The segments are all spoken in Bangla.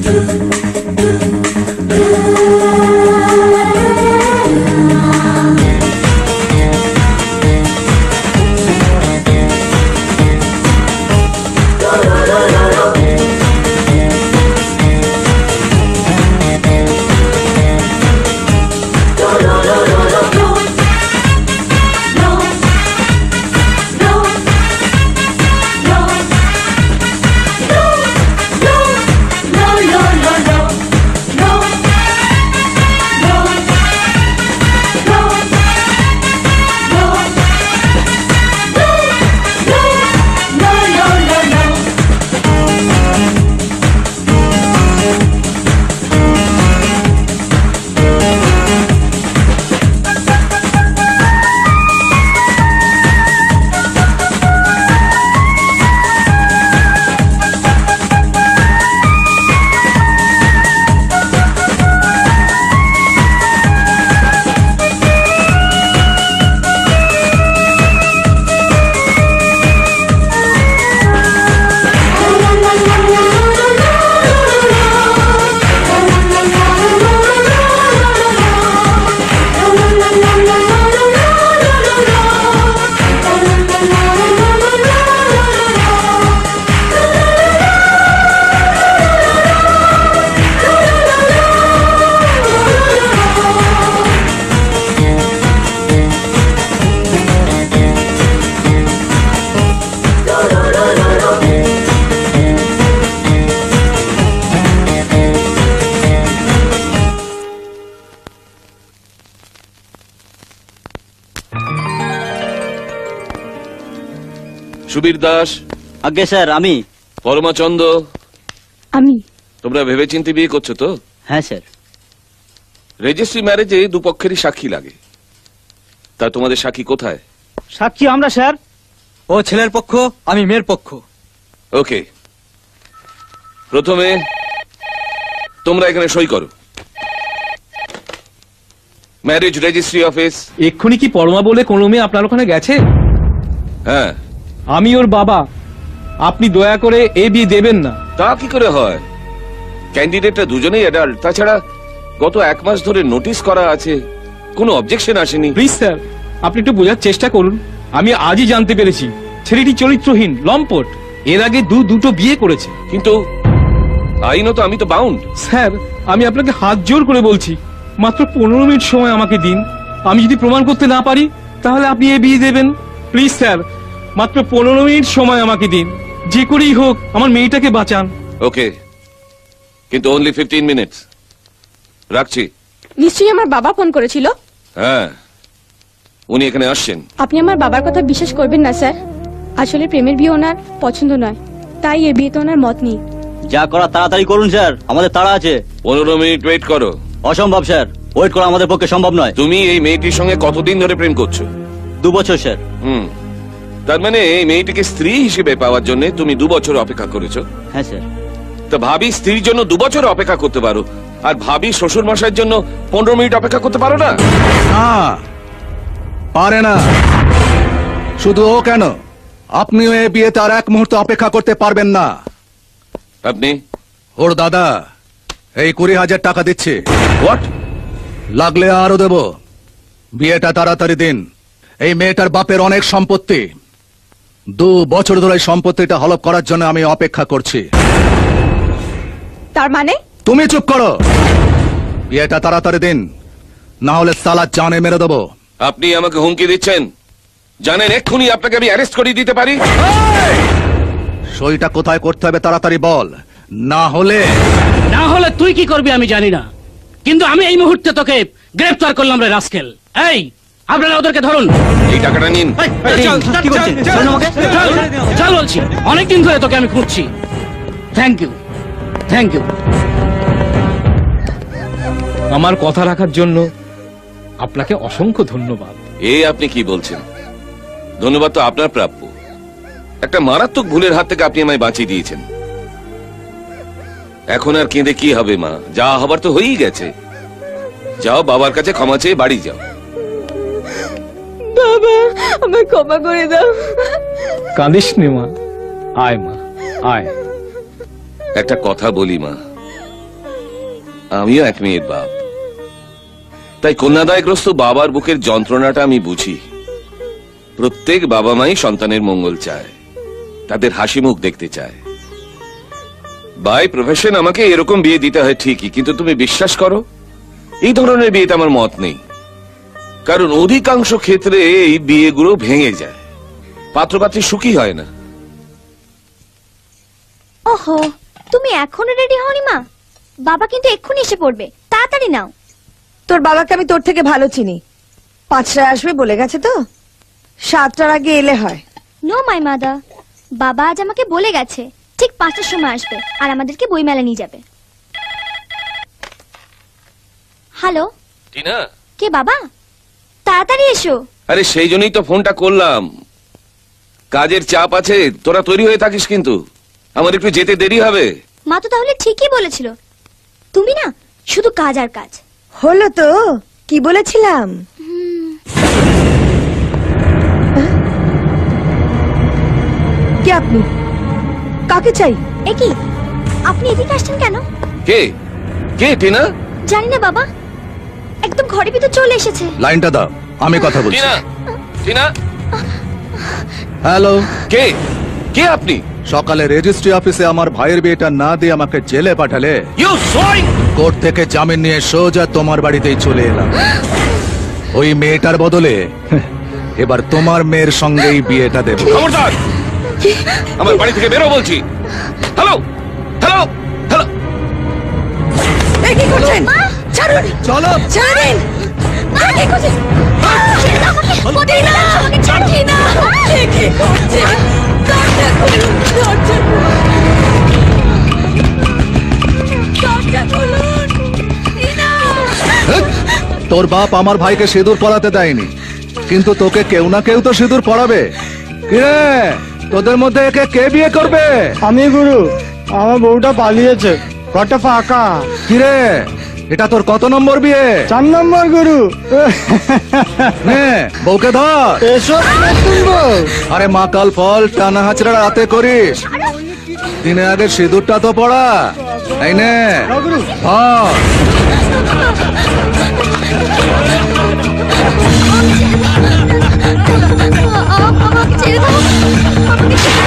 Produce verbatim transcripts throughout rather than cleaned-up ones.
সুবীর দাস। আজ্ঞে স্যার আমি। পরমাচন্দ। আমি। তোমরা ভেবেচিন্তে বিয়ে করছো তো? হ্যাঁ স্যার। রেজিস্ট্রি ম্যারেজে দুপক্ষেরই সাক্ষী লাগে, তা তোমাদের সাক্ষী কোথায়? সাক্ষী আমরা স্যার। ও ছেলের পক্ষ, আমি মেয়ের পক্ষ। ওকে, প্রথমে তোমরা এখানে সই করো। Marriage registry office. এক্ষুনি কি পরমা বলে কোনো মেয়ে আপনার ওখানে গেছে? হ্যাঁ, আমি ওর বাবা। আপনি দয়া করে এ বিয়ে দেবেন না। তা কি করে হয়? ক্যান্ডিডেটরা দুজনেই অ্যাডাল্ট, তাছাড়া গত এক মাস ধরে নোটিশ করা আছে, কোনো অবজেকশন আসেনি। প্লিজ স্যার, আপনি একটু বোঝার চেষ্টা করুন। আমি আজই জানতে পেরেছি ছেলেটি চরিত্রহীন, লম্পট, এর আগে দু দুটো বিয়ে করেছে। কিন্তু আইনত আমি তো বাউন্ড। স্যার, আমি আপনাকে হাত জোর করে বলছি, মাত্র পনেরো মিনিট সময় আমাকে দিন। আমি যদি প্রমাণ করতে না পারি তাহলে আপনি এ বিয়ে দেবেন। প্লিজ স্যার, মাত্র পনেরো মিনিট সময় আমাকে দিন। যে করেই হোক আমার মেয়েটাকে বাঁচান। ওকে, কিন্তু অনলি ফিফটিন মিনিটস। রাখছি। নিশ্চয়ই আমার বাবা ফোন করেছিল। হ্যাঁ, উনি এখানে আসছেন। আপনি আমার বাবার কথা বিশ্বাস করবেন না স্যার। আসলে প্রেমের বিয়ে ওনার পছন্দ নয়, তাই এ বিয়েতে ওনার মত নেই। যা করা তাড়াতাড়ি করুন স্যার, আমাদের তাড়া আছে। পনেরো মিনিট ওয়েট করো। অসম্ভব স্যার, ওয়েট করা আমাদের পক্ষে সম্ভব নয়। তুমি এই মেয়েটির সঙ্গে কতদিন ধরে প্রেম করছো? দু বছর স্যার। হুম, তার মানে এই মেয়েটিকে স্ত্রী হিসেবে পাওয়ার জন্য তুমি দু বছর অপেক্ষা করেছো? হ্যাঁ স্যার। তো ভাবি স্ত্রীর জন্য দু বছর অপেক্ষা করতে পারো, আর ভাবি শ্বশুর মশাইয়ের জন্য পনেরো মিনিট অপেক্ষা করতে পারো না? না, পারে না। শুধু ও কেন, আপনিও এ বিয়েতে আর এক মুহূর্ত অপেক্ষা করতে পারবেন না। আপনি? ওর দাদা এই কুড়ি হাজার টাকা দিচ্ছে। হোয়াট? লাগলে আরো দেব। বিয়েটা তাড়াতাড়ি দিন। এই মেয়েটার বাপের অনেক সম্পত্তি, দু বছর ধরে সম্পত্তিটা হলপ করার জন্য আমি অপেক্ষা করছি। তার মানে? তুমি চুপ করো। বিয়েটা তাড়াতাড়ি দিন, না হলে সালা জানে মেরে দেবো। আপনি আমাকে হুমকি দিচ্ছেন? জানেন এক্ষুনি আপনাকে আমি অ্যারেস্ট করে দিতে পারি। সইটা কোথায় করতে হবে তাড়াতাড়ি বল, না হলে। না হলে তুই কি করবি আমি জানি না, কিন্তু আমি এই মুহূর্তে তোকে গ্রেফতার করলাম রে রাস্কেল। এই আপনারা ওদেরকে ধরুন। এই টাকাটা নিন। চল বলছি, অনেকদিন ধরে তোকে আমি খুঁজছি। Thank you, thank you. আমার কথা রাখার জন্য আপনাকে অসংখ্য ধন্যবাদ। এ আপনি কি বলছেন? ধন্যবাদ তো আপনার প্রাপ্য। একটা মারাত্মক ভুলের হাত থেকে আপনি আমায় বাঁচিয়ে দিয়েছেন। এখন আর কেঁদে কি হবে মা, যা হবার তো হয়েই গেছে। যাও বাবার কাছে ক্ষমা চেয়ে বাড়ি যাও। বাবা, আমায় ক্ষমা করে দাও। কাঁদিস নে মা, আয় মা আয়। একটা কথা বলি মা, আমিও এক মেয়ের বাপ, তাই কন্যাদায়গ্রস্ত বাবার বুকের যন্ত্রণাটা আমি বুঝি। প্রত্যেক বাবা মাই সন্তানের মঙ্গল চায়, তাদের হাসি মুখ দেখতে চায়। বাই প্রফেশন আমাকে এরকম বিয়ে দিতে হয় ঠিকই, কিন্তু তুমি বিশ্বাস করো এই ধরনের বিয়েতে আমার মত নেই। কারণ অধিকাংশ ক্ষেত্রে এই বিয়েগুলো ভেঙে যায়, পাত্রপাত্রী সুখী হয় না। ওহো, তুমি এখনো রেডি হওনি মা? বাবা কিন্তু এক্ষুনি এসে পড়বে, তাড়াতাড়ি নাও। তোর বাবাকে আমি তোর থেকে ভালো চিনি। পাঁচটায় আসবে বলে গেছে তো, সাতটার আগে এলে হয়। নো মাই মাদার, বাবা আজ আমাকে বলে গেছে ঠিক পাঁচটার সময় আসবে আর আমাদেরকে বইমেলা নিয়ে যাবে। হ্যালো, টিনা? কে বাবা? তাড়াতাড়ি এসো। আরে সেই জন্যই তো ফোনটা করলাম, কাজের চাপ আছে, তোরা তৈরি হয়ে থাকিস, কিন্তু আমার একটু যেতে দেরি হবে। মা তো তাহলে ঠিকই বলেছিল, তুমি না শুধু কাজ আর কাজ। হলো তো, কি বলেছিলাম? কে আপনি? কাকে চাই? এ কি, আপনি এদিকে আসছেন কেন? কে কে টিনা? জানি না বাবা, একদম ঘরের ভিতর চলে এসেছে। লাইনটা দাও, আমি কথা বলছি। টিনা, টিনা, হ্যালো, কে কে আপনি? সকালে রেজিস্ট্রি অফিসে আমার ভাইয়ের বিয়েটা না দিয়ে আমাকে জেলে পাঠালে, ইউ সোয়িং! কোর্ট থেকে জামিন নিয়ে সোজা তোমার বাড়িতেই চলে এলাম। ওই মেয়েটার বদলে এবার তোমার মেয়ের সঙ্গেই বিয়েটা দেব। খবরদার, আমার বাড়ি থেকে বেরো বলছি। হ্যালো হ্যালো হ্যালো, এই কি করছেন? ছাড়ুন, চলো। ছাড়ুন। মা, কি করছিস? মা, ছেড়ে দাও আমাকে। বলছি না, আমাকে ছাড়ি না। এ কি করছেন? দরজা খুলুন, দরজা খুলুন। দরজা খুলুন। টিনা! তোর বাপ আমার ভাইকে সিঁদুর পরাতে দেয়নি, কিন্তু তোকে কেউ না কেউ তো সিঁদুর পরাবে। কিরে, তোদের মধ্যে একে কে বিয়ে করবে? আমি গুরু, আমার বউটা পালিয়েছে, ঘরটা ফাঁকা। কিরে, এটা তোর কত নম্বর বিয়ে? চার নম্বর গুরু। নে, বউকে ধর। এসব তুলবো। আরে মা কাল ফল টানা হাঁচড়া রাতে করিস, দিনে আগে সিঁদুরটা তো পড়া। এই নে, গুরু। হ্যাঁ। আমাকে ছেড়ে দাও, আমাকে ছেড়ে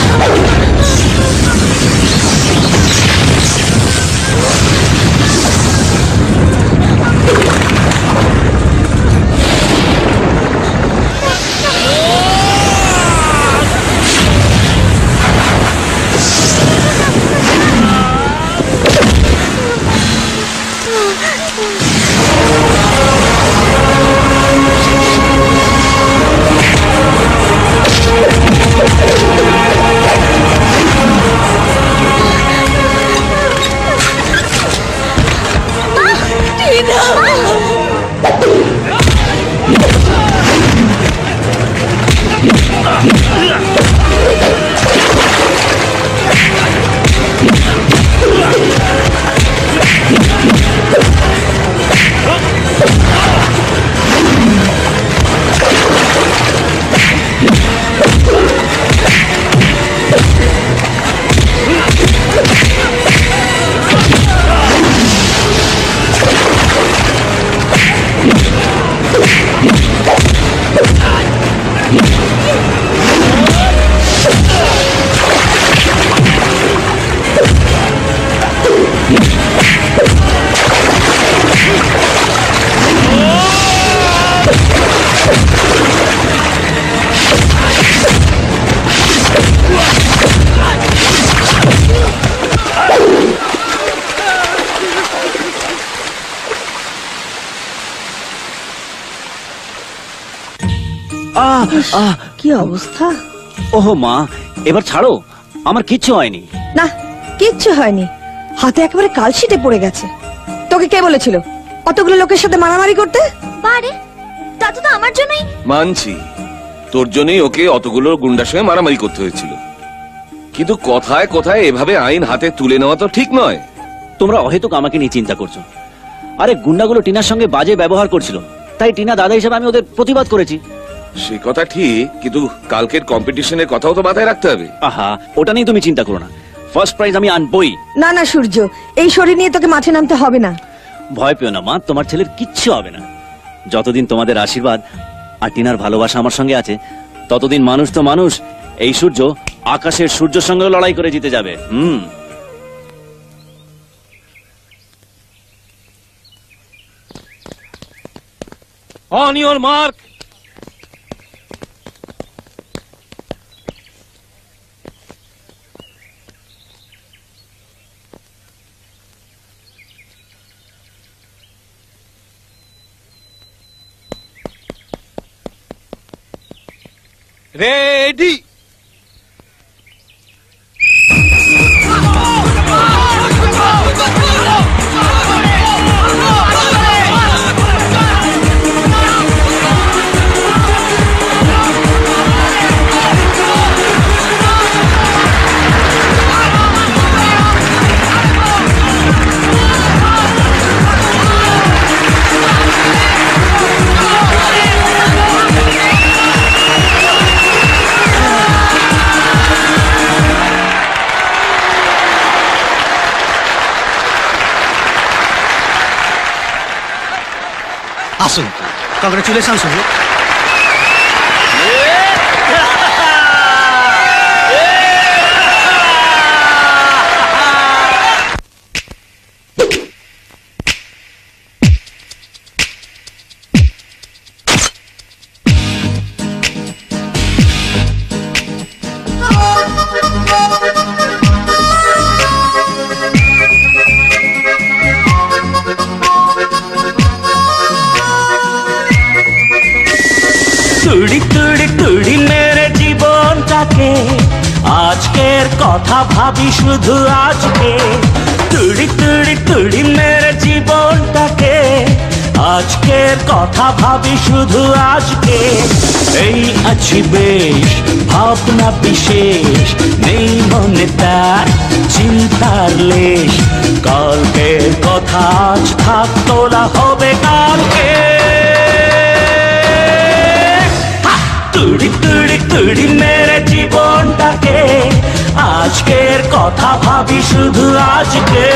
কি অবস্থা! ওহো মা, এবার ছাড়ো, আমার কিচ্ছু হয়নি। না, কিচ্ছু হয়নি, হাতে একেবারে কালশিটে পড়ে গেছে। তোকে কে বলেছিল অতগুলো লোকের সাথে মারামারি করতে? বারে, তা তো আমার জন্যই। মানছি, তোর জন্যই ওকে অতগুলো গুন্ডার সঙ্গে মারামারি করতে হয়েছিল, কিন্তু কথায় কথায় এভাবে আইন হাতে তুলে নেওয়া তো ঠিক নয়। তোমরা অহেতুক আমাকে নিয়ে চিন্তা করছো। আরে গুন্ডাগুলো টিনার সঙ্গে বাজে ব্যবহার করছিল, তাই টিনা দাদা হিসেবে আমি ওদের প্রতিবাদ করেছি। সে কথা ঠিক, কিন্তু কালকের কম্পিটিশনের কথাও তো মাথায় রাখতে হবে। আহা, ওটা নিয়ে তুমি চিন্তা করো না। ফার্স্ট প্রাইজ আমি আনবই। না না সূর্য, এই শরীর নিয়ে তোকে মাঠে নামতে হবে না। ভয় পেও না মা, তোমার ছেলের কিচ্ছু হবে না। যতদিন তোমাদের আশীর্বাদ আর টিনার ভালোবাসা আমার সঙ্গে আছে, ততদিন মানুষ তো মানুষ। এই সূর্য আকাশের সূর্যের সঙ্গে লড়াই করে জিতে যাবে। হুম। On your mark. রেডি। আসুন, কংগ্রেচুলেশন সূর্য। তুড়ি তুড়ি তুড়ি মেরে জীবনটাকে, আজকের কথা ভাবি শুধু আজকে। তুড়ি তুড়ি তুড়ি মেরে জীবনটাকে, আজকের কথা ভাবি শুধু আজকে। এই আছি বেশ, ভাবনা বিশেষ, নেই মনে তার চিন্তার লেশ। কালকের কথা আজ থাক, তোলা হবে কালকে। তুড়ি তুড়ি তুড়ি মেরে জীবনটাকে, আজকের কথা ভাবি শুধু আজকে।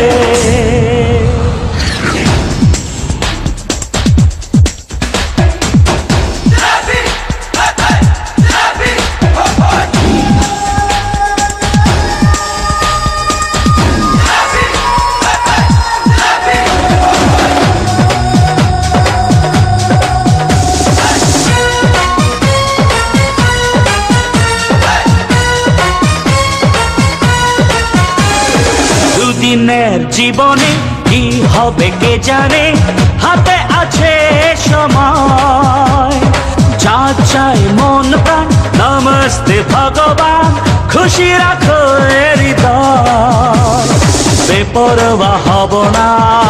দিনের জীবনে কি হবে কে জানে, হাতে আছে সময়। যা চাই মন প্রাণ, নমস্তে ভগবান, খুশি রাখো হৃদয়। বেপরোয়া হব না,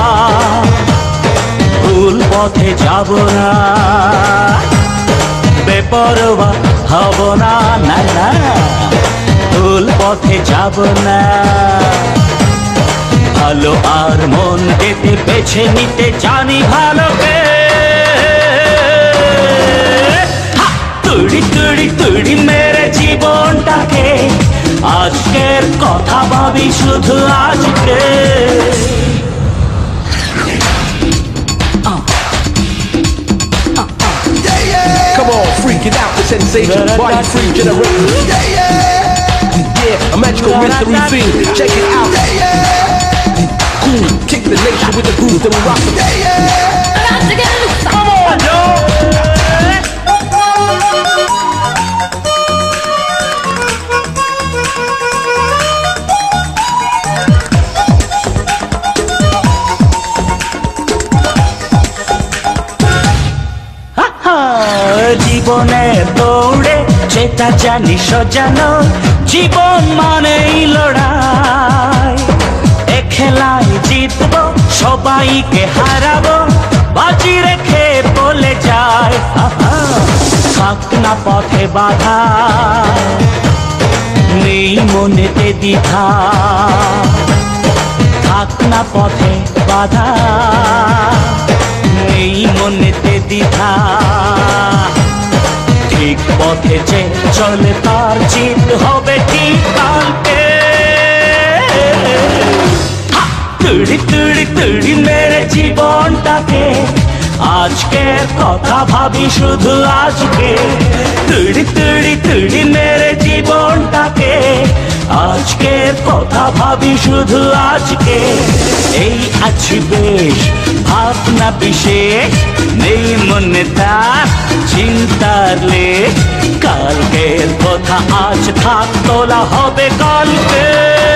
ভুল পথে যাব না। বেপরোয়া হব না, না না, ভুল পথে যাব না। ভালো আর মন পেতে বেছে নিতে জানি ভালোকে। তুড়ি তুড়ি তুড়ি মেরে জীবনটাকে, আজকের কথা ভাবি শুধু আজকে। Come on, freak it out, the sensation, body free generation. Yeah, yeah. Yeah, a magical mystery thing. Check it out. Yeah, yeah. Cool, kick the nation with the groove, then we rock them. Yeah, yeah. Come on, yo. জীবনের দৌড়ে যেটা জানি সাজানো, জীবন মানেই লড়াই। এ খেলায় জিতবো, সবাইকে হারাবো, বাজি রেখে বলে যায়। থাক না পথে বাধা, নেই মনেতে দ্বিধা। থাক না পথে বাধা, নেই মনেতে দ্বিধা। ঠিক পথে যে চলে তার জিত হবে ঠিক কালকে। তুড়ি তুড়ি তুড়ি মেরে জীবনটাকে আজকের কথা ভাবি শুধু আজকে তুড়ি তুড়ি তুড়ি মেরে জীবনটাকে আজকের কথা ভাবি শুধু আজকে এই আছি বেশ ভাবনা বিশেষ নেই মনে তার চিন্তার লেশ কালকের কথা আজ থাক তোলা হবে কালকে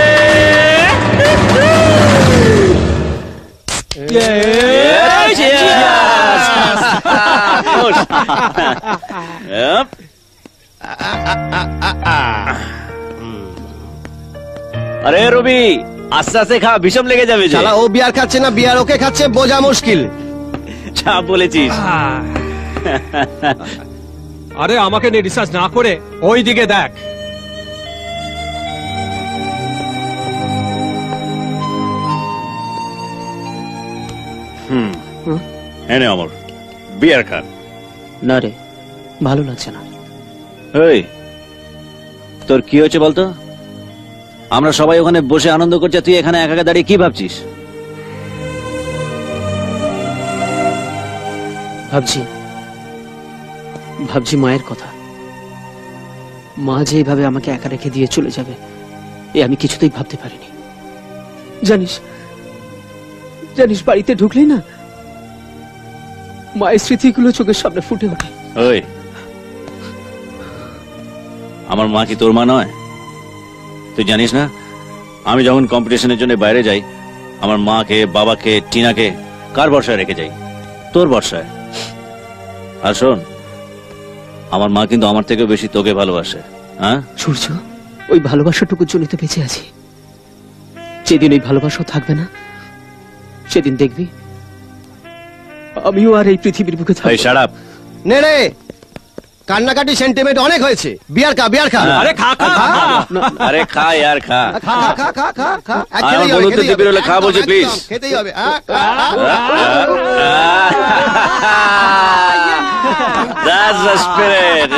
আরে রবি আস্তে আস্তে খা বিষম লেগে যাবে যে শালা ও বিয়ার খাচ্ছে না বিয়ার ওকে খাচ্ছে বোঝা মুশকিল। যা বলেছিস। আরে আমাকে নিয়ে রিসার্চ না করে ওই দিকে দেখ। হুম এনে অমর বিয়ার খান। না রে ভালো লাগছে না। এই তোর কি হয়েছে বলতো? আমরা সবাই ওখানে বসে আনন্দ করছি, তুই এখানে একা একা দাঁড়িয়ে কি ভাবছিস? ভাবছি ভাবছি মায়ের কথা। মা যে এইভাবে আমাকে একা রেখে দিয়ে চলে যাবে এ আমি কিছুতেই ভাবতে পারিনি। জানিস জানিস বাড়িতে ঢুকলেই না মায়ের স্মৃতিগুলো চোখের সামনে ফুটে ওঠে। ওই আমার মা কি তোর মা নয়? তুই জানিস না আমি যখন কম্পিটিশনের জন্য বাইরে যাই আমার মাকে বাবাকে টিনাকে কার ভরসায় রেখে যাই? তোর ভরসায়। আর শোন আমার মা কিন্তু আমার থেকে বেশি তোকে ভালোবাসে। হ্যাঁ সূর্য ওই ভালোবাসাটুকুর জন্য তো বেঁচে আছি। যেদিন ওই ভালোবাসা থাকবে না সেদিন দেখবি আমিও আর এই পৃথিবীর বুকে থাকবো। এই শাট আপ। নে রে কান্নাকাটি সেন্টিমেন্ট অনেক হয়েছে, বিয়ার খা বিয়ার খা। আরে খা খা আরে খা यार খা খা খা খা খা খা আমার বন্ধুত্ব দিবি বলে খা বলছি প্লিজ। খেতেই হবে। That's the spirit.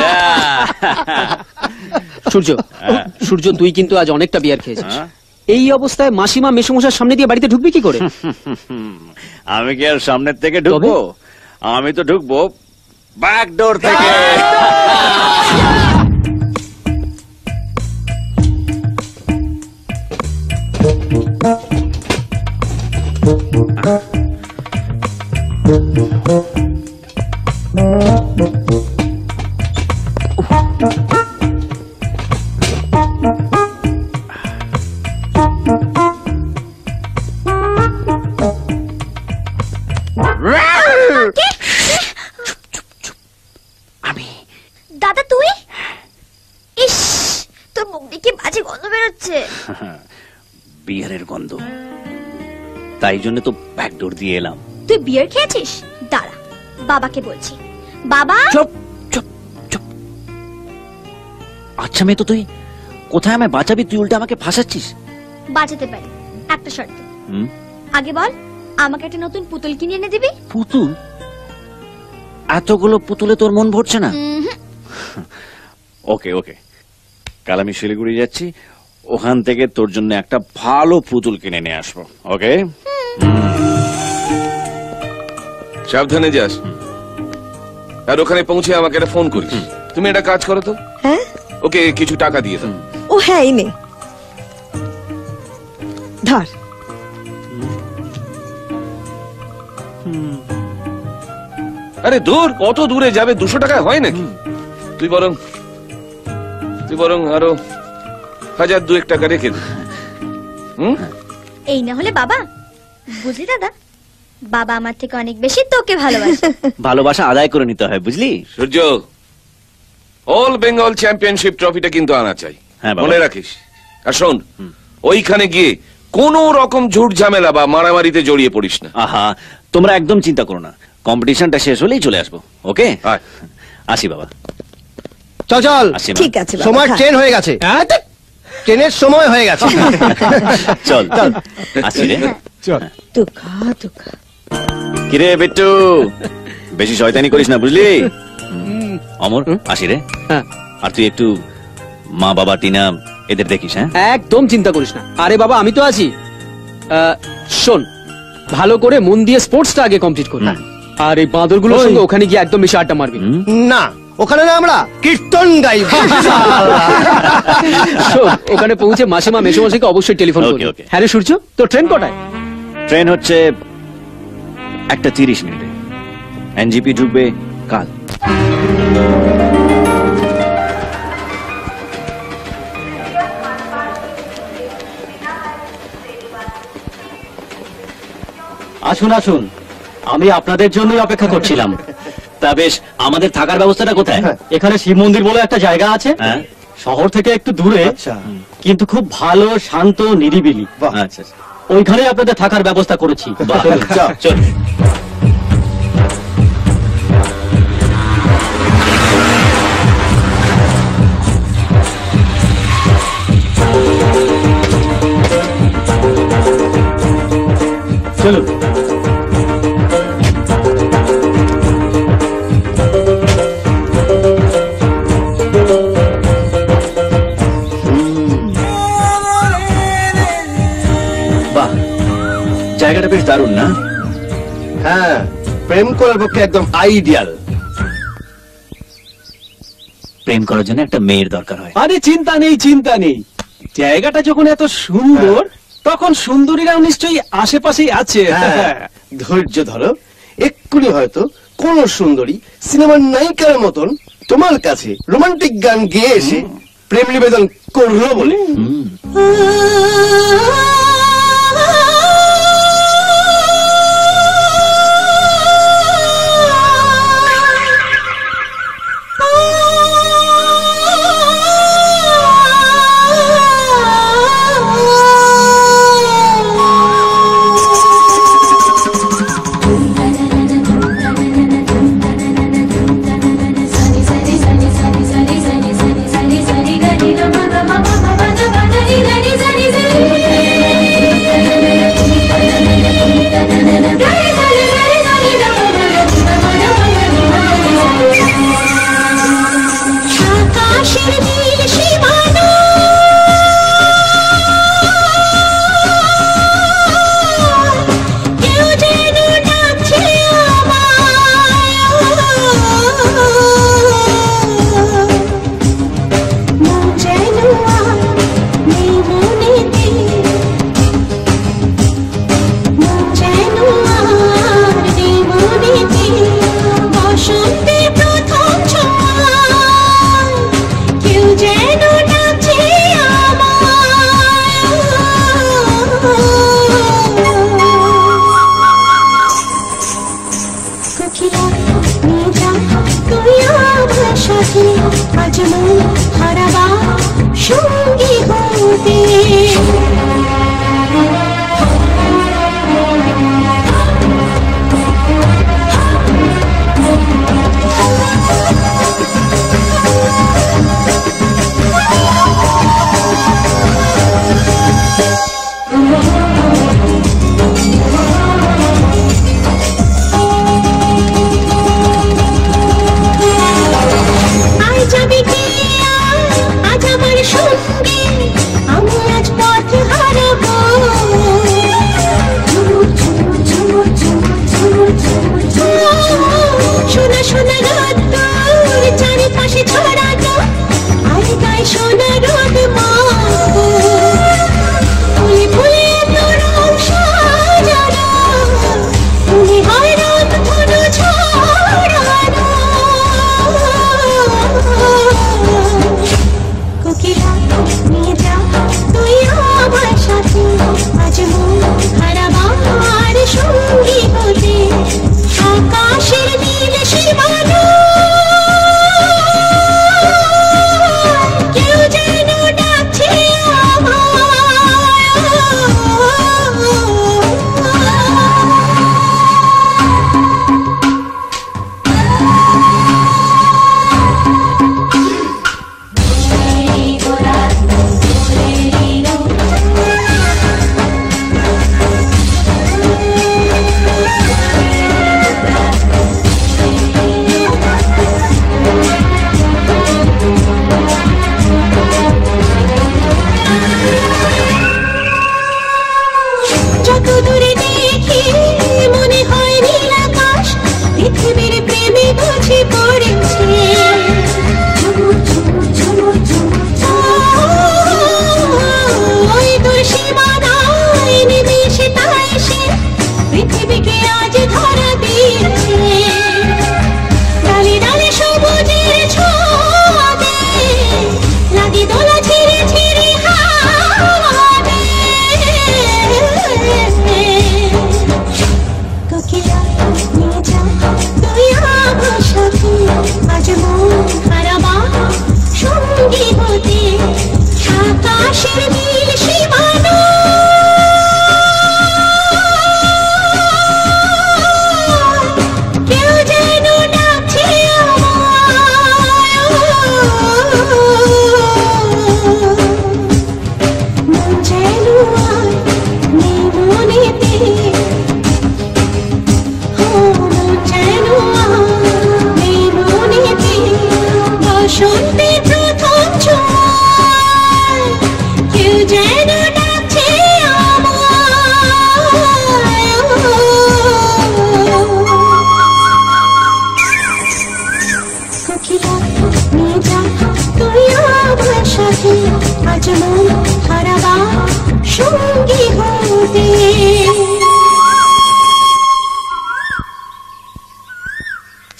সূর্য সূর্য তুই কিন্তু আজ অনেকটা বিয়ার খেয়েছিস। এই অবস্থায় মাসিমা মেসোমশার সামনে দিয়ে বাড়িতে ঢুকবি কি করে? আমি কি আর সামনের থেকে ঢুকবো? আমি তো ঢুকবো ব্যাক ডোর থেকে। দাদা তুই? ইস তোর মুখ দেখে বাজে গন্ধ বেরোচ্ছে। বিয়ারের গন্ধ, তাই জন্য তো ব্যাক ডোর দিয়ে এলাম। তুই বিয়ার খেয়েছিস? দাঁড়া বাবাকে বলছি। বাবা চুপ চুপ চুপ। আচ্ছা মেয়ে তো তুই কোথায় আমায় বাঁচাবি? তুই উল্টা আমাকে ফাঁসাচ্ছিস। বাঁচাতে পারি একটা শর্তে। হুম আগে বল আমাকে একটা নতুন পুতুল কিনে এনে দিবি? পুতুল? এতগুলো পুতুলে তোর মন ভরছে না? ওকে ওকে কাল আমি শিলিগুড়ি যাচ্ছি, ওখান থেকে তোর জন্য একটা ভালো পুতুল কিনে নিয়ে আসবো। ওকে সাবধানে যাস, আর ওখানে পৌঁছে আমাকে একটা ফোন করিস। তুমি একটা কাজ করো তো, হ্যাঁ ওকে কিছু টাকা দিয়ে দাও। ও হ্যাঁ এই নে ধর। আরে দূর, কত দূরে যাবে? দুশো টাকায় হয় নাকি? তুই বরং তুই বরং আরো হাজার দুয়েক টাকা রেখে দে। হুম এই না হলে বাবা, বুঝলি দাদা, বাবা আমার থেকে অনেক বেশি তোকে ভালোবাসে। ভালোবাসা আদায় করে নিতে হয় বুঝলি? সূর্য, অল বেঙ্গল চ্যাম্পিয়নশিপ ট্রফিটা কিন্তু আনা চাই, হ্যাঁ বাবা। মনে রাখিস। আর শোন, ওইখানে গিয়ে কোন রকম ঝুট ঝামেলা বা মারামারিতে জড়িয়ে পড়িস না। আহা তোমরা একদম চিন্তা করো না, কম্পিটিশনটা শেষ হলেই চলে আসবো। ওকে আসি বাবা। চল চল আসি মা। ঠিক আছে বাবা, সময় খা। ট্রেন হয়ে গেছে, ট্রেনের সময় হয়ে গেছে। চল চল আসি রে। চল তুই খা তুই খা। কিরে বিট্টু, বেশি শয়তানি করিস না বুঝলি? অমর আসি রে। আর তুই একটু মা বাবা টিনা এদের দেখিস। হ্যাঁ একদম চিন্তা করিস না। আরে বাবা আমি তো আছি। আহ, শোন, ভালো করে মন দিয়ে স্পোর্টসটা আগে কমপ্লিট কর, আর এই বাঁদরগুলোর সঙ্গে ওখানে গিয়ে একদম বেশি আড্ডা মারবি না। ওখানে না আমরা কীর্তন গাইব। শোন, ওখানে পৌঁছে মাসিমা মেসোমশাইকে অবশ্যই টেলিফোন করবি। হ্যাঁ রে সূর্য, তো ট্রেন কটায়? ট্রেন হচ্ছে একটা তিরিশ মিনিটে। এনজিপি ঢুকবে কাল। আসুন আসুন, আমি আপনাদের জন্যই অপেক্ষা করছিলাম। তা বেশ, আমাদের থাকার ব্যবস্থাটা কোথায়? এখানে শিব মন্দির বলে একটা জায়গা আছে, শহর থেকে একটু দূরে, কিন্তু খুব ভালো, শান্ত, নিরিবিলি। আচ্ছা, ওইখানে আপনাদের থাকার ব্যবস্থা করেছি। চল। চলুন। বাহ, জায়গাটা বেশ দারুণ না? হ্যাঁ, প্রেম করার পক্ষে একদম আইডিয়াল। প্রেম করার জন্য একটা মেয়ের দরকার হয়। আরে চিন্তা নেই, চিন্তা নেই। জায়গাটা যখন এত সুন্দর, তখন সুন্দরীরাও নিশ্চয়ই আশেপাশেই আছে। ধৈর্য ধরো, এক্ষুনি হয়তো কোন সুন্দরী সিনেমার নায়িকার মতন তোমার কাছে রোমান্টিক গান গেয়ে এসে প্রেম নিবেদন করলো বলে। আজ আমার সুন্দর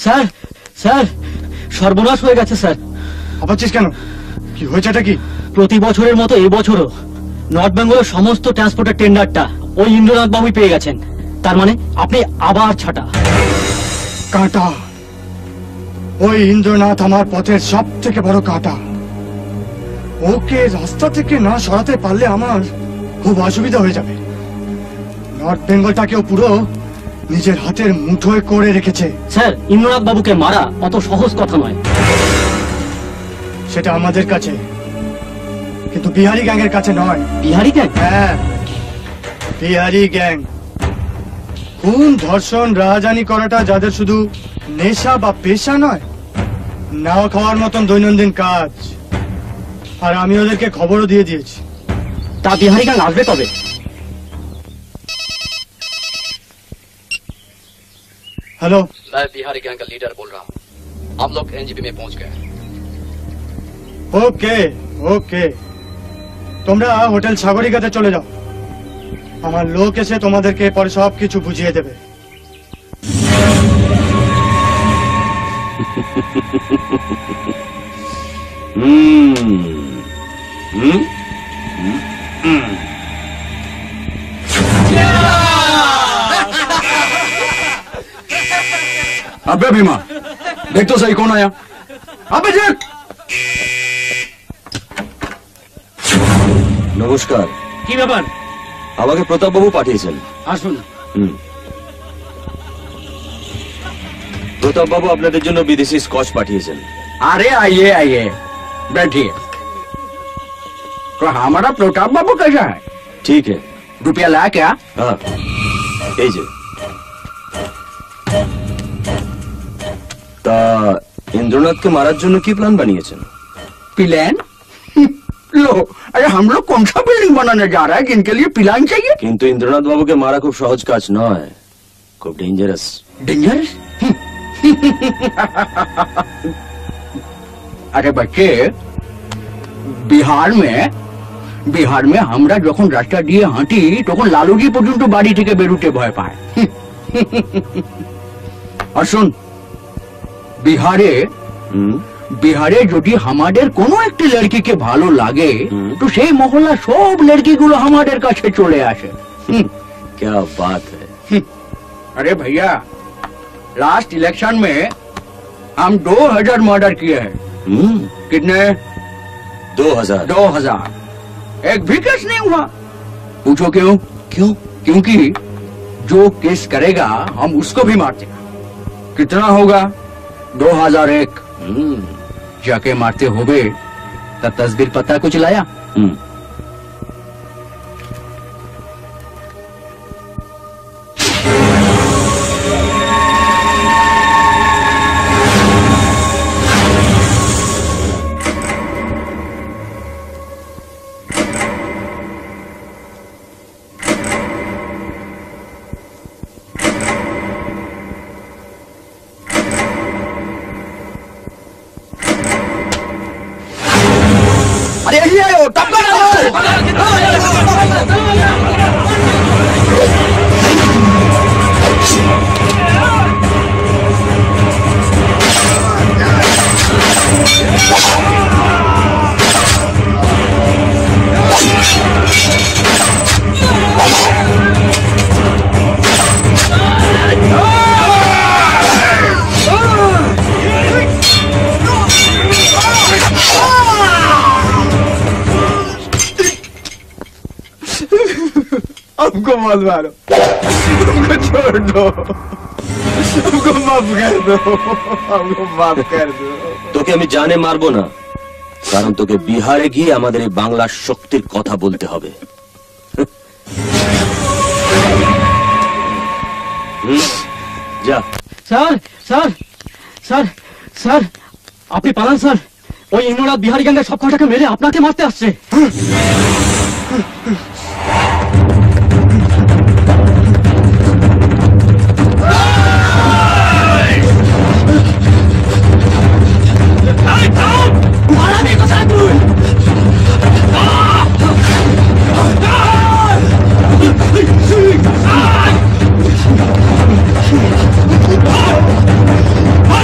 স্যার স্যার সর্বনাশ হয়ে গেছে স্যার। আপাচ্ছিস কেন? কি হয়েছে এটা কি? প্রতি বছরের মতো এই বছরও নর্থ বেঙ্গলের সমস্ত ট্রান্সপোর্টের টেন্ডারটা ওই ইন্দ্রনাথ বাবুই পেয়ে গেছেন। তার মানে আপনি আবার ছাটা। কাঁটা। ওই ইন্দ্রনাথ আমার পথের সব থেকে বড় কাঁটা। ওকে রাস্তা থেকে না সরাতে পারলে আমার খুব অসুবিধা হয়ে যাবে। নর্থ বেঙ্গলটাকেও পুরো নিজের হাতের মুঠোয় করে রেখেছে। স্যার ইন্দ্রনাথ বাবুকে মারা অত সহজ কথা নয়। সেটা আমাদের কাছে, কিন্তু বিহারি গ্যাংয়ের কাছে নয়। বিহারি গ্যাং? হ্যাঁ, বিহারি গ্যাং। খুন, ধর্ষণ, রাহাজানি করাটা যাদের শুধু নেশা বা পেশা নয়, নাও খাওয়ার মতন দৈনন্দিন কাজ। আর আমি ওদেরকে খবরও দিয়ে দিয়েছি। তা বিহারি গ্যাং আসবে কবে? हेलो, मैं बिहारी गैंग का लीडर बोल रहा हूँ। हम लोग एनजीपी में पहुंच गए। ওকে ওকে, তোমরা হোটেল সাগরিকাতে চলে যাও। আমার লোক এসে তোমাদেরকে পরে সব কিছু বুঝিয়ে দেবে। अबे भीमा, देख तो सही कौन आया। अबे देख। নমস্কার। কি ব্যাপার? আমাকে প্রতাপ বাবু পাঠিয়েছেন। আসুন। হুম। প্রতাপ বাবু আপনাদের জন্য বিদেশি স্কচ পাঠিয়েছেন। अरे आइए आइए, बैठिए। तो हमारा प्रताप बाबू कैसा है? ठीक है। रुपया लाया क्या? हाँ, এই যে। তা इंद्रनाथ मारार জন্য কি প্ল্যান বানিয়েছেন? प्लान? लो, अरे हम लोग कौन सा बिल्डिंग बनाने जा रहा है जिनके लिए प्लान चाहिए? কিন্তু इंद्रनाथ বাবুকে মারা খুব সহজ কাজ নয়, খুব ডেঞ্জারাস। डेंजरस? अरे बच्चे, बिहार में बिहार में हमरा যখন রাস্তা দিয়ে হাঁটি তখন লালুজি পর্যন্ত বাড়ি থেকে বেরুতে ভয় পায়। আর শুন, বিহারে বিহারে যদি আমাদের কোনো একটি লড়কিকে ভালো লাগে তো সেই মহল্লা সব লড়কিগুলো আমাদের কাছে চলে আসে। क्या बात है। अरे भैया, लास्ट इलेक्शन में हम दो हजार मर्डर किए हैं। कितने? दो हजार। दो हजार। एक भी केस नहीं हुआ। पूछो क्यों? क्यों? क्योंकि जो केस करेगा हम उसको भी मारते हैं। कितना होगा? दो हजार एक। जाके मारते होगे तब तस्वीर पता कुछ लाया? अरे ये आयो, टपका ना हमको मत मारो, हमको छोड़ दो, हमको माफ कर दो, हमको माफ कर दो। তোকে আমি জানে মারবো না, কারণ তোকে বিহারে গিয়ে আমাদের এই বাংলার শক্তির কথা বলতে হবে। যা। স্যার স্যার স্যার স্যার আপনি পালান স্যার। ওই ইন্দ্রনাথ বিহারি গ্যাংয়ের সব কটাকে মেরে আপনাকে মারতে আসছে। Ah!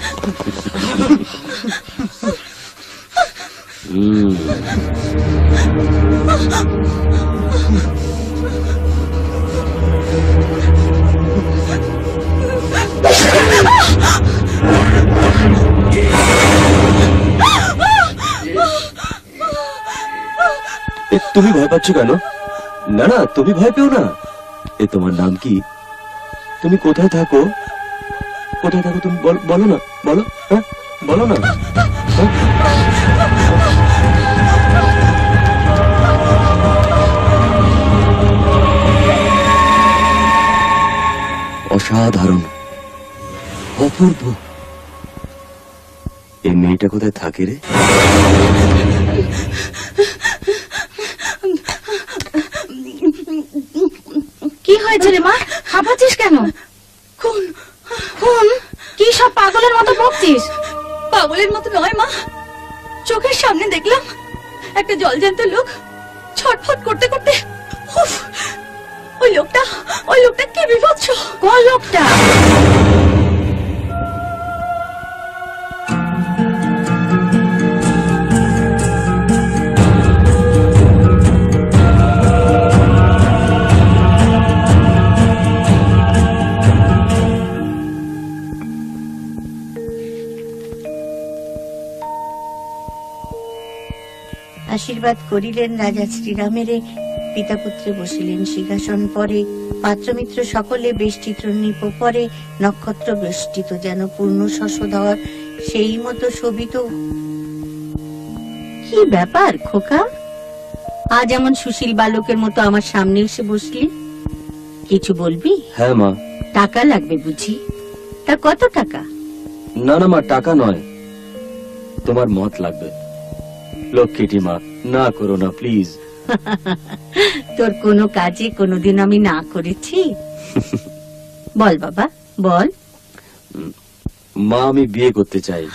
হুম। এ, তুমি ভয় পাচ্ছ কেন? না না, তুমি ভয় পেও না। এ তোমার নাম কি? তুমি কোথায় থাকো? কোথায় থাকো তুমি বল- বলো না, বলো, হ্যাঁ বলো না। হ্যাঁ? অসাধারণ, অপূর্ব। এই মেয়েটা কোথায় থাকে রে? কি হয়েছে রে মা? হাঁপাচ্ছিস কেন? খুন খুন? কি সব পাগলের মতো বকছিস? পাগলের মতো নয় মা, চোখের সামনে দেখলাম একটা জলজ্যান্ত লোক ছটফট করতে করতে, উফ, ওই লোকটা ওই লোকটা কি বিভৎস! কোন লোকটা? আশীর্বাদ করিলেন রাজা শ্রীরামের, পিতা পুত্রে বসিলেন সিংহাসন পরে, পাত্রমিত্র সকলে বেষ্টিত নিপ পরে, নক্ষত্র বেষ্টিত যেন পূর্ণ শশধর, সেই মতো শোভিত। কি ব্যাপার খোকা, আজ এমন সুশীল বালকের মতো আমার সামনে এসে বসলি? কিছু বলবি? হ্যাঁ মা। টাকা লাগবে বুঝি? তা কত টাকা? না না মা, টাকা নয়, তোমার মত লাগবে। লক্ষ্মীটি মা, না করো না প্লিজ। তোর কোনো কাজে কোনোদিন আমি না করেছি? বল বাবা বল। মা, আমি বিয়ে করতে চাই।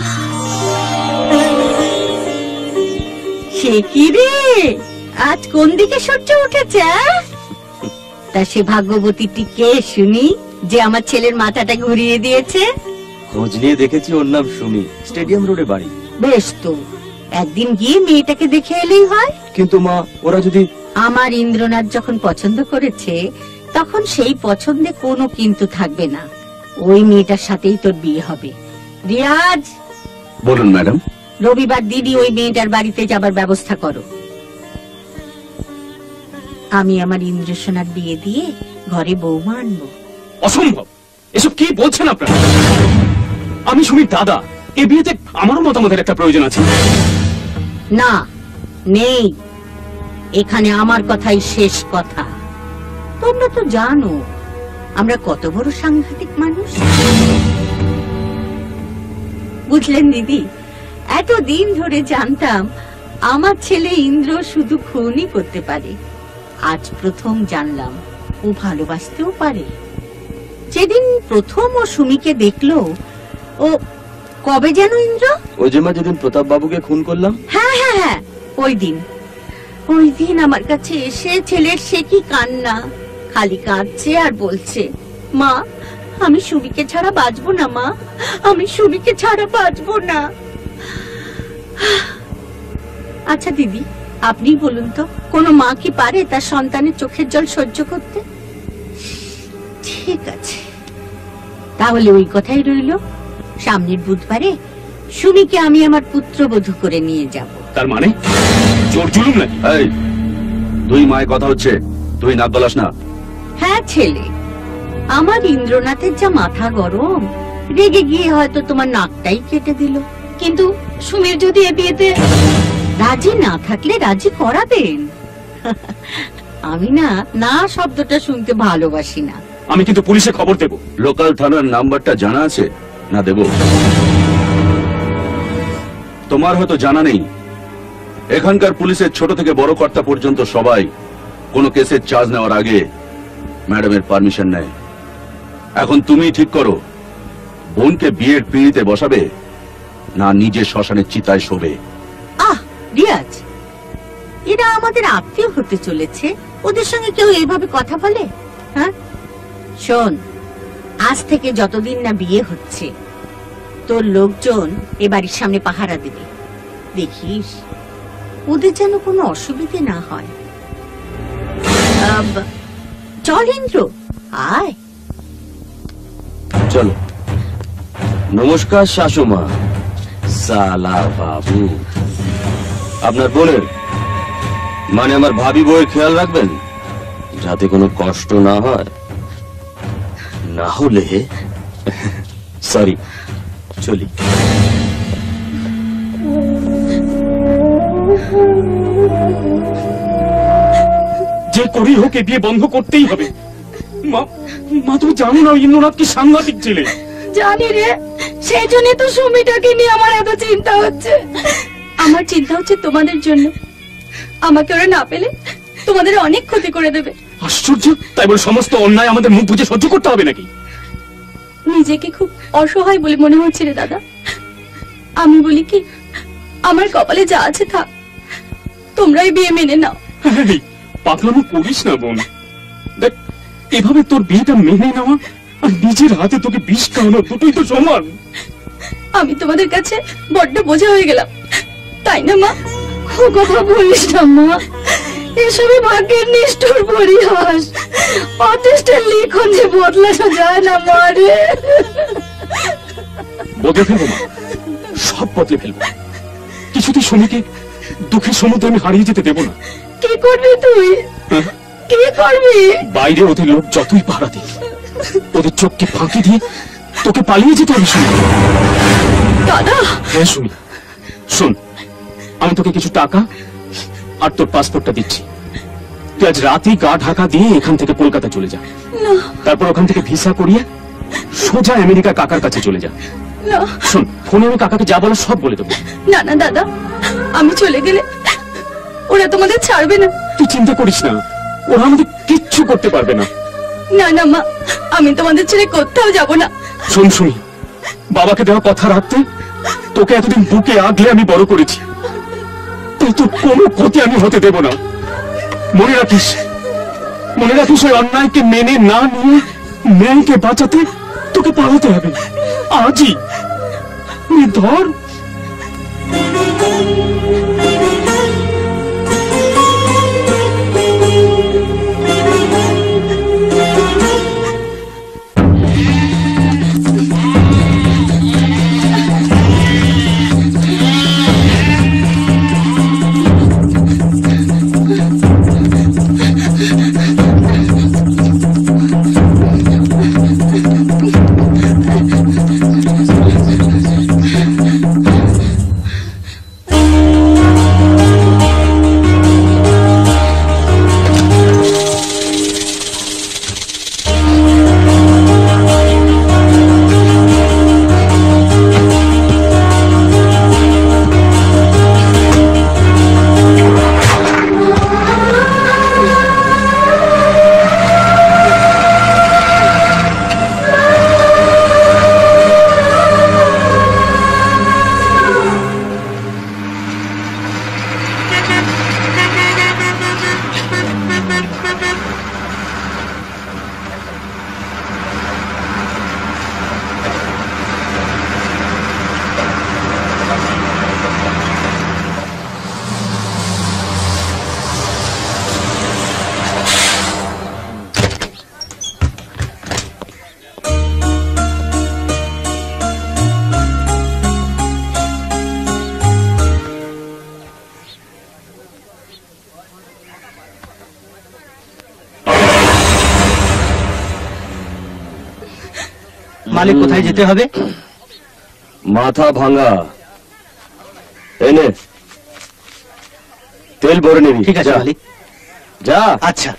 সে কি রে, আজ কোন দিকে সূর্য উঠেছে? তা সে ভাগ্যবতীটি কে শুনি, যে আমার ছেলের মাথাটা ঘুরিয়ে দিয়েছে? খোঁজ নিয়ে দেখেছি, ওর নাম সুমি, স্টেডিয়াম রোডে বাড়ি। বেশ তো, একদিন গিয়ে মেয়েটাকে দেখে এলেই হয়। কিন্তু মা, ওরা যদি... আমার ইন্দ্রনাথ যখন পছন্দ করেছে, তখন সেই পছন্দে কোনো কিন্তু থাকবে না। ওই মেয়েটার সাথেই তোর বিয়ে হবে। রিয়াজ, বলুন ম্যাডাম। রবিবার দিনই ওই মেয়েটার বাড়িতে যাবার ব্যবস্থা করো। আমি আমার ইন্দ্রসোনার বিয়ে দিয়ে ঘরে বৌমা আনবো। অসম্ভব! এসব কি বলছেন আপনারা? আমি সুমির দাদা, এ বিয়েতে আমারও মতামতের একটা প্রয়োজন আছে। না, নেই, এখানে আমার কথাই শেষ কথা। তোমরা তো জানো আমরা কত বড় সাংঘাতিক মানুষ। বুঝলেন দিদি, এতদিন ধরে জানতাম আমার ছেলে ইন্দ্র শুধু খুনই করতে পারে, আজ প্রথম জানলাম ও ভালোবাসতেও পারে। যেদিন প্রথম ও সুমিকে দেখলো, ও কবে যেন ইন্দ্র? ওই যে মা, যেদিন প্রতাপ বাবুকে খুন করলাম। হ্যাঁ হ্যাঁ হ্যাঁ, ওই দিন ওই দিন আমার কাছে এসে ছেলের সে কি কান্না, খালি কাঁদছে আর বলছে, মা আমি সুমিকে ছাড়া বাঁচবো না, মা আমি সুমিকে ছাড়া বাঁচবো না। আচ্ছা দিদি, আপনি বলুন তো, কোনো মা কি পারে তার সন্তানের চোখের জল সহ্য করতে? ঠিক আছে, তাহলে ওই কথাই রইল। সামনের বুধবারে সুমিকে আমি আমার পুত্রবধূ করে নিয়ে যাব। তার মানে জোর জুলুম নাকি? এই, দুই মায়ের কথা হচ্ছে, তুই নাক গলাস না। হ্যাঁ ছেলে, আমার ইন্দ্রনাথের যা মাথা গরম, রেগে গিয়ে হয়তো তোমার নাকটাই কেটে দিল। কিন্তু সুমির যদি এ বিয়েতে রাজি না থাকলে রাজি করাবেন। আমি না না শব্দটা শুনতে ভালোবাসি না। আমি কিন্তু পুলিশে খবর দেব। লোকাল থানার নাম্বারটা জানা আছে না? দেব? তোমার হয়তো জানা নেই, এখানকার পুলিশের ছোট থেকে বড় কর্তা পর্যন্ত সবাই কোনো কেসের চার্জ নেওয়ার আগে ম্যাডামের পারমিশন নেয়। এখন তুমি ঠিক করো, বোনকে বিয়ের পিঁড়িতে বসাবে না নিজে শ্মশানের চিতায় শোবে। আহ রিয়াজ, এরা আমাদের আত্মীয় হতে চলেছে, ওদের সঙ্গে কেউ এইভাবে কথা বলে? হ্যাঁ শোন, আজ থেকে যতদিন না বিয়ে হচ্ছে তোর লোকজন এ বাড়ির সামনে পাহারা দেবে, দেখিস ওদের যেন কোনো অসুবিধে না হয়। আব, চল ইন্দ্র, আয়। চলো। নমস্কার শাশুমা। সালা বাবু, আপনার বোনের মানে আমার ভাবি বউয়ের খেয়াল রাখবেন যাতে কোনো কষ্ট না হয়, না হলে সরি, চলি। যে করেই হোক এ বিয়ে বন্ধ করতেই হবে। মা মা তুমি জানো না ইন্দ্রনাথ কি সাংঘাতিক ছেলে। জানি রে, সেই জন্যই তো সুমিটাকে নিয়ে আমার এত চিন্তা হচ্ছে। আমার চিন্তা হচ্ছে তোমাদের জন্য। আমাকে ওরা না পেলে তোমাদের অনেক ক্ষতি করে দেবে। আশ্চর্য, তাই বলে সমস্ত অন্যায় আমাদের মুখ বুঝে সহ্য করতে হবে নাকি? নিজেকে খুব অসহায় বলে মনে হচ্ছে রে দাদা। আমি বলি কি, আমার কপালে যা আছে থাক, তোমরাই বিয়ে মেনে নাও। এই, পাগলামো করিস না বোন। দেখ, এভাবে তোর বিয়েটা মেনে নেওয়া আর নিজের হাতে তোকে বিষ খাওয়ানো দুটোই তো সমান। আমি তোমাদের কাছে বড্ড বোঝা হয়ে গেলাম, তাই না মা? ও কথা বলিস না মা, এসবই ভাগ্যের নিষ্ঠুর পরিহাস। অদৃষ্টের লিখন যে বদলানো যায় না মা রে। বদলে ফেলবো মা, সব বদলে ফেলবো। কিছুতেই সুমিকে দুঃখের সমুদ্রে আমি হারিয়ে যেতে দেবো না। কি করবি তুই? কি করবি? বাইরে ওদের লোক যতই পাহারা দিক, ওদের চোখকে ফাঁকি দিয়ে তোকে পালিয়ে যেতে হবে সুমি। দাদা। হ্যাঁ সুমি, শোন, আমি তোকে কিছু টাকা আর তোর পাসপোর্টটা দিচ্ছি। তুই আজ রাতেই গা ঢাকা দিয়ে এখান থেকে কলকাতা চলে যা। না তারপর ওখান থেকে ভিসা করিয়ে সোজা আমেরিকা কাকার কাছে চলে যা। না শোন, ফোনে আমি কাকাকে যা বলো সব বলে দেবো। না না দাদা, আমি চলে গেলে ওরা তোমাদের ছাড়বে না। তুই চিন্তা করিস না, ওরা আমাদের কিচ্ছু করতে পারবে না। না না মা, আমি তোমাদের ছেড়ে কোথাও যাব না। শোন শুনি, বাবাকে দেওয়া কথা রাখতে তোকে এতদিন বুকে আগলে আমি বড় করেছি, তাই তোর কোনো ক্ষতি আমি হতে দেব না। মনে রাখিস, মনে রাখিস, ওই অন্যায়কে মেনে না নিয়ে ন্যায়কে বাঁচাতে তোকে পালাতে হবে আজই। ধর মালিক, কোথায় যেতে হবে? মাথা ভাঙা। এনে তেল ভরে নিবি। ঠিক আছে মালিক। যা। আচ্ছা।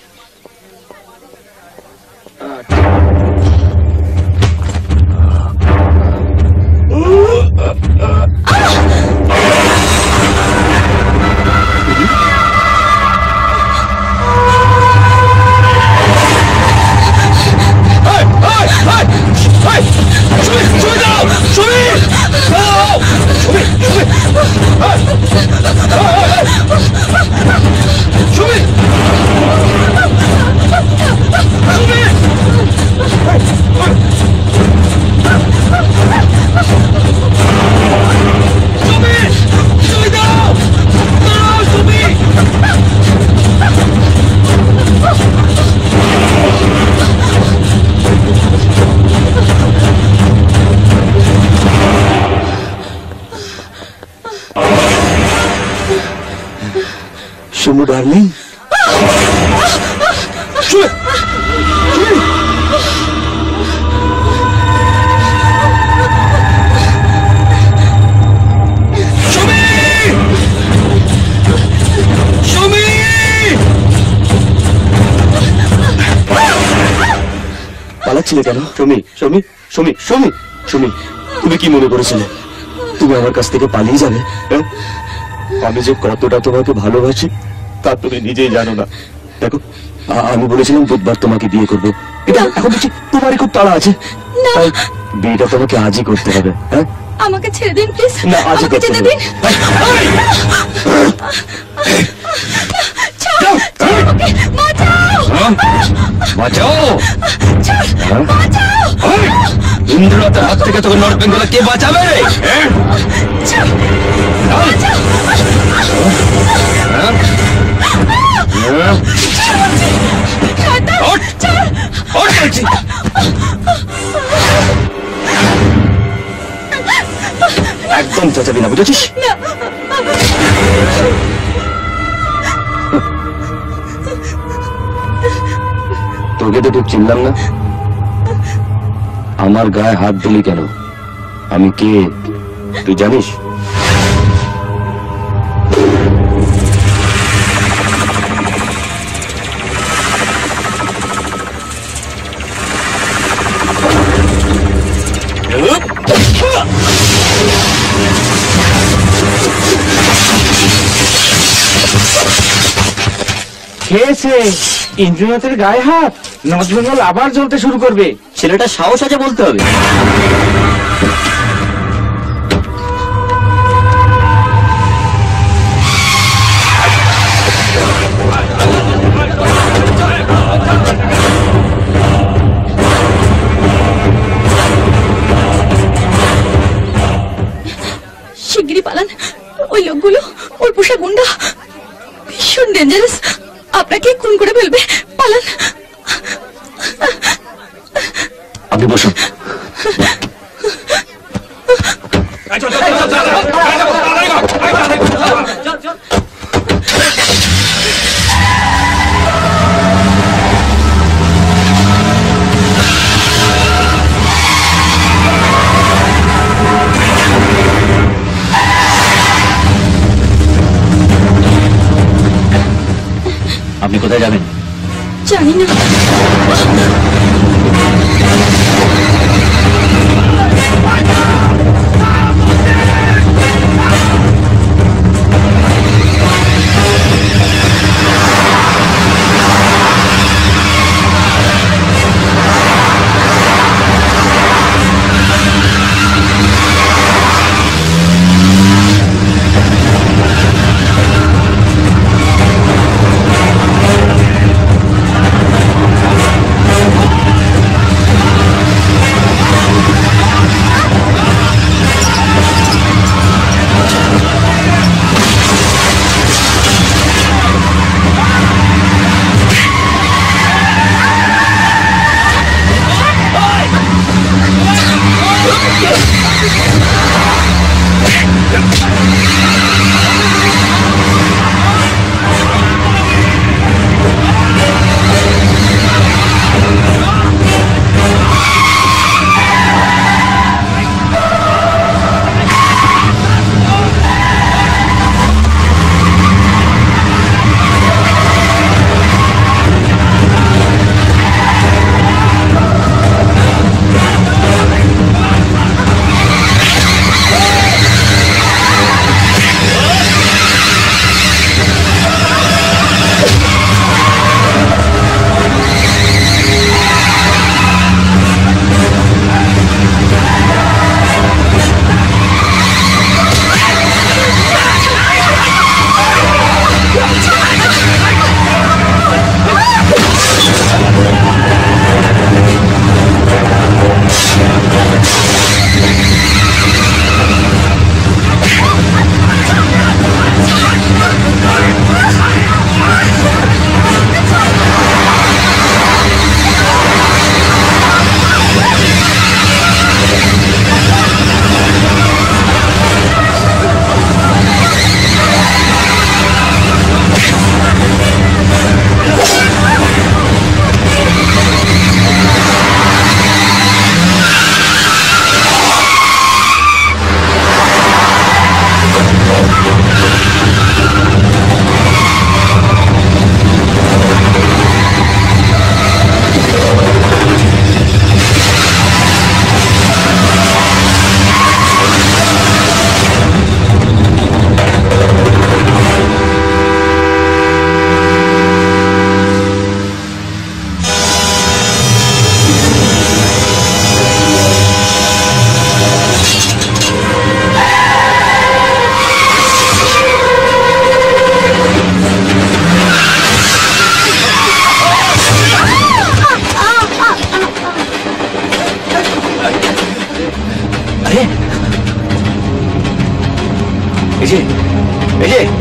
Shoot! ডার্লিং পালাচ্ছিলে কেন সুমি সুমি সুমি সুমি সুমি তুমি কি মনে করেছিলে তুমি আমার কাছ থেকে পালিয়ে যাবে হ্যাঁ? আমি যে কতটা তোমাকে ভালোবাসি তা তুমি নিজেই জানো না দেখো আ- আমি বলেছিলাম বুধবার তোমাকে বিয়ে করবো এটা এখন দেখছি তোমারই খুব তাড়া আছে তাই বিয়েটা তোমাকে আজই করতে হবে হ্যাঁ আমাকে ছেড়ে দিন প্লিজ না আজই আমাকে করতে যেতে হবে দিন ছাড়, ছাড় আমাকে, বাঁচাও বাঁচাও ছাড়, বাঁচাও ইন্দ্রনাথের হাত থেকে তোকে নর্থ বেঙ্গলে কে বাঁচাবে রে হ্যাঁ? ছাড়, বাঁচাও হ্যাঁ? হ্যাঁ? শয়তান, ওঠ! ছাড়। ওঠ বলছি। একদম চেঁচাবি না বুঝেছিস না তোকে তো ঠিক চিনলাম না আমার গায়ে হাত দিলি কেন আমি কে তুই জানিস খেয়েছে ইন্দ্রনাথের গায়ে হাত নর্থ বেঙ্গল আবার জ্বলতে শুরু করবে। ছেলেটা সাহস আছে বলতে হবে। শিগগিরই পালান, ওই লোকগুলো ওর পোষা গুন্ডা ভীষণ ডেঞ্জারাস, আপনাকে খুন করে ফেলবে, পালান। আপনি বসুন আপনি কোথায় যাবেন? জানি না। এই যে এই যে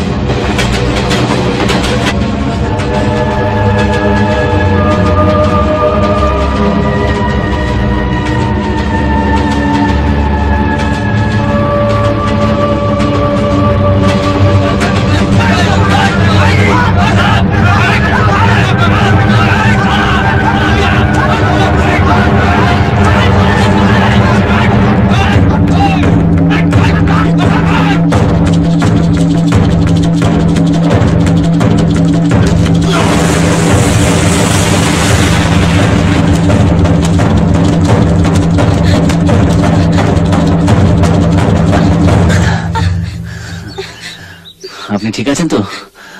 আপনি ঠিক আছেন তো?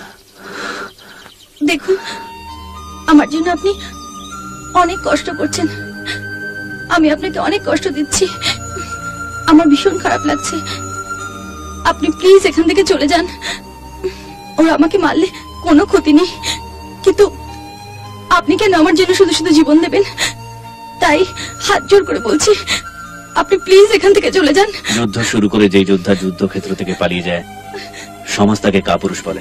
দেখুন, আমার জন্য আপনি অনেক কষ্ট করছেন। আমি আপনাকে অনেক কষ্ট দিচ্ছি, আমার ভীষণ খারাপ লাগছে। আপনি প্লিজ এখান থেকে চলে যান। ওরা আমাকে মারলে কোনো ক্ষতি নেই, কিন্তু আপনি কেন আমার জন্য শুধু শুধু জীবন দেবেন? তাই হাত জোর করে বলছি, আপনি প্লিজ এখান থেকে চলে যান। যুদ্ধ শুরু করে যেই যোদ্ধা যুদ্ধক্ষেত্র থেকে পালিয়ে যায়, সমাজ তাকে কাপুরুষ বলে।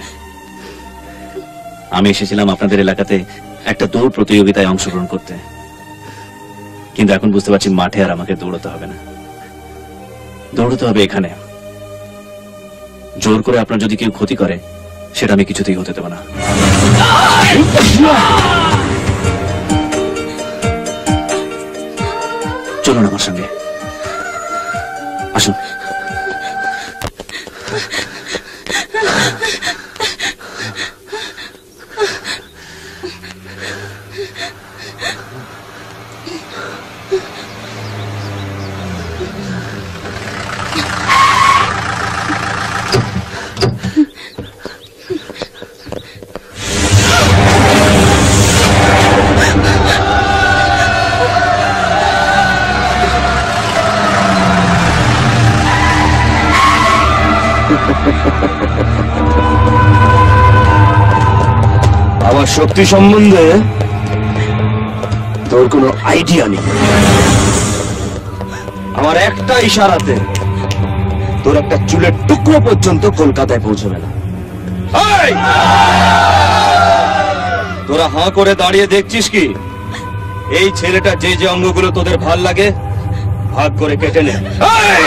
আমি এসেছিলাম আপনাদের এলাকাতে একটা দৌড় প্রতিযোগিতায় অংশগ্রহণ করতে, কিন্তু এখন বুঝতে পারছি মাঠে আর আমাকে দৌড়াতে হবে না, দৌড়াতে হবে এখানে। জোর করে আপনার যদি কেউ ক্ষতি করে, সেটা আমি কিছুতেই হতে দেব না। চলুন আমার সঙ্গে, আসুন। আমার শক্তি সম্বন্ধে তোর কোনো আইডিয়া নেই। আমার একটা ইশারাতে তোর একটা চুলের টুকরো পর্যন্ত কলকাতায় পৌঁছবে না। এই! তোরা হাঁ করে দাঁড়িয়ে দেখছিস কি? এই ছেলেটা যে যে অঙ্গগুলো তোদের ভাল লাগে ভাগ করে কেটে নে। এই!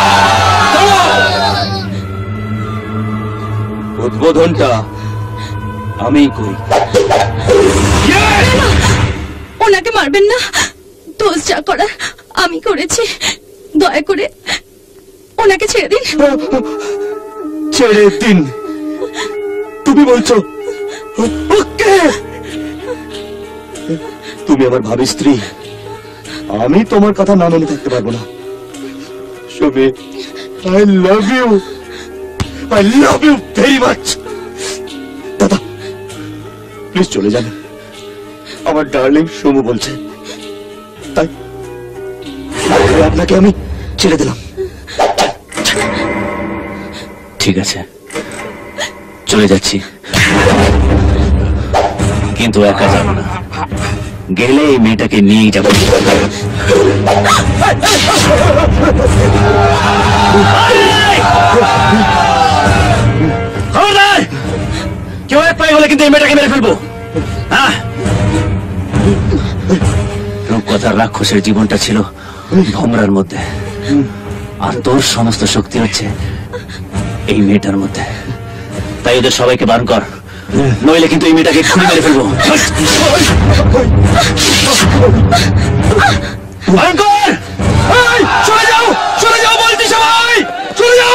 উদ্বোধনটা আমি করি। ওনাকে মারবেন না, দোষ যা করার আমি করেছি। দয়া করে ওনাকে ছেড়ে দিন। ছেড়ে দিন তুমি বলছো? ওকে, তুমি আমার ভাবি স্ত্রী, আমি তোমার কথা না মেনে থাকতে পারবো না। Sumi, I love you, I love you very much. দাদা প্লিজ চলে যান, আমার ডার্লিং সুমু বলছে, তাই আপনাকে আমি ছেড়ে দিলাম। ঠিক আছে, চলে যাচ্ছি, কিন্তু একা যাব না। গেলে এই মেয়েটাকে নিয়েই যাব। কেউ এক পায়ে হলে কিন্তু এই মেয়েটাকে মেরে ফেলবো। হ্যাঁ, রূপকথার রাক্ষসের জীবনটা ছিল ভমরার মধ্যে, আর তোর সমস্ত শক্তি হচ্ছে এই মেয়েটার মধ্যে। তাই ওদের সবাইকে বারণ কর, নইলে কিন্তু এই মেয়েটাকে খুঁড়ে মেরে ফেলবো। বারণ কর! এই, চলে যাও, চলে যাও বলছি, সবাই চলে যাও।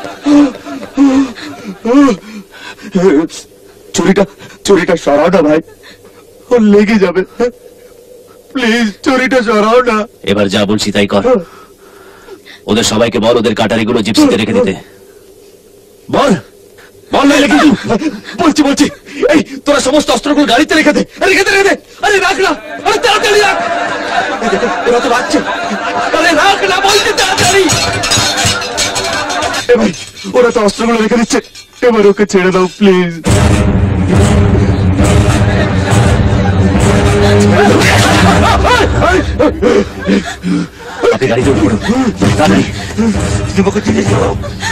চুরিটা চুরিটা সরাও না ভাই, ও লেগে যাবে। প্লিজ চুরিটা সরাও না। এবার যা বলছি তাই কর। ওদের সবাইকে বল ওদের কাটারিগুলো জিপসিতে রেখে দিতে। বল বল, নইলে কিন্তু। বলছি বলছি এই তোরা সমস্ত অস্ত্রগুলো গাড়িতে রেখে দে, রেখে দে রেখে দে। আরে রাখ না, আরে তাড়াতাড়ি রাখ। এই দেখো, ওরা তো রাখছে। আরে রাখ না বলছি, তাড়াতাড়ি। এ ভাই, ওরা তো অস্ত্রগুলো রেখে দিচ্ছে, এবার ওকে ছেড়ে দাও প্লিজ। আপনি গাড়িতে উঠে পড়ুন তাড়াতাড়ি। যুবক চিনে যাও।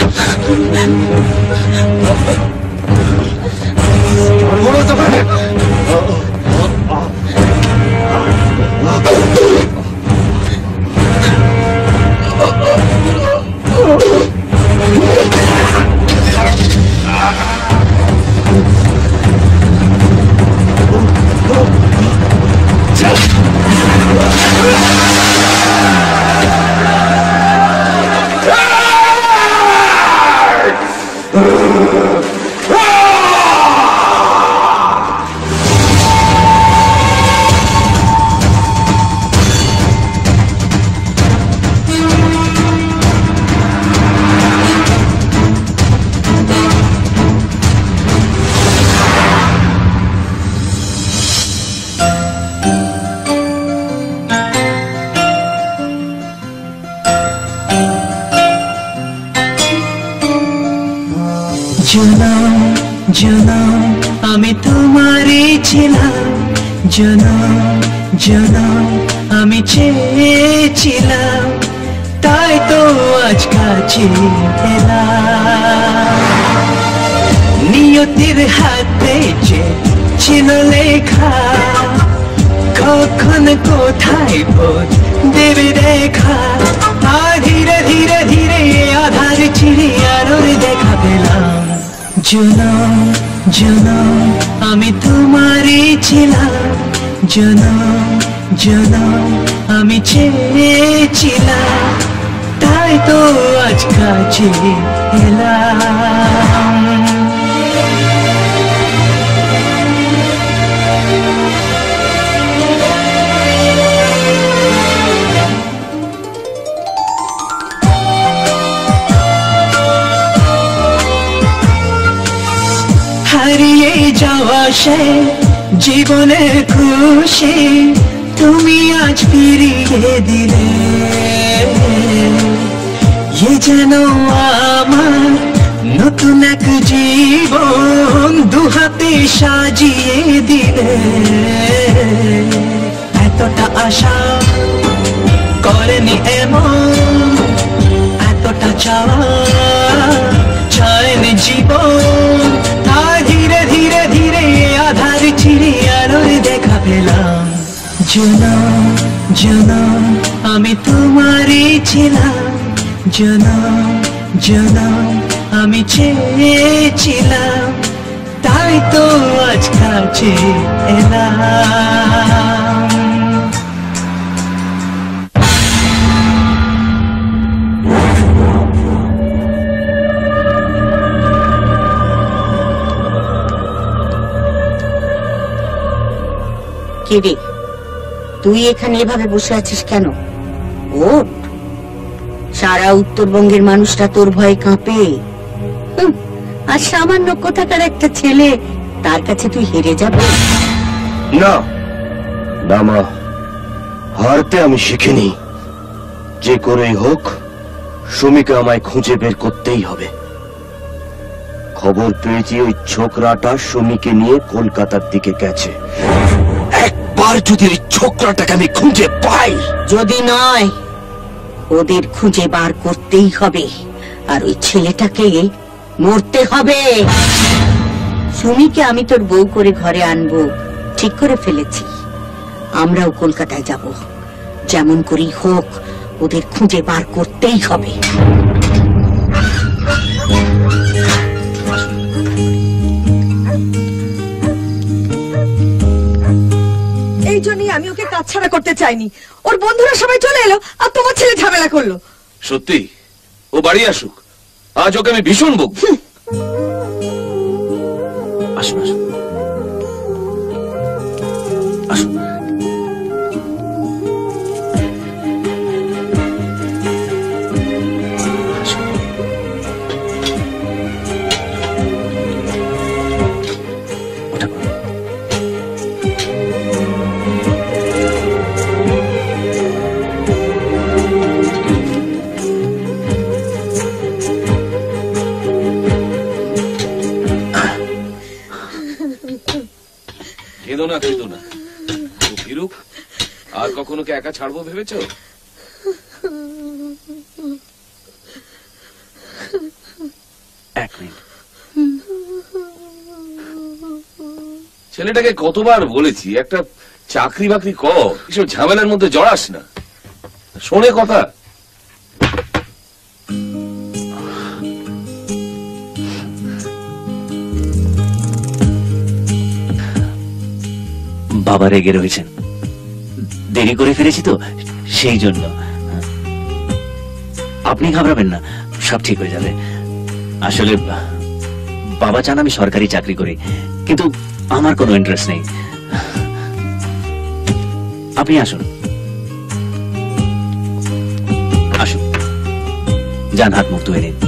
জনম জনম আমি তোমারই ছিলাম, জনম জনম আমি চেয়েছিলাম, তাই তো আজ কাছে এলাম। নিয়তির হাতে যে ছিল লেখা, কখন কোথায় ভোট দেবে দেখা, আর ধীরে ধীরে ধীরে আধার চিড়ে আলোর দেখা পেলাম। জনম জনম আমি তোমারই ছিলাম, জনম জনম আমি চেয়েছিলাম, তাই তো আজ কাছে এলাম। হারিয়ে যাওয়া সে জীবনের খুশি তুমি আজ ফিরিয়ে দিলে, এ যেন আমার নতুন এক জীবন দুহাতে সাজিয়ে দিলে। এতটা আশা করেনি এমন, এতটা চাওয়া চায়নি জীবন, আর ধীরে ধীরে ধীরে আধার চিড়ে আলোর দেখা পেলাম। জনম জনম আমি তোমারই ছিলাম, জনম জনম আমি চেয়েছিলাম, তাই তো আজ কাছে এলাম। কিরে তুই এখানে এভাবে বসে আছিস কেন? ওঠ, সারা উত্তরবঙ্গের মানুষরা তোর ভয়ে কাঁপে। হুঁ, আর সামান্য কোথাকার একটা ছেলে, তার কাছে তুই হেরে যাবে? না না মা, হারতে আমি শিখিনি। যে করেই হোক সুমিকে আমায় খুঁজে বের করতেই হবে। খবর পেয়েছি ওই ছোকরাটা সুমিকে নিয়ে কলকাতার দিকে গেছে। একবার যদি ওই ছোকরাটাকে আমি খুঁজে পাই। যদি নয়, ওদের খুঁজে বার করতেই হবে, আর ওই ছেলেটাকে মরতে হবে। সুমিকে আমি তোর বউ করে ঘরে আনবো ঠিক করে ফেলেছি। আমরাও কলকাতায় যাব, যেমন করেই হোক ওদের খুঁজে বার করতেই হবে। এই জন্যই আমি ওকে কাজ ছাড়া করতে চাইনি। ওর বন্ধুরা সবাই চলে এলো আর তোমার ছেলে ঝামেলা করলো। সত্যি ও বাড়ি আসুক, আজ ওকে আমি ভীষণ বকবো। আসুন আসুন আসুন। একা ছাড়বো ভেবেছো? এক মিনিট। ছেলেটাকে কতবার বলেছি একটা চাকরি বাকরি কর, এসব ঝামেলার মধ্যে জড়াস না। শোনে কথা। বাবা রেগে রয়েছেন, দেরি করে ফিরেছি তো সেই জন্য। আপনি ঘাবড়াবেন না, সব ঠিক হয়ে যাবে। আসলে বাবা চান আমি সরকারি চাকরি করি, কিন্তু আমার কোনো ইন্টারেস্ট নেই। আপনি আসুন আসুন, যান হাত মুখ ধুয়ে নিন।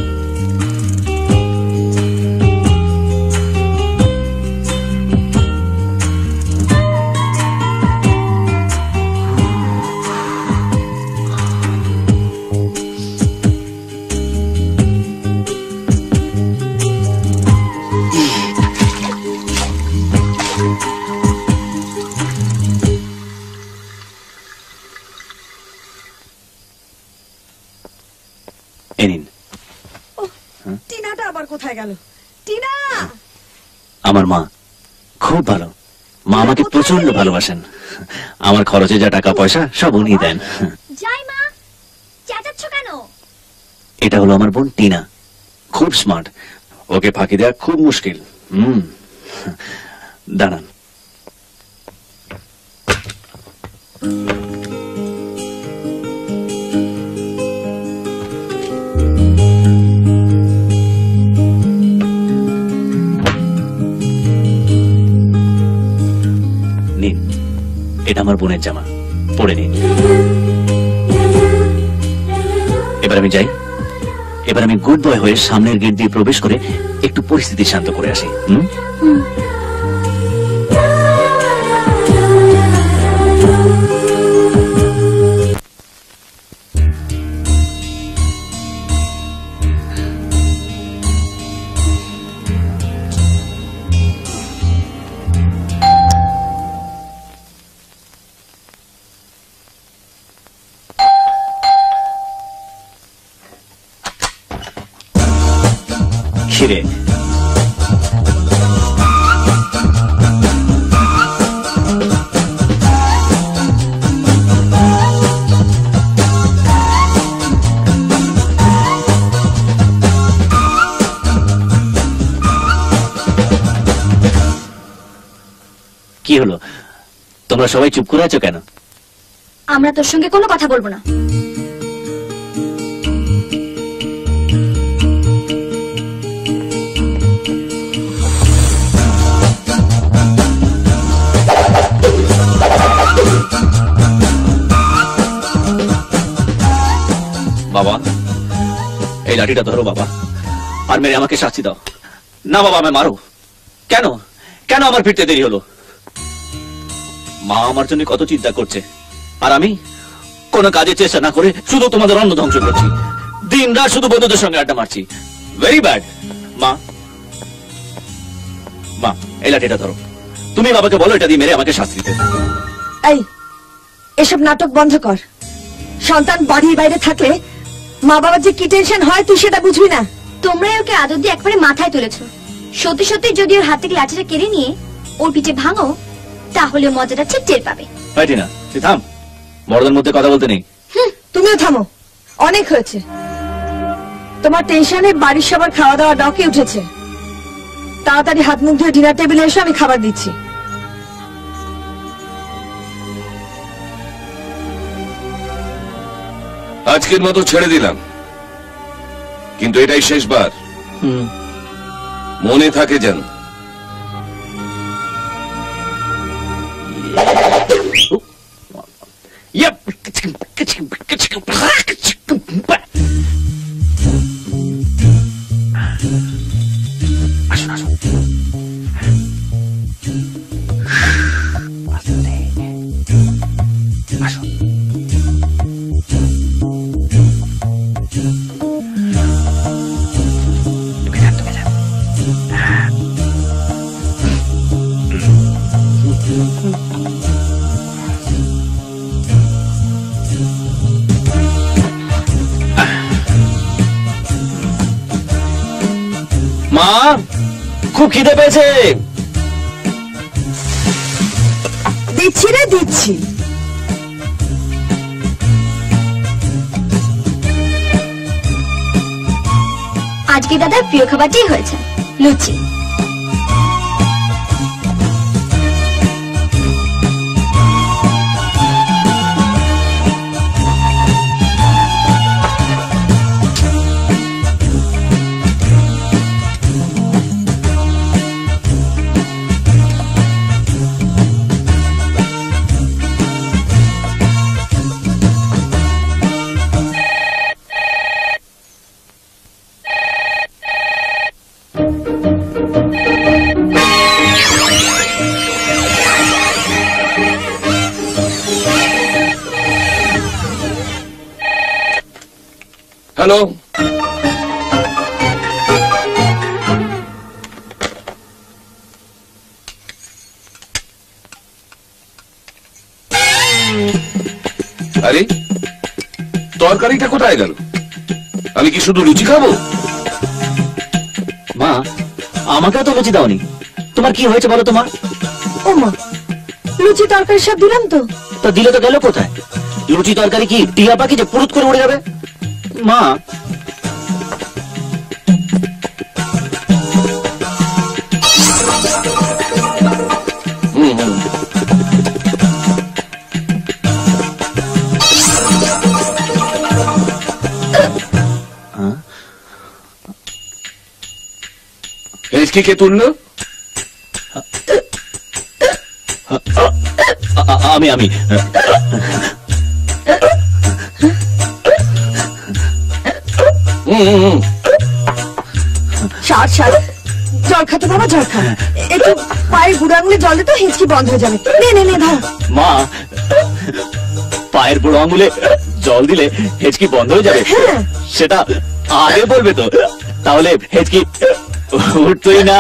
টিনাটা আবার কোথায় গেল? টিনা! আমার মা খুব ভালো, মা আমাকে প্রচন্ড ভালোবাসেন। আমার খরচে যা টাকা পয়সা সব উনি দেন। যাই মা, চেঁচাচ্ছ কেন? এটা হলো আমার বোন টিনা, খুব স্মার্ট, ওকে ফাঁকি দেওয়া খুব মুশকিল। হুম, দাঁড়ান। নিন, এটা আমার বোনের জামা, পরে নিন। এবার আমি যাই। এবার আমি গুড বয় হয়ে সামনের গেট দিয়ে প্রবেশ করে একটু পরিস্থিতি শান্ত করে আসি। হুম? খিরে কি হলো? তোমরা সবাই চুপ করে আছো কেন? আমরা তোর সঙ্গে কোনো কথা বলবো না। বাবা, এই লাঠিটা ধরো বাবা, আর মেরে আমাকে শাস্তি দাও। না বাবা, আমি মারো কেন? কেন আমার ফিরতে দেরি হলো? মা আমার জন্য কত চিন্তা করছে, আর আমি কোনো কাজে চেষ্টা না করে শুধু তোমাদের অন্ন ধ্বংস করছি। দিন রাত শুধু বন্ধুদের সঙ্গে আড্ডা মারছি। Very bad. মা, মা এই লাঠিটা ধরো, তুমি বাবাকে বলো এটা দিয়ে মেরে আমাকে শাস্তি দিতে। এই, এসব নাটক বন্ধ কর। সন্তান বাড়ির বাইরে থাকলে মা বাবার যে কি টেনশন হয় তুই সেটা বুঝবি না। তোমরাই ওকে আদর দিয়ে একবারে মাথায় তুলেছো। সত্যি সত্যি যদি ওর হাত থেকে লাঠিটা কেড়ে নিয়ে ওর পিঠে ভাঙো, তাহলে মজাটা ঠিক টের পাবে। না, তুই থাম, বড়দের মধ্যে কথা বলতে নেই। তুমিও থামো, অনেক হয়েছে। তোমার টেনশনে বাড়ির সবার খাওয়া দাওয়া ডকে উঠেছে। তাড়াতাড়ি হাত মুখ ধুয়ে ডিনার টেবিলে এসে আমি খাবার দিচ্ছি। আজকের মতো ছেড়ে দিলাম, কিন্তু এটাই শেষবার। মনে থাকে যেন। আসুন আসুন, আসুন। ভেতর ঢুকে যান। মা খুব খিদে পেয়েছে। দিচ্ছি রে দিচ্ছি। আজকে দাদার প্রিয় খাবারটি হয়েছে লুচি। হ্যালো, আরে তরকারিটা কোথায় গেল? আমি কি শুধু লুচি খাবো? মা আমাকেও তো লুচি দাওনি, তোমার কি হয়েছে বলো তোমার? ও মা, লুচি তরকারি সব দিলাম তো। তো দিলে তো গেল কোথায়? লুচি তরকারি কি টিয়া পাখি যে পুরুত করে উড়ে যাবে? মা হুম হুম হেঁচকি কে তুললো? আমি আমি সার সার জল খাতে বাবা, জল খা। একটু পায়ের বুড়ো আঙুলে জল দে তো, হিঁচকি বন্ধ হয়ে যাবে। নে নে নে ধর। মা পায়ের বুড়ো আঙুলে জল দিলে হেঁচকি বন্ধ হয়ে যাবে? সেটা আগে বলবে তো, তাহলে হেঁচকি উঠতোই না।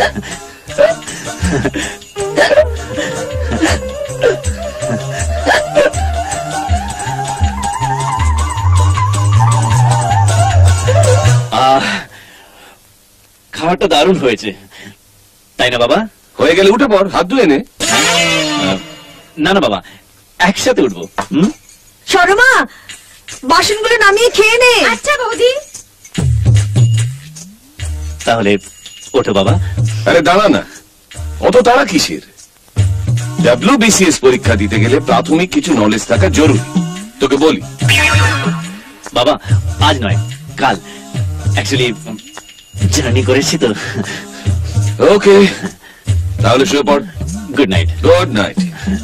খাবারটা দারুণ হয়েছে, তাই না বাবা? হয়ে গেলে উঠে পড়, হাত ধুয়ে নে। না না বাবা, একসাথে উঠবো। হুম, শর্মা বাসনগুলো নামিয়ে খেয়ে নে। আচ্ছা বৌদি। তাহলে ওঠো বাবা। আরে দাঁড়া না, অত তাড়া কিসের? ডব্লিউবিসিএস পরীক্ষা দিতে গেলে প্রাথমিক কিছু নলেজ থাকা জরুরি, তোকে বলি। বাবা আজ নয়, কাল। অ্যাকচুয়ালি জার্নি করেছি তো। ওকে, তাহলে শুয়ে পড়। Good night. Good night.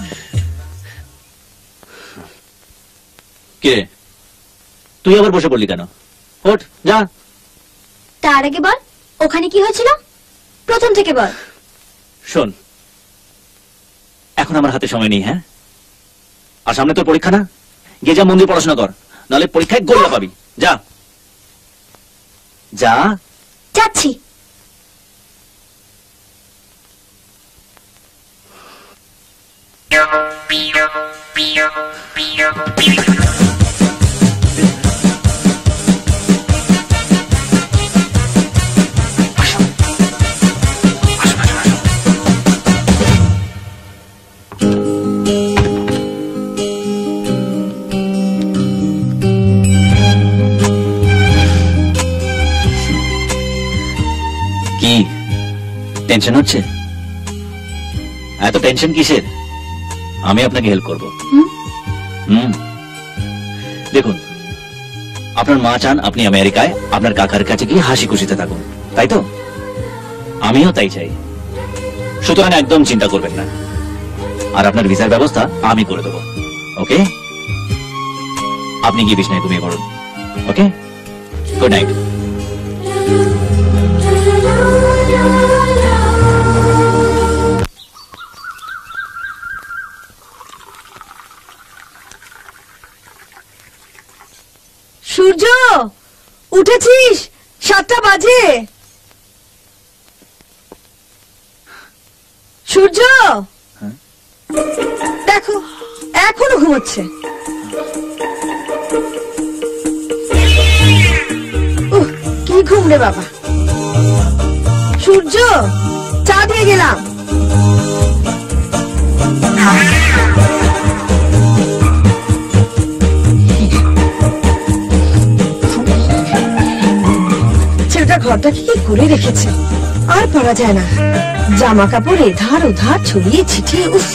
কে তুই আবার বসে পড়লি কেন? ওঠ যা। তার আগে বল ওখানে কি হয়েছিল, প্রথম থেকে বল। শোন, এখন আমার হাতে সময় নেই। হ্যাঁ, আর সামনে তোর পরীক্ষা না, গিয়ে যা মন দিয়ে পড়াশোনা কর, নাহলে পরীক্ষায় গোল্লা পাবি। যা যা। যাচ্ছি। কি টেনশন হচ্ছে? এত টেনশন কিসের? আমি আপনাকে হেল্প করব। হুম, দেখুন, আপনার মা চান আপনি আমেরিকায় আপনার কাকার কাছে গিয়ে হাসি খুশিতে থাকুন, তাই তো? আমিও তাই চাই। সুতরাং একদম চিন্তা করবেন না, আর আপনার ভিসার ব্যবস্থা আমি করে দেবো। ওকে, আপনি গিয়ে বিছনায় ঘুমিয়ে পড়ুন। Okay, good night. সূর্য উঠেছিস? সাতটা বাজে। সূর্য দেখো এখনো ঘুমোচ্ছে। উহ, কি ঘুম রে বাবা। সূর্য, চা দিয়ে গেলাম। ছেলেটা ঘরটাকে কি করে রেখেছে, আর পারা যায় না। জামা কাপড় এধার ওধার ছড়িয়ে ছিটিয়ে, উফ।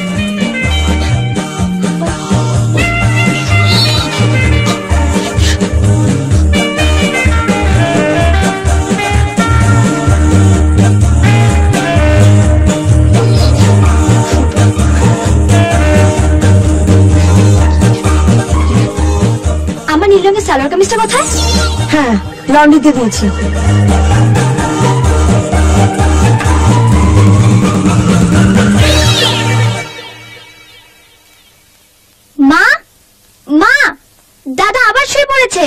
আমার নীল রঙের সালোয়ার কামিজটা কোথায়? হ্যাঁ, লন্ড্রিতে দিয়েছি। মা, মা, দাদা আবার শুয়ে পড়েছে।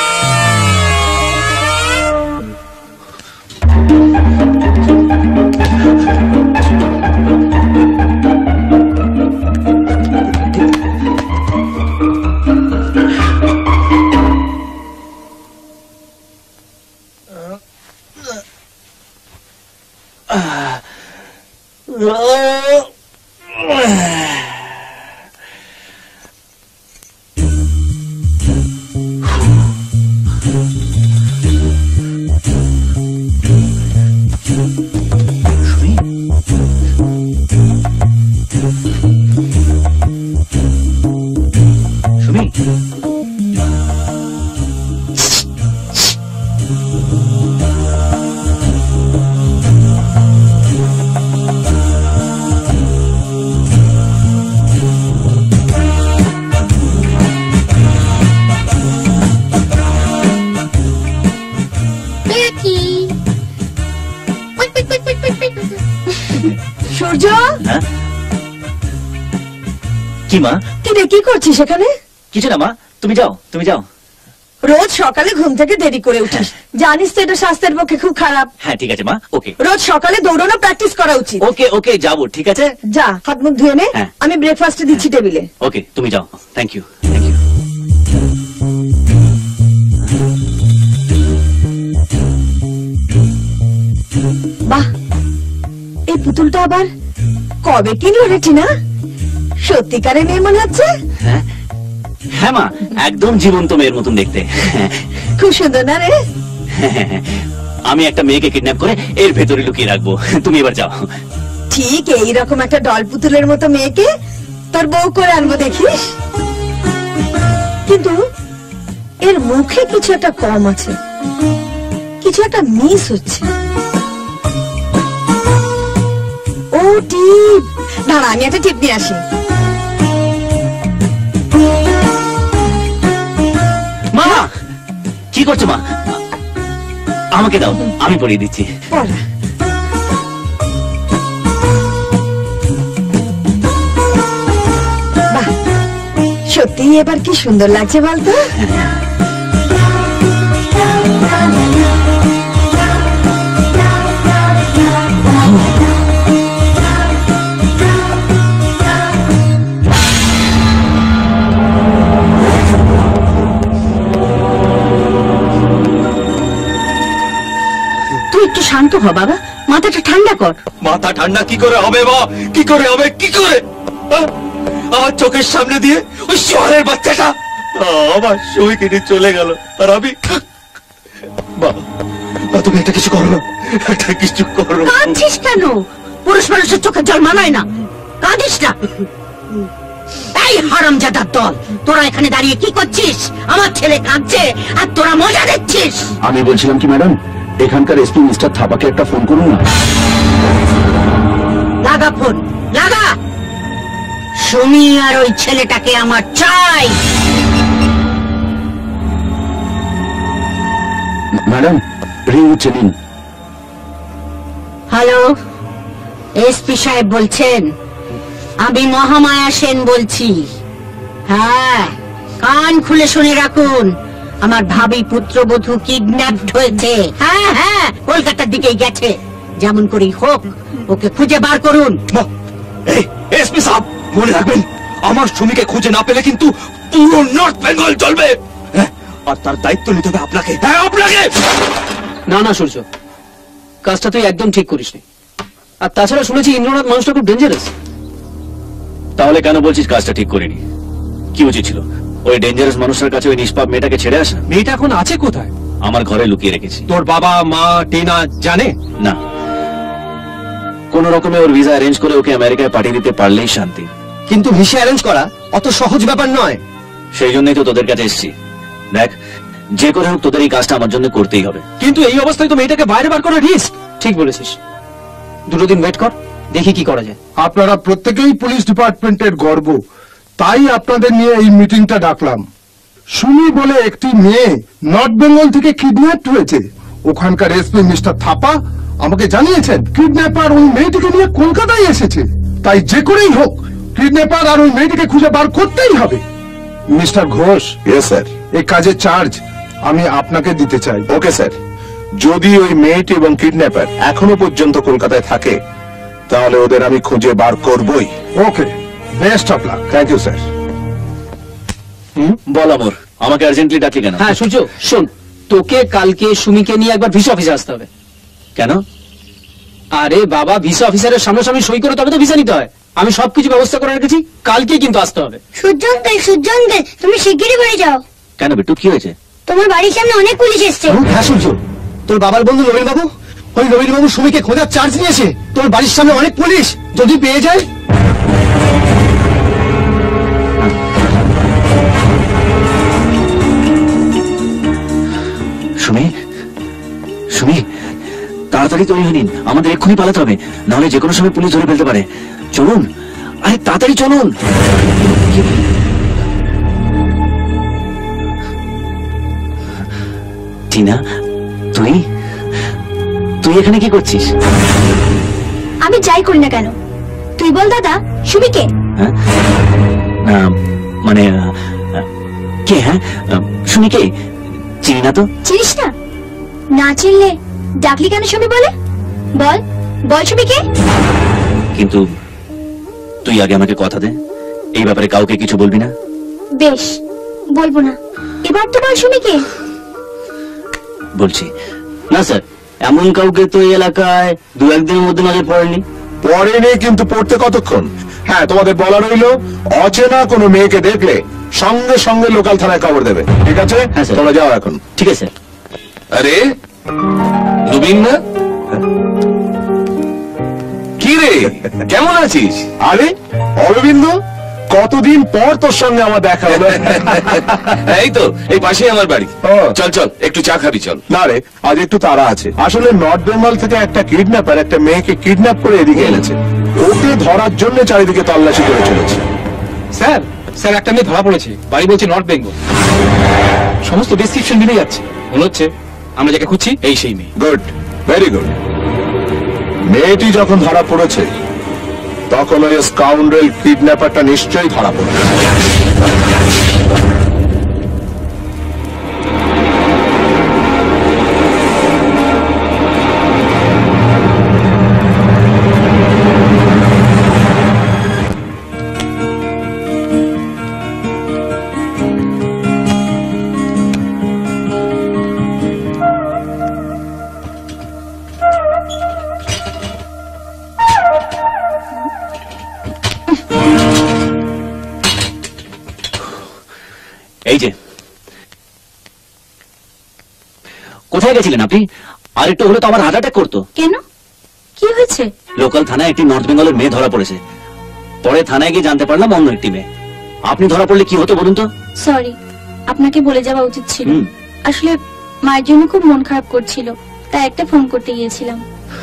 সূর্য, কি মা? কি রে, কি করছিস এখানে? কিছু না মা, তুমি যাও, তুমি যাও। রোজ সকালে ঘুম থেকে দেরি করে উঠিস, জানিস তো এটা স্বাস্থ্যের পক্ষে খুব খারাপ। হ্যাঁ ঠিক আছে মা, ওকে। রোজ সকালে দৌড়ানো প্র্যাকটিস করা উচিত। ওকে ওকে, যাবো, ঠিক আছে। যা, হাত মুখ ধুয়ে নে, হ্যাঁ। আমি ব্রেকফাস্টে দিচ্ছি টেবিলে। ওকে, তুমি যাও। Thank you, thank you. বাহ, এই পুতুলটা আবার কবে কিনলো রে টিনা? সত্যিকারের মেয়ে মনে হচ্ছে। হ্যাঁ মা, একদম জীবন্ত মেয়ের মতন দেখতে। খুব সুন্দর না রে? আমি একটা মেয়েকে কিডন্যাপ করে এর ভেতরে লুকিয়ে রাখবো, তুমি এবার যাও। ঠিক এইরকম একটা ডল পুতুলের মতো মেয়েকে তোর বউ করে আনবো, দেখিস। কিন্তু এর মুখে কিছু একটা কম আছে, কিছু একটা মিস হচ্ছে। ও টিপ, দাঁড়া আমি একটা টিপ নিয়ে আসি। মা, কি করছো মা? আমাকে দাও, আমি পরিয়ে দিচ্ছি। বাহ, সত্যি এবার কি সুন্দর লাগছে বলতো? একটু শান্ত হ বাবা, মাথাটা ঠান্ডা কর। মাথা ঠান্ডা কি করে হবে মা? কি করে হবে? কি করে? আহ! আমার চোখের সামনে দিয়ে ওই শহরের বাচ্চাটা আমার সই কেটে চলে গেল, আর আমি মা, মা, তুমি একটা কিছু করো না, একটা কিছু করো। কাঁদছিস কেন? পুরুষ মানুষের চোখে জল মানায় না, কাঁদিস না। এই হারামজাদার দল, তোরা এখানে দাঁড়িয়ে কি করছিস? আমার ছেলে কাঁদছে আর তোরা মজা দেখছিস। আমি বলছিলাম কি ম্যাডাম, এখানকার এসপি মিস্টার থাপাকে একটা ফোন করুন না। লাগা ফোন, লাগা। সুমি আর ওই ছেলেটাকে আমার চাই। ম্যাডাম, রিং উঠছে, নিন। হ্যালো, এসপি সাহেব বলছেন? আমি মহামায়া সেন বলছি। হ্যাঁ, কান খুলে শুনে রাখুন, আমার ভাবি পুত্রবধূ কিডন্যাপড হয়েছে। হ্যাঁ হ্যাঁ, কলকাতার দিকেই গেছে। যেমন করেই হোক ওকে খুঁজে বার করুন। এসপি সাহেব, মনে রাখবেন, আমার সুমিকে খুঁজে না পেলে কিন্তু পুরো নর্থ বেঙ্গল চলবে, আর তার দায়িত্ব নিতে হবে আপনাকে। হ্যাঁ আপনাকে। না না সূর্য, কাজটা তুই একদম ঠিক করিসনি। আর তাছাড়া শুনেছি ইন্দ্রনাথ মানুষটা খুব ডেঞ্জারাস। তাহলে কেন বলছিস কাজটা ঠিক করিনি? কি উচিত ছিল ওই ডেঞ্জারাস মানুষের কাছে ওই নিষ্পাপ মেয়েটাকে ছেড়ে আসা? মেয়েটা এখন আছে কোথায়? আমার ঘরে লুকিয়ে রেখেছি। তোর বাবা মা টিনা জানে না? কোন রকমে ওর ভিসা অ্যারেঞ্জ করে ওকে আমেরিকায় পাঠিয়ে দিতে পারলেই শান্তি। কিন্তু ভিসা অ্যারেঞ্জ করা অত সহজ ব্যাপার নয়। সেই জন্যই তো তোদের কাছে এসেছি। দেখ, যে করে হোক তোদের এই কাজটা আমার জন্য করতেই হবে। কিন্তু এই অবস্থায় তো মেয়েটাকে বাইরে বার করা রিস্ক। ঠিক বলেছিস, দুটো দিন ওয়েট কর, দেখি কি করা যায়। আপনারা প্রত্যেকেই পুলিশ ডিপার্টমেন্টের গর্ব, তাই আপনাদের নিয়ে এই মিটিংটা ডাকলাম। সুমি বলে একটি মেয়ে নর্থ বেঙ্গল থেকে কিডন্যাপ হয়েছে। ওখানকার এসপি মিস্টার থাপা আমাকে জানিয়েছেন কিডন্যাপার ওই মেয়েটিকে নিয়ে কলকাতায় এসেছে। তাই যে করেই হোক কিডন্যাপার আর ওই মেয়েটিকে খুঁজে বার করতেই হবে। মিস্টার ঘোষ, ইয়েস স্যার, এই কাজের চার্জ আমি আপনাকে দিতে চাই। Okay sir. যদি ওই মেয়েটি এবং কিডন্যাপার এখনো পর্যন্ত কলকাতায় থাকে তাহলে ওদের আমি খুঁজে বার করবই। Okay, best of luck. Thank you sir. বল আমর, আমাকে আর্জেন্টলি ডাকলি কেন? হ্যাঁ সূর্য, শোন, তোকে কালকে সুমিকে নিয়ে একবার ভিসা অফিসে আসতে হবে। কেন? আরে বাবা, ভিসা অফিসারের সামনাসামনি সই করে তবে তো ভিসা নিতে হয়। আমি সবকিছু ব্যবস্থা করে রেখেছি, কালকে কিন্তু আসতে হবে। সূর্যন্তে সূর্যন্তে তুমি শিগগিরই বাড়ি যাও। কেন বিট্টু, কি হয়েছে? তোমার বাড়ির সামনে অনেক পুলিশ এসছে। হ্যাঁ সূর্য, তোর বাবার বন্ধু নবীন বাবু, ওই নবীন বাবু সুমিকে খোঁজার চার্জ নিয়েছে। তোর বাড়ির সামনে অনেক পুলিশ, যদি পেয়ে যায়। সুমি, সুমি, তাড়াতাড়ি তৈরি হয়ে নিন, আমাদের এক্ষুনি পালাতে হবে, নাহলে যে কোনো সময় পুলিশ ধরে ফেলতে পারে। চলুন, আরে তাড়াতাড়ি চলুন। টিনা, তুই তুই এখানে কি করছিস? আমি যাই করি না কেন, তুই বল দাদা, সুমিকে? আহ, মানে আহ, কে? হ্যাঁ, সুমি কে? চিনি না তো। চিনিস না? না চিনলে ডাকলি কেন সুমি বলে? বল বল সুমিকে। কিন্তু তুই আগে আমাকে কথা দে, এই ব্যাপারে কাউকে কিছু বলবি না। বেশ, বলবো না। এবার তো বল সুমিকে। বলছি না স্যার, এমন কাউকে তো এই এলাকায় দু একদিনের মধ্যে নজর পড়েনি। পড়েনি, কিন্তু পড়তে কতক্ষণ? হ্যাঁ, তোমাদের বলা রইল, অচেনা কোনো মেয়েকে দেখলে সঙ্গে সঙ্গে লোকাল থানায় খবর দেবে। ঠিক আছে? তোমরা যাও এখন। ঠিক আছে। আরে নবীন না? কি রে, কেমন আছিস? আরে অরবিন্দ, কতদিন পর তোর সঙ্গে আমার দেখা হলো। এই তো এই পাশেই আমার বাড়ি। চল চল, একটু চা খাবি চল। না রে, আজ একটু তাড়া আছে। আসলে নর্থ বেঙ্গল থেকে একটা কিডন্যাপার একটা মেয়েকে কিডন্যাপ করে এদিকে এনেছে। ওকে ধরার জন্য চারিদিকে তল্লাশি করে চলেছে। স্যার, স্যার একটা মেয়ে ধরা পড়েছে, বাড়ি বলছে নর্থ বেঙ্গল। সমস্ত ডেসক্রিপশন মিলে যাচ্ছে, মনে হচ্ছে আমরা যাকে খুঁজছি এই সেই মেয়ে। Good, very good. মেয়েটি যখন ধরা পড়েছে তখন ওই স্কাউন্ড্রেল কিডন্যাপারটা নিশ্চয়ই ধরা পড়েছে। এই যে, কোথায় গেছিলেন আপনি? আর একটু হলে তো আমার হার্ট অ্যাটাক করতো। কেন, কি হয়েছে? লোকাল থানায় একটি নর্থ বেঙ্গলের মেয়ে ধরা পড়েছে। পরে থানায় গিয়ে জানতে পারলাম অন্য একটি মেয়ে। আপনি ধরা পড়লে কি হতো বলুন তো? সরি, আপনাকে বলে যাওয়া উচিত ছিল। হুম। আসলে মায়ের জন্য খুব মন খারাপ করছিল, তাই একটা ফোন করতে গিয়েছিলাম।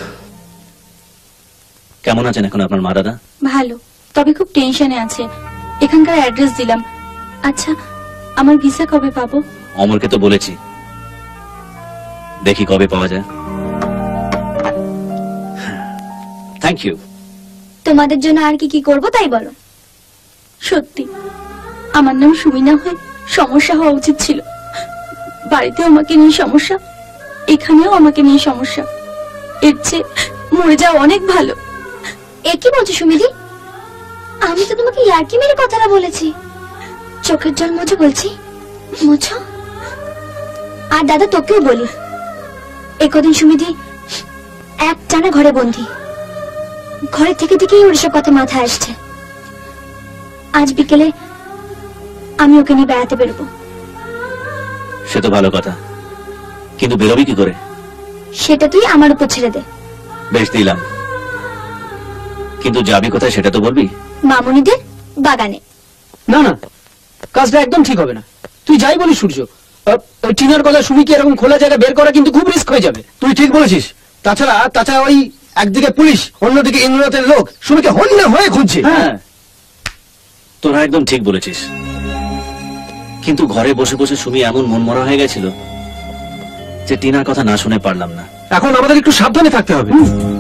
কেমন আছেন এখন আপনার মা দাদা? ভালো, তবে খুব টেনশনে আছে। এখানকার অ্যাড্রেস দিলাম। আচ্ছা, আমার ভিসা কবে পাবো? অমরকে তো বলেছি, দেখি কবে পাওয়া যায়। Thank you. তোমাদের জন্য আর কি কি করব তাই বলো। সত্যি আমার নাম সুমিনা হয়ে সমস্যা হওয়া উচিত ছিল। বাড়িতেও আমাকে নিয়ে সমস্যা, এখানেও আমাকে নিয়ে সমস্যা। এর চেয়ে মরে যাওয়া অনেক ভালো। এ কি বলছো সুমিদি? আমি তো তোমাকে ইয়ার্কি মেরে কথাটা বলেছি। চোখের জল মুছো বলছি, মুছো। আর দাদা তোকেও বলি, একদিন সুমিদি জানা ঘরে বন্দি, ঘরে থেকে থেকেই ওর সব কথা মাথায় আসছে। আজ বিকেলে আমি ওকে নিয়ে বেড়াতে বেরোবো। সে তো ভালো কথা, কিন্তু বেরোবি কি করে? সেটা তুই আমার উপর ছেড়ে দে। বেশ দিলাম, কিন্তু যাবি কোথায় সেটা তো বলবি। মামুনিদের বাগানে। না না, কাজটা একদম ঠিক হবে না। তুই যাই বলিস সূর্য, আহ, ওই টিনার কথা সুমিকে এরকম খোলা জায়গা বের করা কিন্তু খুব রিস্ক হয়ে যাবে। তুই ঠিক বলেছিস। তাছাড়া তাছাড়া ওই একদিকে পুলিশ, অন্যদিকে ইন্দ্রনাথের লোক সুমিকে হন্যে হয়ে খুঁজছে। হ্যাঁ, তোরা একদম ঠিক বলেছিস, কিন্তু ঘরে বসে বসে সুমি এমন মনমরা হয়ে গেছিল যে টিনার কথা না শুনে পারলাম না। এখন আমাদের একটু সাবধানে থাকতে হবে।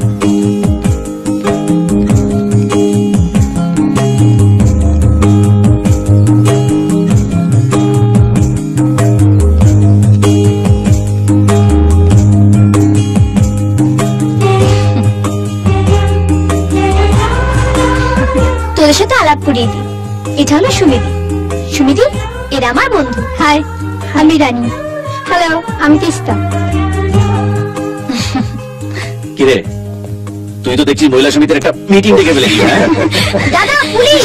তোদের সাথে আলাপ করিয়ে দিই। এটা হলো সুমিদি। সুমিদি, এরা আমার বন্ধু। হাই, আমি রানী। হ্যালো, আমি তিস্তা। কিরে, তুই তো দেখছি মহিলা সমিতির একটা মিটিং ডেকে ফেলেছিস। দাদা, পুলিশ!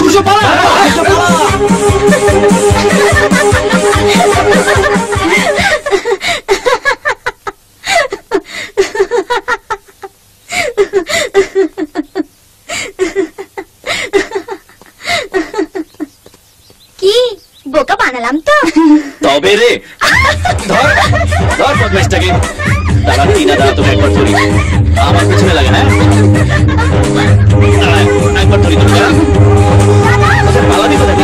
কি বোকা বানালাম তো? তবে রে, ধর ধর বদমাইশটাকে। দাদা, টিনা দাদা, তোকে একবার ধরি। আমার পেছনে লাগে না, একবার ধরি তোকে। পালাবি কোথায়?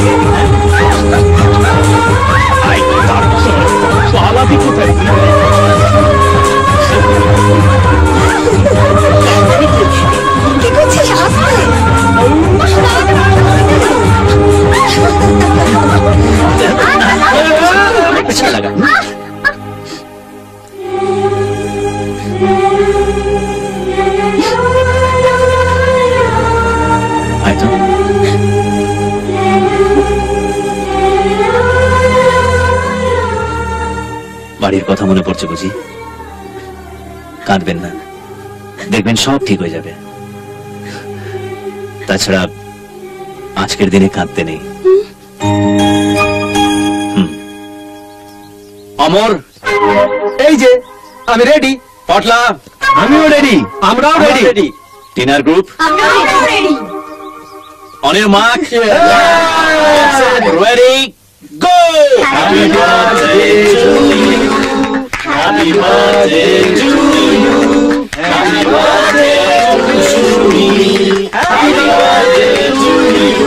পালাবি কোথায়? কি করছিস? পেছনে লাগা। বাড়ির কথা মনে পড়ছে বুঝি? কাঁদবেন না, দেখবেন সব ঠিক হয়ে যাবে। তাছাড়া আজকের দিনে কাঁদতে নেই। অমর, এই যে আমি রেডি। পটলা, আমিও রেডি। আমরাও রেডি। টিনার গ্রুপ, আমরাও ready. On your mark, ready, go! Happy birthday to you, happy birthday to you, happy birthday to Sumi, happy birthday to you.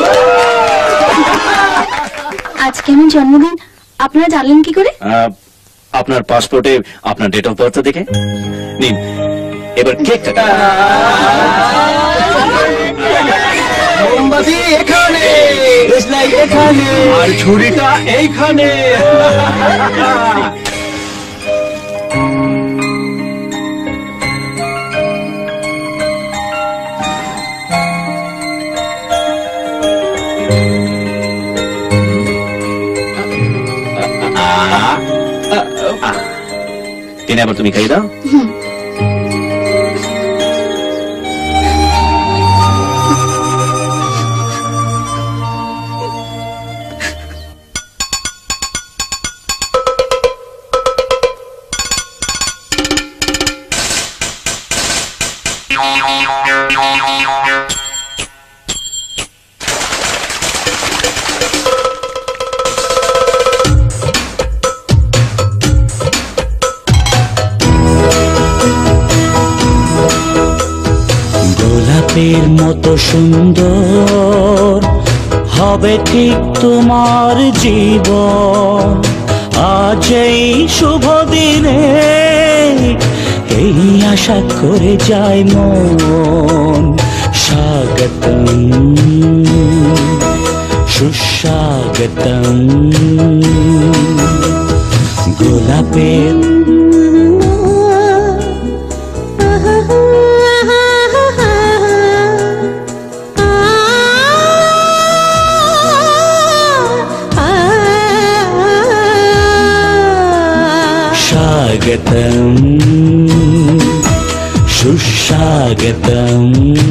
আজকে আমার জন্মদিন, আপনারা জানলেন কি করে? আপনার পাসপোর্টে আপনার ডেট অফ বার্থ দেখে। নিন, এবার কেক কাটা। মোমবাতি এখানে, এখানে, আর ছুরিটা এইখানে। টিনা, এবার তুমি খাইয়ে দাও। গোলাপের মতো সুন্দর হবে ঠিক তোমার জীবন। আজ এই শুভ দিনে এই আশা করে যায় মন। স্বাগতম সুস্বাগতম গোলাপের স্বাগতম সুস্বাগতম।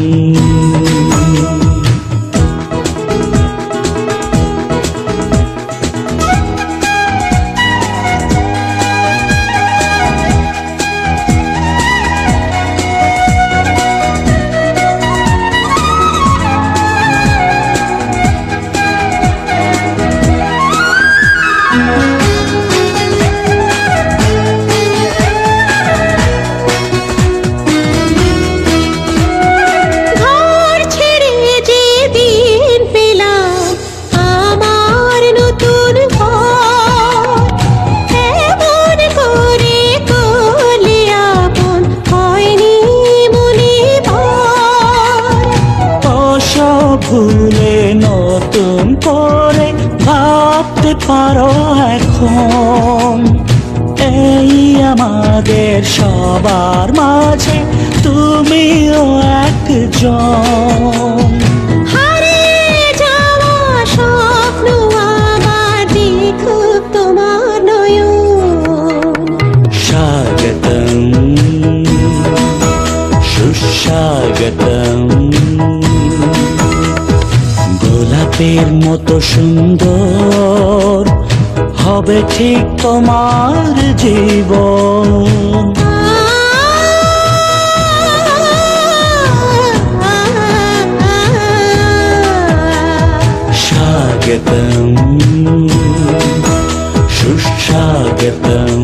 ভুলে নতুন করে ভাবতে পারো এখন, এই আমাদের সবার মাঝে তুমিও একজন। হারিয়ে যাওয়া স্বপ্ন আবার দেখুক তোমার নয়ন। স্বাগতম সুস্বাগতম। গোলাপের মতো সুন্দর হবে ঠিক তোমার জীবন। স্বাগতম সুস্বাগতম।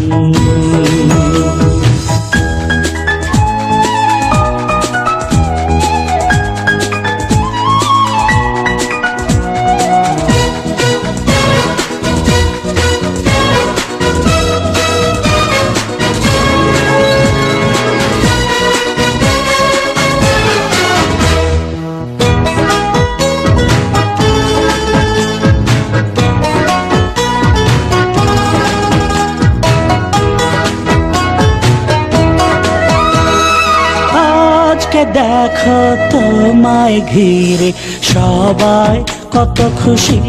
দেখো তোমায় ঘিরে সবাই কত খুশি,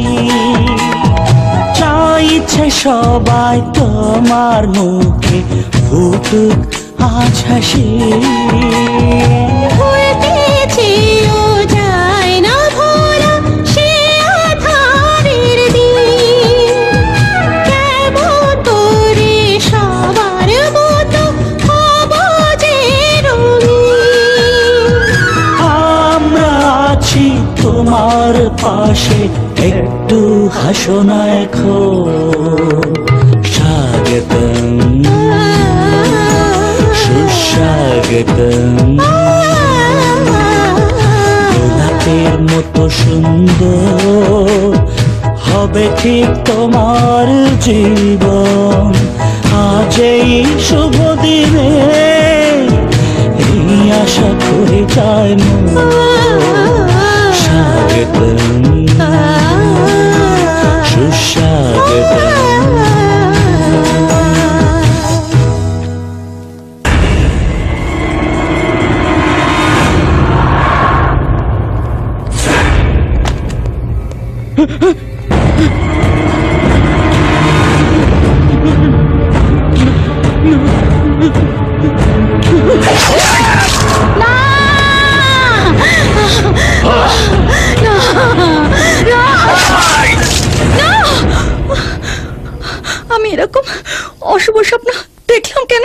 চাইছে সবাই তোমার মুখে ফুটুক আজ হাসি। যায় না ভোলা সে আধারের দিন, কেমন করে সবার মতো হব যে তোমার পাশে একটু হাসো না এখন। স্বাগতম সুস্বাগতম। গোলাপের মতো সুন্দর হবে ঠিক তোমার জীবন। আজ এই শুভ দিনে এই আশা করে যায় মন। স্বাগতম সুস্বাগতম। আমি এরকম অশুভ স্বপ্ন দেখলাম কেন?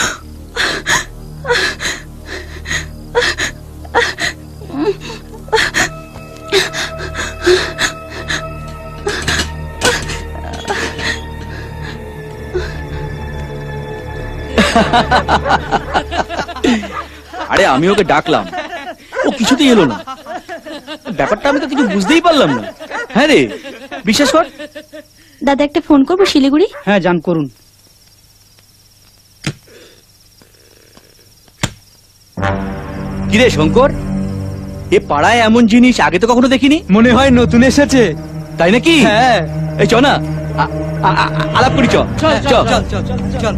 আরে আমি ওকে ডাকলাম, ও কিছুতেই এলো না। ব্যাপারটা আমি তো কিছু বুঝতেই পারলাম না। হ্যাঁ রে, বিশ্বাস কর। দাদা একটা ফোন করবো শিলিগুড়ি? হ্যাঁ যান করুন। কিরে শঙ্কর, এ পাড়ায় এমন জিনিস আগে তো কখনো দেখিনি। মনে হয় নতুন এসেছে, তাই নাকি? হ্যাঁ। এই চ না, আলাপ করি। চ চল চল চল।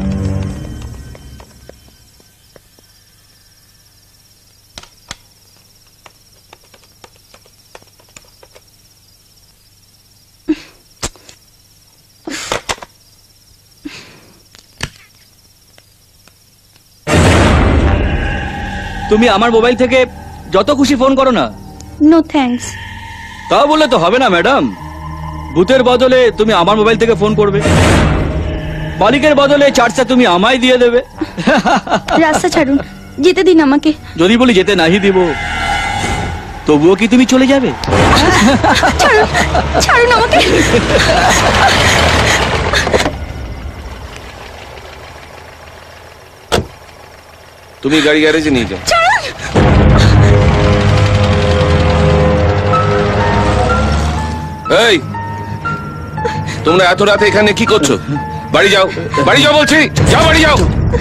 তুমি আমার মোবাইল থেকে যত খুশি ফোন করো না। No thanks. তা বললে তো হবে না ম্যাডাম, ভূতের বদলে তুমি আমার মোবাইল থেকে ফোন করবে, মালিকের বদলে চার্জটা তুমি আমায় দিয়ে দেবে। রাস্তা ছাড়ুন, যেতে দিন আমাকে। যদি বলি যেতে নাহি দিব, তবুও কি তুমি চলে যাবে? ছাড়ুন, ছাড়ুন আমাকে। তুমি গাড়ি গ্যারেজে নিয়ে যাও। এই, তোমরা এত রাতে এখানে কি করছো? বাড়ি যাও, বাড়ি যাও বলছি, যাও বাড়ি যাও।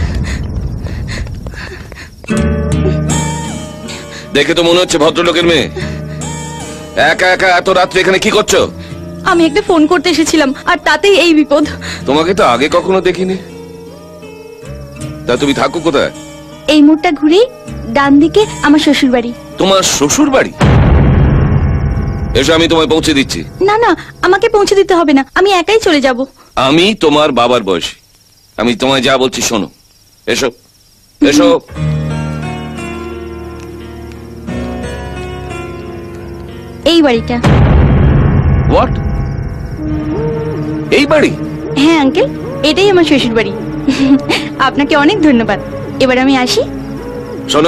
দেখে তো মনে হচ্ছে ভদ্রলোকের মেয়ে। একা একা এত রাত্রে এখানে কি করছো? আমি একটা ফোন করতে এসেছিলাম, আর তাতেই এই বিপদ। তোমাকে তো আগে কখনো দেখিনি। তা তুমি থাকো কোথায়? এই মোড়টা ঘুরেই ডান দিকে আমার শ্বশুর বাড়ি। তোমার শ্বশুর বাড়ি? এসো, আমি তোমায় পৌঁছে দিচ্ছি। না না, আমাকে পৌঁছে দিতে হবে না, আমি একাই চলে যাব। আমি তোমার বাবার বয়সী, আমি তোমায় যা বলছি শোনো। এসো এসো। এই বাড়িটা। হোয়াট? এই বাড়ি? হ্যাঁ আঙ্কেল, এটাই আমার শ্বশুর বাড়ি। আপনাকে অনেক ধন্যবাদ। এবার আমি আসি। শোনো,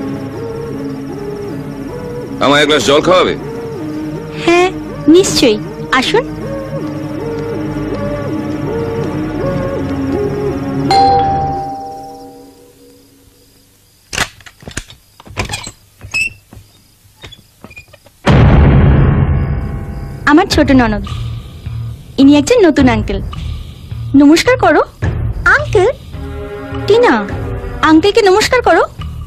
আমায় এক গ্লাস জল খাওয়াবে? হ্যাঁ নিশ্চয়ই, আসুন। আমার ছোট ননদ, ইনি একজন নতুন আঙ্কেল। নমস্কার করো আঙ্কেল। টিনা, আঙ্কেলকে নমস্কার করো।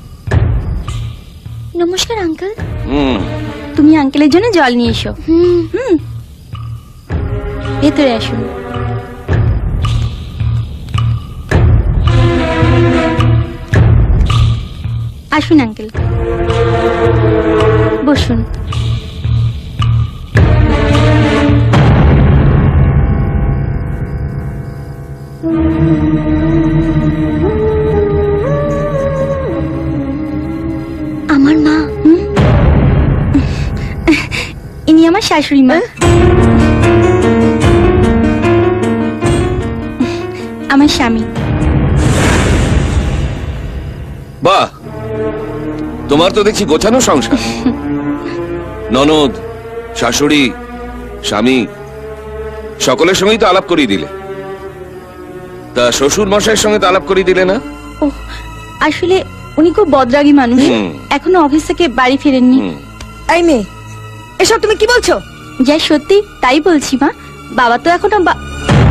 নমস্কার আঙ্কেল। হুম, তুমি আঙ্কেলের জন্য জল নিয়ে এসো। হুম হুম, ভেতরে আসুন। আসুন আঙ্কেল, বসুন। আমার মা। ইনি আমার শাশুড়ি মা। আমার স্বামী। বাহ, তোমার তো দেখছি গোছানো সংসার। ননদ, শাশুড়ি, স্বামী সকলের সঙ্গেই তো আলাপ করিয়ে দিলে। তা শ্বশুর মশাইয়ের সঙ্গে তো আলাপ করিয়ে দিলে না? ও, আসলে উনি খুব বদরাগী মানুষ, এখনো অফিস থেকে বাড়ি ফেরেননি। এই মেয়ে, এসব তুমি কি বলছো? যা সত্যি তাই বলছি মা। বাবা তো এখনো বা-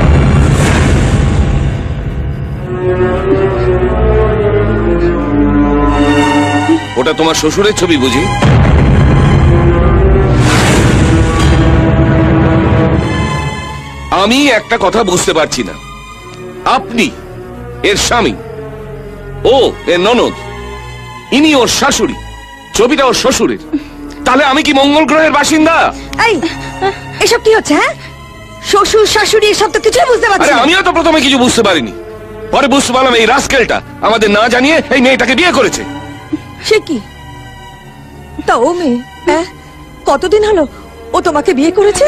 ওটা তোমার শ্বশুরের ছবি বুঝি? আমি একটা কথা বুঝতে পারছি না। আপনি এর স্বামী, ও এর ননদ, ইনি ওর শাশুড়ি, ছবিটা ওর শ্বশুরের। তাহলে আমি কি মঙ্গল গ্রহের বাসিন্দা? এই, এসব কি হচ্ছে? হ্যাঁ, শ্বশুর শাশুড়ি এসব তো কিছুই বুঝতে পারছি আরে না। আমিও তো প্রথমে কিছু বুঝতে পারিনি, পরে বুঝতে পারলাম এই রাস্কেলটা আমাদের না জানিয়ে এই মেয়েটাকে বিয়ে করেছে। সে কি? তা ও মেয়ে, হ্যাঁ, কতদিন হলো ও তোমাকে বিয়ে করেছে?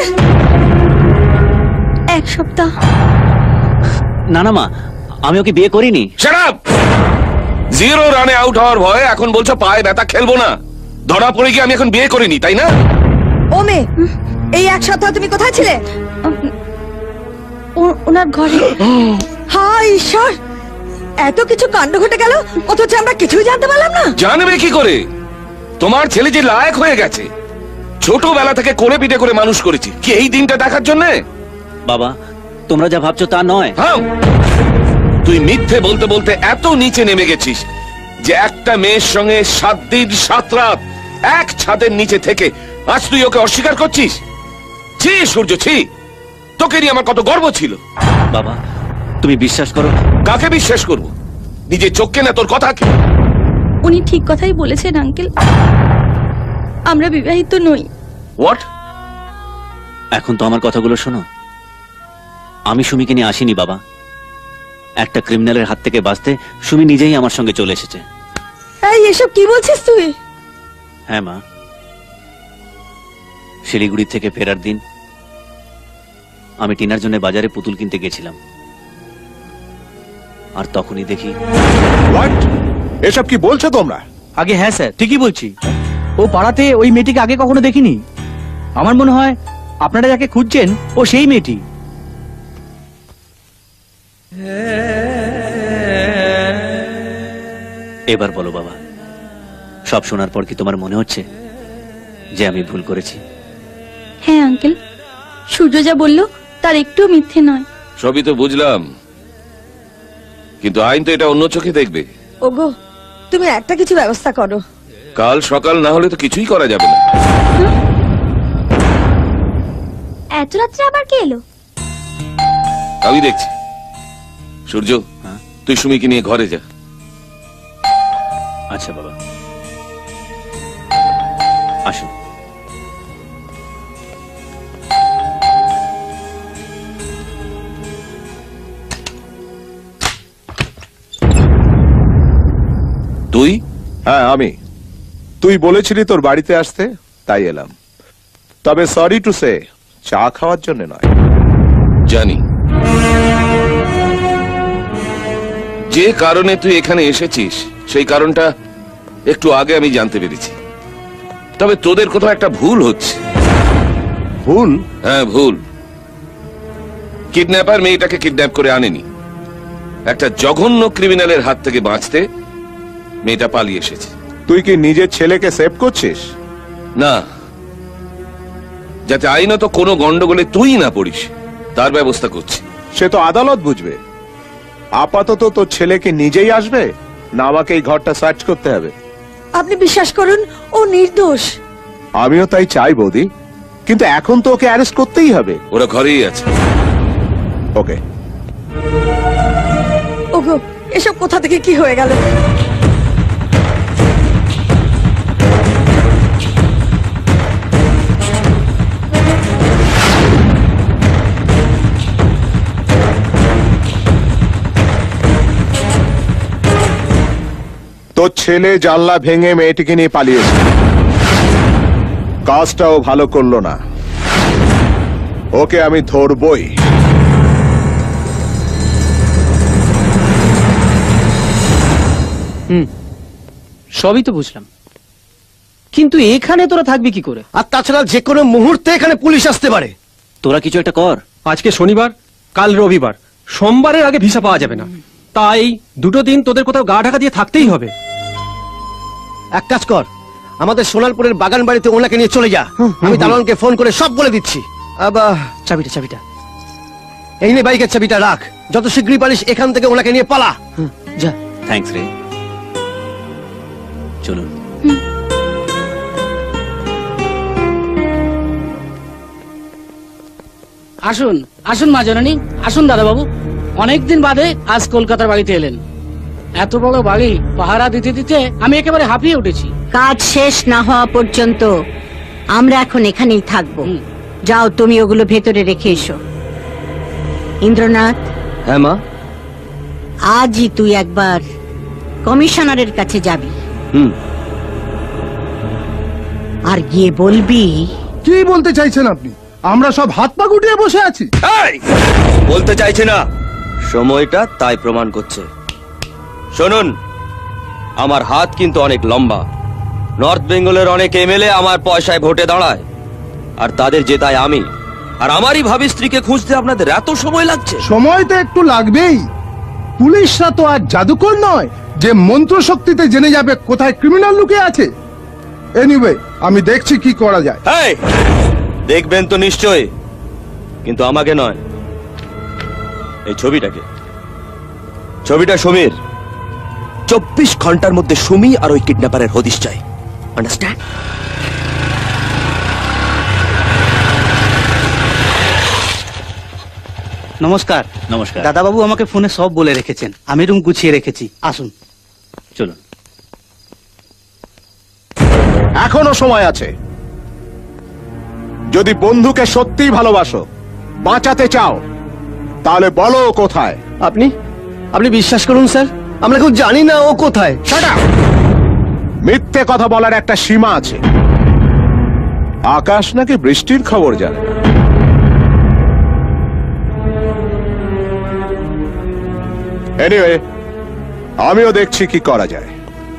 এক সপ্তাহ। না না মা, আমি ওকে বিয়ে করিনি। Shut up! জিরো রানে আউট হওয়ার ভয়ে এখন বলছো পায়ে ব্যথা খেলবো না। ধরা পড়ে গিয়ে আমি এখন বিয়ে করিনি, তাই না? ও মেয়ে, এই এক সপ্তাহ তুমি কোথায় ছিলে? ওনার ঘরে। হায় ঈশ্বর, এত কিছু কাণ্ড ঘটে গেল, অথচ আমরা কিছুই জানতে পারলাম না। জানবে কি করে? তোমার ছেলে যে লায়ক হয়ে গেছে, ছোটবেলা থেকে কোলে পিঠে করে মানুষ করেছি, কি এই দিনটা দেখার জন্য? বাবা, তোমরা যা ভাবছো তা নয়। হ্যাঁ, তুই মিথ্যে বলতে বলতে এত নিচে নেমে গেছিস যে একটা মেয়ের সঙ্গে সাত দিন সাত রাত এক ছাদের নিচে থেকে আজ তুই ওকে অস্বীকার করছিস? ছি সূর্য, ছি! তোকে নিয়ে আমার কত গর্ব ছিল। বাবা, তুমি বিশ্বাস করো। কাকে বিশ্বাস করব? নিজের চোখকে না তোর কথাকে? উনি ঠিক কথাই বলেছেন আঙ্কেল, আমরা বিবাহিত নই। হোয়াট? এখন তো আমার কথাগুলো শোনো। আমি সুমিকে নিয়ে আসিনি বাবা। একটা ক্রিমিনালের হাত থেকে বাঁচতে সুমি নিজেই আমার সঙ্গে চলে এসেছে। এই এসব কি বলছিস তুই? হ্যাঁ মা, শিলিগুড়ি থেকে ফেরার দিন আমি টিনার জন্য বাজারে পুতুল কিনতে গেছিলাম, আর তখনই দেখি। এসব কি বলছো তোমরা? আগে হ্যাঁ স্যার, ঠিকই বলছি। ও পাড়াতে ওই মেয়েটিকে আগে কখনো দেখিনি। আমার মনে হয় আপনারা যাকে খুঁজছেন ও সেই মেয়েটি। এবার বলো বাবা, সব শোনার পর কি তোমার মনে হচ্ছে যে আমি ভুল করেছি? হ্যাঁ আঙ্কেল, সূর্য যা বললো তার একটু মিথ্যে নয়। সবই তো বুঝলাম, কিন্তু আইন তো এটা অন্য চোখে দেখবে। ওগো, তুমি একটা কিছু ব্যবস্থা করো। কাল সকাল না হলে তো কিছুই করা যাবে না। এত রাত্রে আবার কে এলো? আমি দেখছি। সূর্য, তুই সুমিকে নিয়ে ঘরে যা। আচ্ছা বাবা, আসুন। তুই? হ্যাঁ আমি। তুই বলেছিলি তোর বাড়িতে আসতে, তাই এলাম। তবে সরি টু সে, চা খাওয়ার জন্য নয়। জানি যে কারণে তুই এখানে এসেছিস, সেই কারণটা একটু আগে আমি জানতে পেরেছি। তবে তোদের কোথাও একটা ভুল হচ্ছে। ভুল? হ্যাঁ ভুল। কিডন্যাপার মেয়েটাকে কিডন্যাপ করে আনেনি। একটা জঘন্য ক্রিমিনালের হাত থেকে বাঁচতে মেয়েটা পালিয়ে এসেছে। তুই কি নিজের ছেলেকে সেভ করছিস? না, যাতে আইনত কোনো গন্ডগোলে তুই না পড়িস তার ব্যবস্থা করছি। সে তো আদালত বুঝবে। আপাতত তোর ছেলেকে নিজেই আসবে, না আমাকে এই ঘরটা সার্চ করতে হবে? আপনি বিশ্বাস করুন, ও নির্দোষ। আমিও তাই চাই বৌদি, কিন্তু এখন তো ওকে অ্যারেস্ট করতেই হবে। ওরা ঘরেই আছে। ওকে। ওগো, এসব কোথা থেকে কি হয়ে গেল? তোর ছেলে জানলা ভেঙে মেয়েটিকে নিয়ে পালিয়েছে। কাজটাও ভালো করলো না। ওকে আমি ধরবই। হুম, সবই তো বুঝলাম, কিন্তু এখানে তোরা থাকবি কি করে? আর তাছাড়া যে কোনো মুহূর্তে এখানে পুলিশ আসতে পারে। তোরা কিছু একটা কর। আজকে শনিবার, কাল রবিবার, সোমবারের আগে ভিসা পাওয়া যাবে না। তাই দুটো দিন তোদের কোথাও গা ঢাকা দিয়ে থাকতেই হবে। এক কাজ কর, আমাদের সোনালপুরের বাগান বাড়িতে ওনাকে নিয়ে চলে যা। আমি দারোয়ানকে ফোন করে সব বলে দিচ্ছি। আবার চাবিটা চাবিটা এই নে, বাইকের চাবিটা রাখ। যত শীঘ্রই পারিস এখান থেকে ওনাকে নিয়ে পালা। যা। থ্যাঙ্কস রে। চলুন। আসুন আসুন মা জননী, আসুন দাদা বাবু। অনেকদিন বাদে আজ কলকাতার বাড়িতে এলেন। এত বড় বাড়ি পাহারা দিতে দিতে আমি একেবারে হাঁপিয়ে উঠেছি। কাজ শেষ না হওয়া পর্যন্ত আমরা এখন এখানেই থাকবো। যাও, তুমি ওগুলো ভেতরে রেখে এসো। ইন্দ্রনাথ। হ্যাঁ মা। আজই তুই একবার কমিশনারের কাছে যাবি। হুম। আর গিয়ে বলবি। কি বলতে চাইছেন আপনি? আমরা সব হাত পা গুটিয়ে বসে আছি। বলতে চাইছে না, সময়টা তাই প্রমাণ করছে। শুনুন, আমার হাত কিন্তু অনেক লম্বা। নর্থ বেঙ্গলের অনেক এমএলএ আমার পয়সায় ভোটে দাঁড়ায়, আর তাদের জেতায় আমি। আর আমারই ভাবি স্ত্রীকে খুঁজতে আপনাদের এত সময় লাগছে। সময় তো একটু লাগবেই। পুলিশরা তো আর জাদুকর নয় যে মন্ত্র শক্তিতে জেনে যাবে কোথায় ক্রিমিনাল লুকিয়ে আছে। এনিওয়ে, আমি দেখছি কি করা যায়। এই, দেখবেন তো নিশ্চয়, কিন্তু আমাকে নয়, এই ছবিটাকে। ছবিটা সুমির। চব্বিশ ঘন্টার মধ্যে সুমি আর ওই কিডন্যাপারের হদিশ চাই। আন্ডারস্ট্যান্ড? নমস্কার। নমস্কার। দাদাবাবু আমাকে ফোনে সব বলে রেখেছেন, আমি রুম গুছিয়ে রেখেছি। আসুন। চলুন। এখনো সময় আছে। যদি বন্ধুকে সত্যিই ভালোবাসো, বাঁচাতে চাও, তাহলে বলো কোথায়। আপনি আপনি বিশ্বাস করুন স্যার, আমরা কেউ জানি না ও কোথায়। Shut up! মিথ্যে কথা বলার একটা সীমা আছে। আকাশ নাকি বৃষ্টির খবর জানে না। এনিওয়ে, আমিও দেখছি কি করা যায়।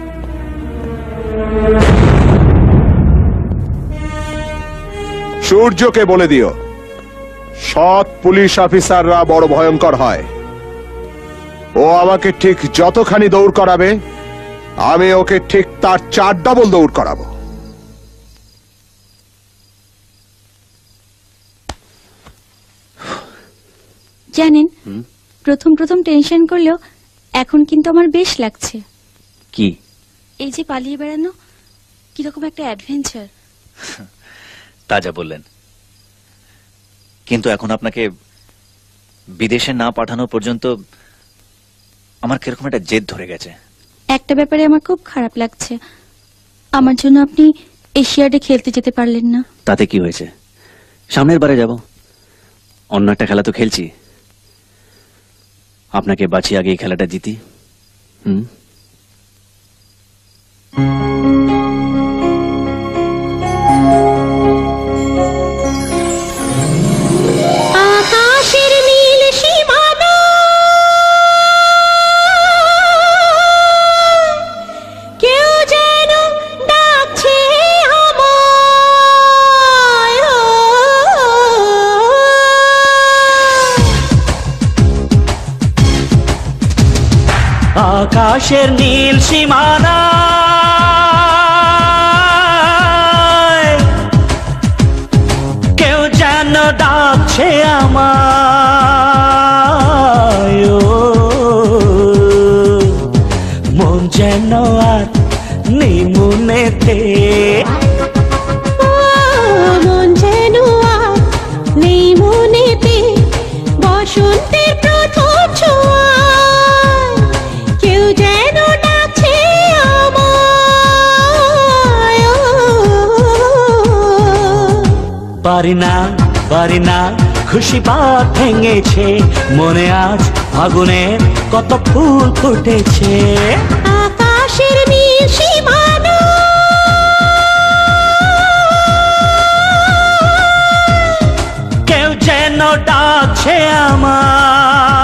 সূর্যকে বলে দিও সৎ পুলিশ অফিসাররা বড় ভয়ঙ্কর হয়। ও আমাকে ঠিক যতখানি দৌড় করাবে, আমি ওকে ঠিক তার চার ডবল দৌড় করাবো। জানেন, প্রথম প্রথম টেনশন করলেও এখন কিন্তু আমার বেশ লাগছে। কি? এই যে পালিয়ে বেড়ানো, কিরকম একটা অ্যাডভেঞ্চার। তা যা বললেন, কিন্তু এখন আপনাকে বিদেশে না পাঠানো পর্যন্ত আমার কিরকম একটা জেদ ধরে গেছে। একটা ব্যাপারে আমার খুব খারাপ লাগছে, আমার জন্য আপনি এশিয়াডে খেলতে যেতে পারলেন না। তাতে কি হয়েছে? সামনের বারে যাব, অন্য একটা খেলা তো খেলছি। আপনাকে বাঁচিয়ে আগে এই খেলাটা জিতি। হুম, আকাশের নীল সীমানা কেউ যেন ডাকছে আমায়। আকাশের নীল সীমানা কেউ যেন ডাকছে আমায়। ও, মন যেন আর নেই মনেতে, মন যেন আর নেই মনেতে, বসন্তের প্রথম ছোঁয়ায় কেউ যেন ডাকছে আমায়। পারি না পারি না খুশি পাত ভেঙেছে, মনে আজ আগুনের কত ফুল ফুটেছে। আকাশের নীল সীমানা কেউ যেন ডাকছে আমায়।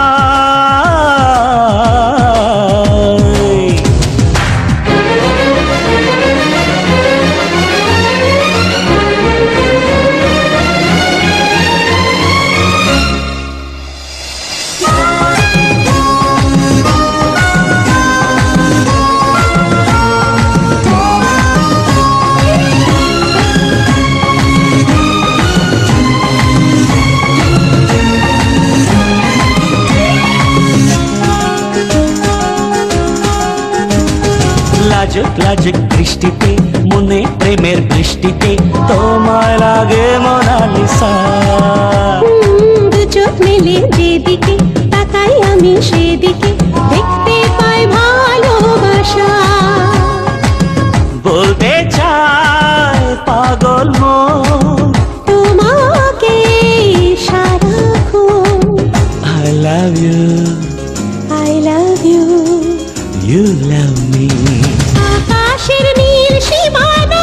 লাজুক লাজুক দৃষ্টিতে, মনে প্রেমের বৃষ্টিতে তোমায় লাগে মোনালিসা। দু চোখ মেলে যেদিকে তাকাই আমি সেদিকে, দেখতে পাই ভালোবাসা। বলতে চায় পাগল মন তোমাকে সারাক্ষণ। I love you, I love you, you love me. আকাশের নীল সীমানা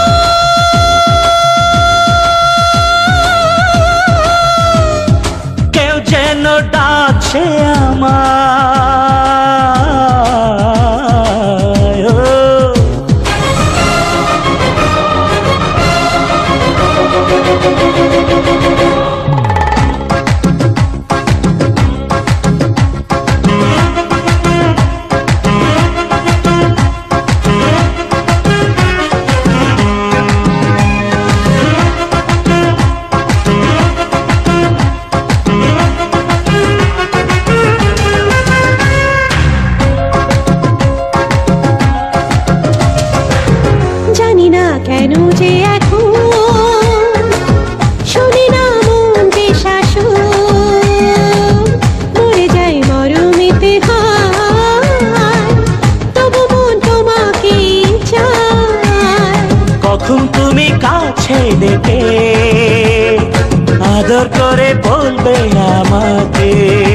কেউ যেন ডাকছে আমায়। ও, জানি না কেন যে এখন শুনি না মন যে শাসন, মরে যাই মরমিতে হায়, তবু মন তোমাকে চায়। কখন তুমি কাছে দেবে, আদর করে বলবে আমাকে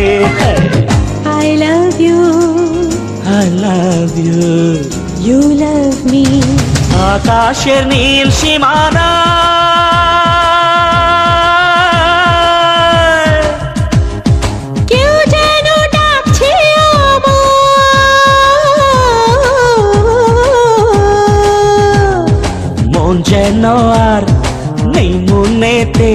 I love you, I love you, you love me. আকাশের নীল সীমানা কেউ যেন ডাকছে মন যেন আর নেই মনেতে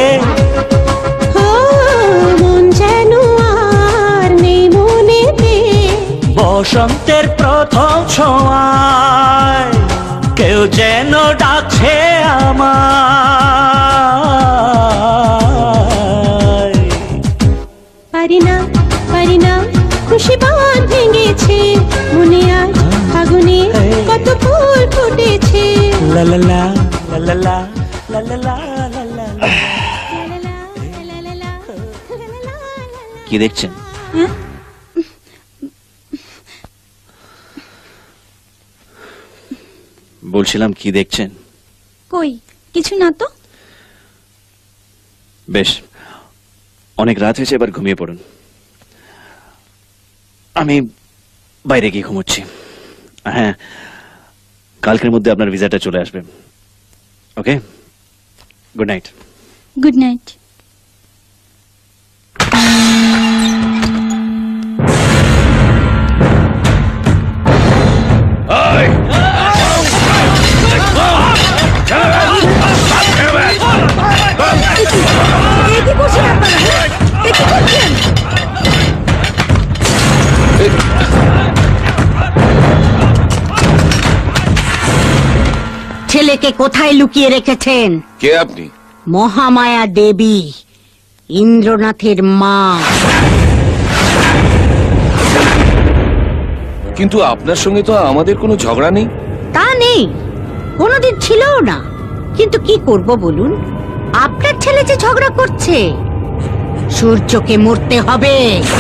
মন যেন আর নেই মনেতে বসন্তের প্রথম ছোঁয়ায় কেউ যেন ডাকছে আমায় পারি না পারি না খুশি বাঁধ ভেঙেছে মনে আজ ফাগুনে কত ফুল ফুটেছে লা লা লা লা লা লা লা লা লা লা লা। কি দেখছেন? বলছিলাম কি দেখছেন? কই কিছু না তো। বেশ, অনেক রাত হয়েছে, এবার ঘুমিয়ে পড়ুন। আমি বাইরে গিয়ে ঘুমোচ্ছি। হ্যাঁ, কালকের মধ্যে আপনার ভিসাটা চলে আসবে। Okay, good night. Good night. ছেলেকে কোথায় লুকিয়ে রেখেছেন? কে আপনি? মহামায়া দেবী, ইন্দ্রনাথের মা। কিন্তু আপনার সঙ্গে তো আমাদের কোনো ঝগড়া নেই। তা নেই, কোনোদিন ছিলও না। কিন্তু কি করব বলুন, আপনার ছেলে যে ঝগড়া করছে। সূর্যকে মরতে হবে।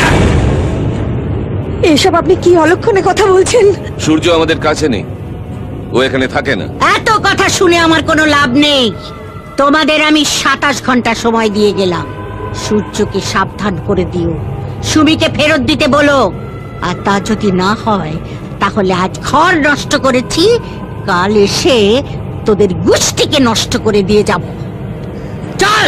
এসব আপনি কি অলক্ষণে কথা বলছেন? সূর্য আমাদের কাছে নেই, ও এখানে থাকে না। এত কথা শুনে আমার কোনো লাভ নেই। তোমাদের আমি সাতাশ ঘন্টা সময় দিয়ে গেলাম। সূর্যকে সাবধান করে দিও, সুমিকে ফেরত দিতে বলো। আর তা যদি না হয় তাহলে আজ ঘর নষ্ট করেছি, কাল এসে তোদের গোষ্ঠীকে নষ্ট করে দিয়ে যাব। চল।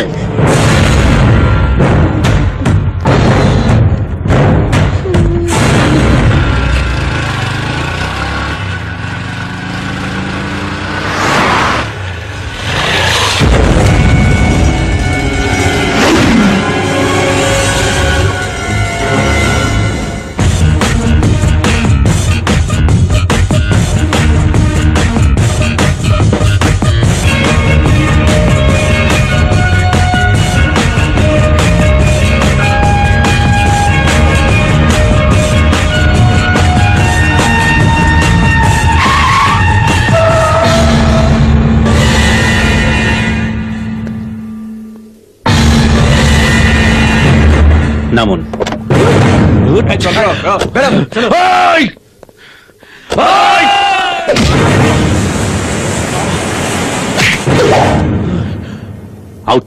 নামুন। আউট।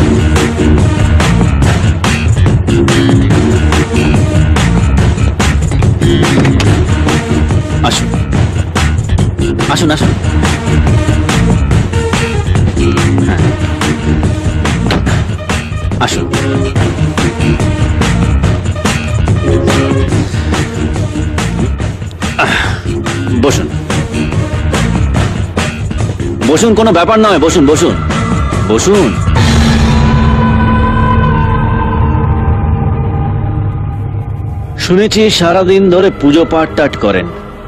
আসুন আসুন আসুন। হ্যাঁ, আসুন। বসুন বসুন, কোনো ব্যাপার নয়। বসুন বসুন বসুন। শুনেছি সারাদিন ধরে পুজো পাঠ টাট করেন,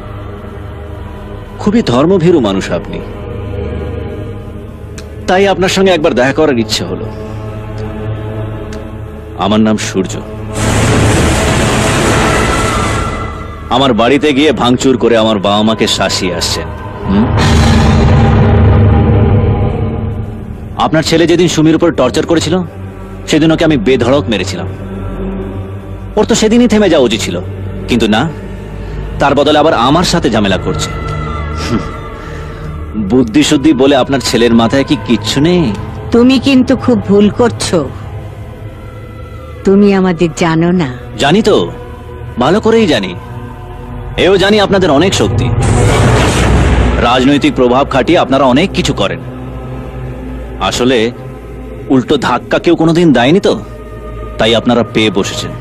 খুবই ধর্মভীরু মানুষ আপনি। তাই আপনার সঙ্গে একবার দেখা করার ইচ্ছে হলো। আমার নাম সূর্য। আমার বাড়িতে গিয়ে ভাঙচুর করে আমার বাবা মাকে শাসিয়ে আসছেন। আপনার ছেলে যেদিন সুমির উপর টর্চার করেছিল, সেদিন ওকে আমি বেধড়ক মেরেছিলাম। ওর তো সেদিনই থেমে যাওয়া উচিত ছিল, কিন্তু না, তার বদলে আবার আমার সাথে ঝামেলা করছে। বুদ্ধি শুদ্ধি বলে আপনার ছেলের মাথায় কি কিচ্ছু নেই? তুমি কিন্তু খুব ভুল করছো। তুমি আমাদের জানো না। জানি তো, ভালো করেই জানি। এও জানি আপনাদের অনেক শক্তি। রাজনৈতিক প্রভাব খাটিয়ে আপনারা অনেক কিছু করেন, আসলে উল্টো ধাক্কা কেউ কোনোদিন দেয়নি তো, তাই আপনারা পেয়ে বসেছেন।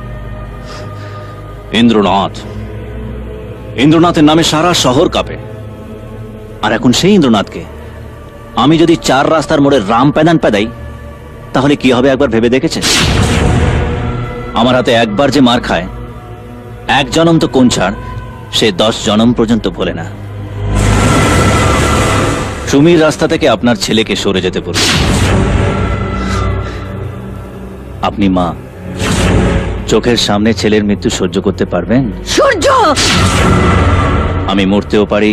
ইন্দ্রনাথ, ইন্দ্রনাথের নামে সারা শহর কাঁপে। আর এখন সেই ইন্দ্রনাথকে আমি যদি চার রাস্তার মোড়ে রাম প্যাদান প্যাদাই, তাহলে কি হবে একবার ভেবে দেখেছেন? আমার হাতে একবার যে মার খায়, এক জনম তো কোন ছাড়, সে দশ জনম পর্যন্ত ভোলে না। সুমির রাস্তা থেকে আপনার ছেলেকে সরে যেতে বলুন। আপনি মা, চোখের সামনে ছেলের মৃত্যু সহ্য করতে পারবেন? সূর্য, আমি মরতেও পারি,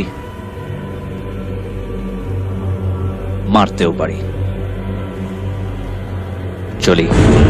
মারতেও পারি। চলি।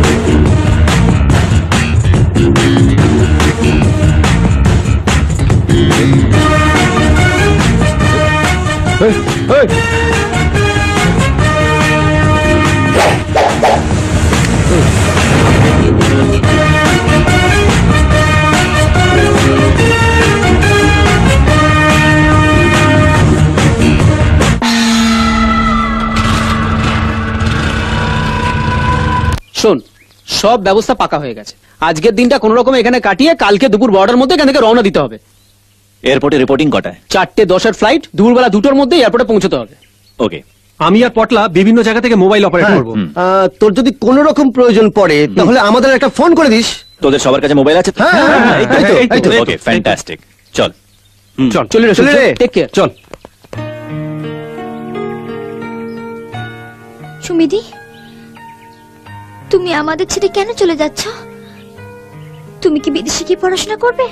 শোন, সব ব্যবস্থা পাকা হয়ে গেছে। আজকের দিনটা কোন রকম এখানে কাটিয়ে কালকে দুপুর বারোটার মধ্যে এখান থেকে রওনা দিতে হবে। এয়ারপোর্টে রিপোর্টিং কটায়? চারটে দশের ফ্লাইট, দুপুরবেলা দুটোর মধ্যে এয়ারপোর্টে পৌঁছতে হবে। ওকে। আমি আর পটলা বিভিন্ন জায়গা থেকে মোবাইল অপারেট হ্যাঁ, করবো। আহ, তোর যদি কোন রকম প্রয়োজন পড়ে তাহলে আমাদের একটা ফোন করে দিস। তোদের সবার কাছে মোবাইল আছে? হ্যাঁ, হ্যাঁ, হ্যাঁ, এই তো, এই তো, এই তো। এই তো। Okay, fantastic. চল চল, চলে রে, চলে রে। টেক কেয়ার, চল। সুমিদি, তুমি আমাদের ছেড়ে কেন চলে যাচ্ছ? তুমি কি বিদেশে কি পড়াশোনা করবে?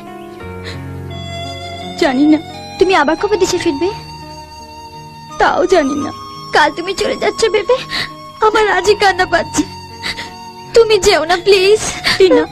জানি না, তুমি আবার কবে দেশে ফিরবে? তাও জানি না। কাল তুমি চলে যাচ্ছ ভেবে আমার আজই কান্না পাচ্ছে। তুমি যেও না প্লিজ। টিনা,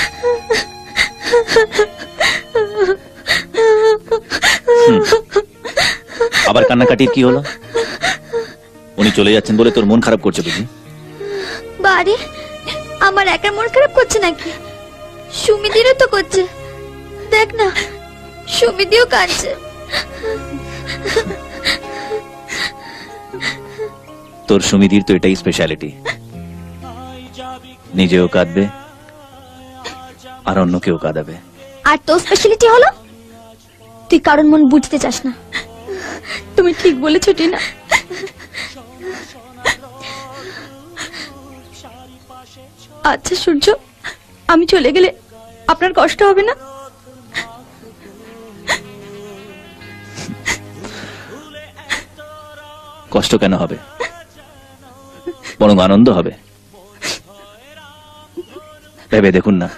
আবার কান্নাকাটির কি হলো? উনি চলে যাচ্ছেন বলে তোর মন খারাপ করছে বুঝি? বারে, আমার একা মন খারাপ করছে নাকি? সুমিদিরও তো করছে। দেখ না, সুমিদিও কাঁদছে। তোর সুমিদির তো এটাই স্পেশালিটি, নিজেও কাঁদবে আর অন্যকেও কাঁদাবে। আর তোর স্পেশালিটি হলো তুই কারণ মন বুঝতে চাস না। তুমি ঠিক বলেছো টিনা। আচ্ছা সূর্য, আমি চলে গেলে আপনার কষ্ট হবে না? কষ্ট কেন হবে, বরং আনন্দ হবে। ভেবে দেখুন না,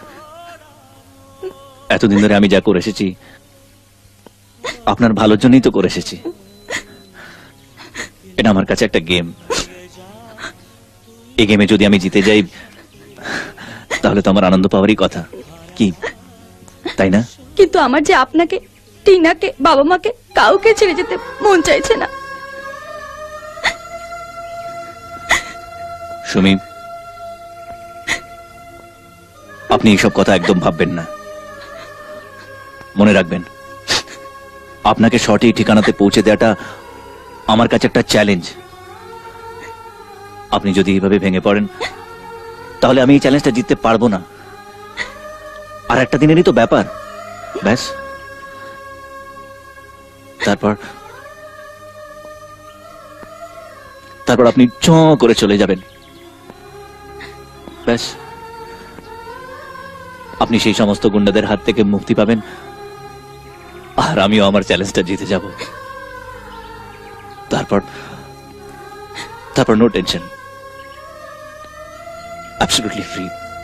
এতদিন ধরে আমি যা করে এসেছি আপনার ভালোর জন্যই তো করে এসেছি। এটা আমার কাছে একটা গেম। এই গেমে যদি আমি জিতে যাই তাহলে তো আমার আনন্দ পাওয়ারই কথা, কি তাই না? কিন্তু আমার যে আপনাকে, টিনাকে, বাবা মাকে কাউকে ছেড়ে যেতে মন চাইছে না। সুমি, আপনি এইসব কথা একদম ভাববেন না। মনে রাখবেন, আপনাকে সঠিক ঠিকানাতে পৌঁছে দেওয়াটা আমার কাছে একটা চ্যালেঞ্জ। আপনি যদি এইভাবে ভেঙে পড়েন তাহলে আমি এই চ্যালেঞ্জটা জিততে পারবো না। আর একটা দিনেরই তো ব্যাপার, ব্যাস। তারপর তারপর আপনি চ করে চলে যাবেন, ব্যাস। আপনি সেই সমস্ত গুন্ডাদের হাত থেকে মুক্তি পাবেন আর আমিও আমার চ্যালেঞ্জটা জিতে যাব। তারপর তারপর নো টেনশন, অ্যাবসলিউটলি ফ্রি।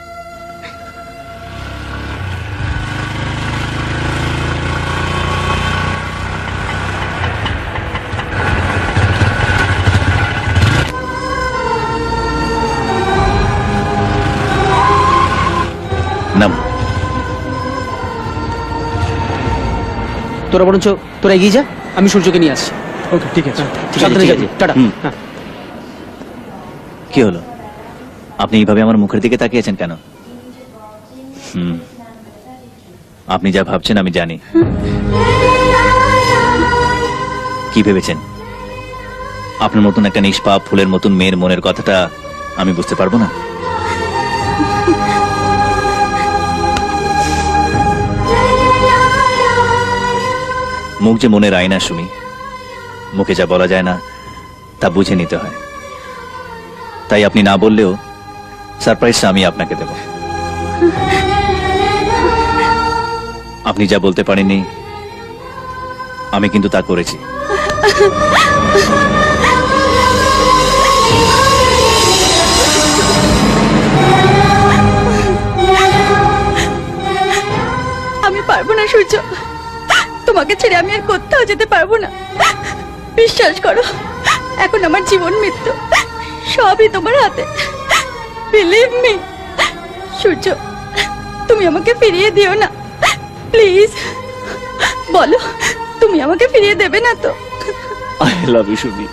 নাম তোরা বরঞ্চ তোরা এগিয়ে যা, আমি সূর্যকে নিয়ে আসছি। ওকে, ঠিক আছে, সাবধানে যাবি। টাটা। হ্যাঁ। কি হলো, আপনি এইভাবে আমার মুখের দিকে তাকিয়েছেন কেন? হুম, আপনি যা ভাবছেন আমি জানি। কি ভেবেছেন আপনার মতন একটা নিষ্পাপ ফুলের মতন মেয়ের মনের কথাটা আমি বুঝতে পারবো না? মুখ যে মনের আয়না সুমি, মুখে যা বলা যায় না তা বুঝে নিতে হয়। তাই আপনি না বললেও সারপ্রাইজটা আমি আপনাকে দেব। আপনি যা বলতে পারেননি আমি কিন্তু তা করেছি। আমি পারবো না সূর্য, তোমাকে ছেড়ে আমি আর কোথাও যেতে পারবো না। বিশ্বাস করো, এখন আমার জীবন মৃত্যু সবই তোমার হাতে। বিলিভ মি সূর্য, তুমি আমাকে ফিরিয়ে দিও না প্লিজ। বলো তুমি আমাকে ফিরিয়ে দেবে না তো? I love you Sumi.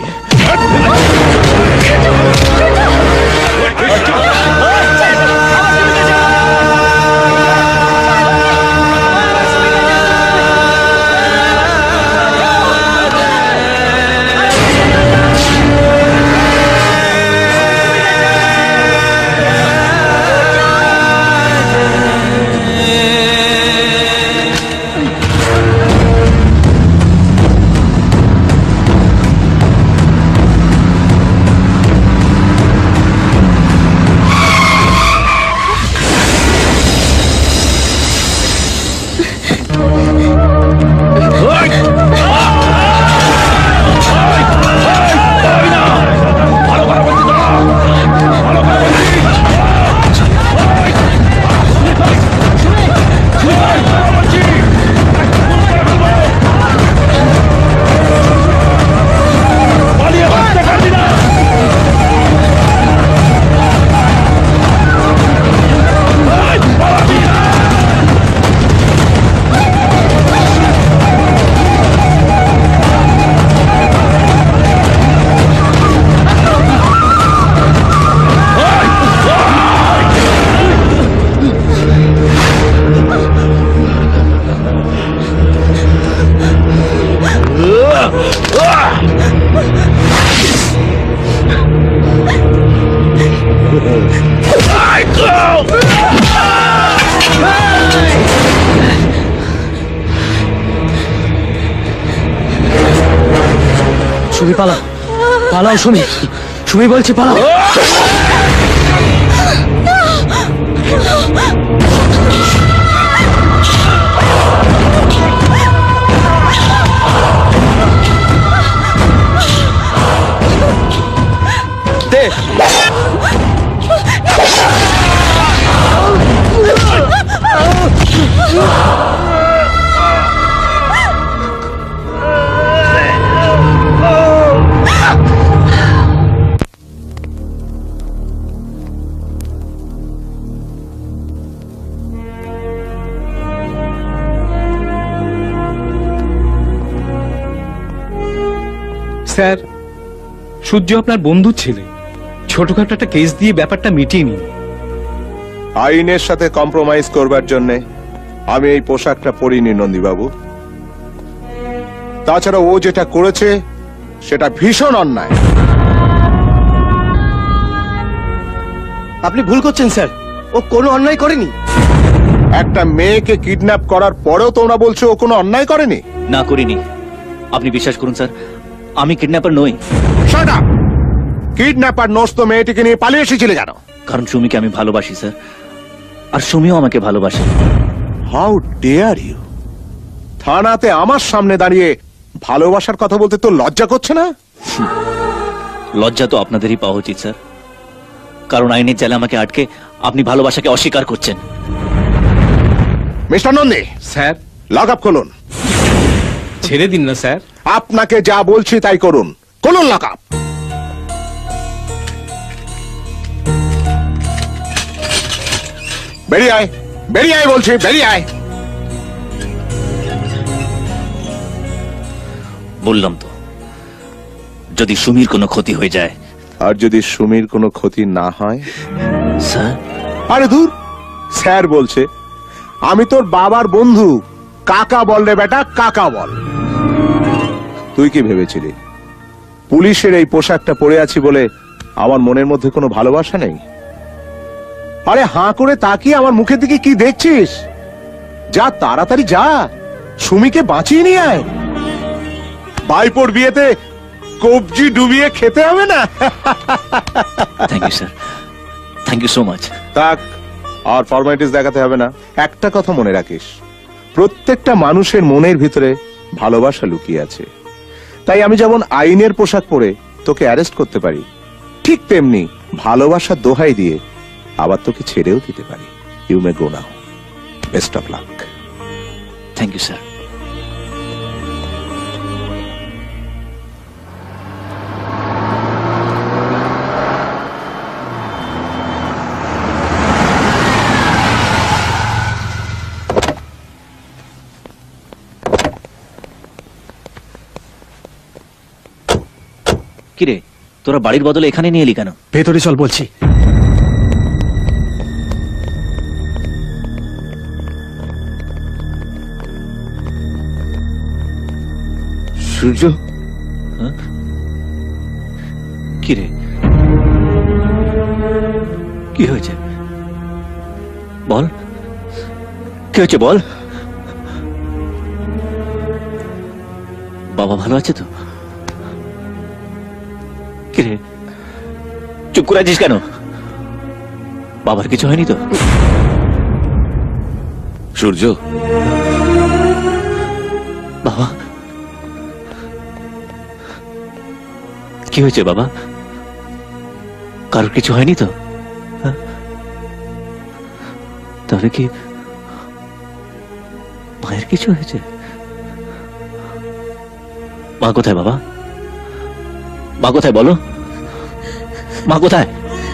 Sumi পালাও, পালাও সুমি, সুমি বলছি পালাও। দে স্যার, সূর্য আপনার বন্ধুর ছেলে, ছোটখাটো একটা কেস দিয়ে ব্যাপারটা মিটিয়ে নিন। আইনের সাথে কম্প্রোমাইজ করবার জন্য আমি এই পোশাকটা পরিনি নন্দীবাবু। তাছাড়া ও যেটা করেছে সেটা ভীষণ অন্যায়। আপনি ভুল করছেন স্যার, ও কোনো অন্যায় করেনি। একটা মেয়েকে কিডন্যাপ করার পরেও তোমরা বলছো ও কোনো অন্যায় করেনি? না করিনি, আপনি বিশ্বাস করুন স্যার, আমি কিডন্যাপার নই। Shut up! কিডন্যাপার নোস তো মেয়েটিকে নিয়ে পালিয়ে এসেছিলে জানো? কারণ সুমিকে আমি ভালোবাসি স্যার, আর সুমিও আমাকে ভালোবাসে। How dare you! থানাতে আমার সামনে দাঁড়িয়ে ভালোবাসার কথা বলতে তো লজ্জা করছে না? লজ্জা তো আপনাদেরই পাওয়া উচিত স্যার, কারণ আইনের জালে আমাকে আটকে আপনি ভালোবাসাকে অস্বীকার করছেন। Mister Nandi sir, lock up করুন। ছেড়ে দিন না স্যার। আপনাকে যা বলছি তাই করুন, করুন লক আপ। বেরিয়ে আয়, বেরিয়ে আয় বলছি, বেরিয়ে আয়। বললাম তো, যদি সুমির কোনো ক্ষতি হয়ে যায়। আর যদি সুমির কোনো ক্ষতি না হয়? স্যার? আরে দূর, স্যার বলছে। আমি তোর বাবার বন্ধু, কাকা বল রে বেটা, কাকা বল। তুই কি ভেবেছিলি পুলিশের এই পোশাকটা পরে আছি বলে আমার মনের মধ্যে কোনো ভালোবাসা নেই? আরে হাঁ করে তাকিয়ে আমার মুখের দিকে কি দেখছিস? যা তাড়াতাড়ি যা, সুমিকে বাঁচিয়ে নিয়ে আয়। ভাইপোর বিয়েতে কবজি ডুবিয়ে খেতে হবে না। Thank you sir, thank you so much. থাক, আর ফরমালিটিস দেখাতে হবে না। একটা কথা মনে রাখিস, প্রত্যেকটা মানুষের মনের ভিতরে ভালোবাসা লুকিয়ে আছে। তাই আমি যেমন আইনের পোশাক পরে তোকে অ্যারেস্ট করতে পারি, ঠিক তেমনি ভালোবাসার দোহাই দিয়ে আবার তোকে ছেড়েও দিতে পারি। You may go now. Best of luck. Thank you sir. কিরে, তোরা বাড়ির বদলে এখানে নিয়ে এলি কেন? ভেতরে চল বলছি। সূর্য, কিরে কি হয়েছে বল, কি হয়েছে বল। বাবা ভালো আছে তো? কিরে চুপ করে আছিস কেন? বাবার কিছু হয়নি তো? সূর্য, বাবা কি হয়েছে বাবা? কারোর কিছু হয়নি তো? হ্যাঁ? তাহলে কি মায়ের কিছু হয়েছে? মা কোথায় বাবা? মা কোথায় বলো? মা কোথায়?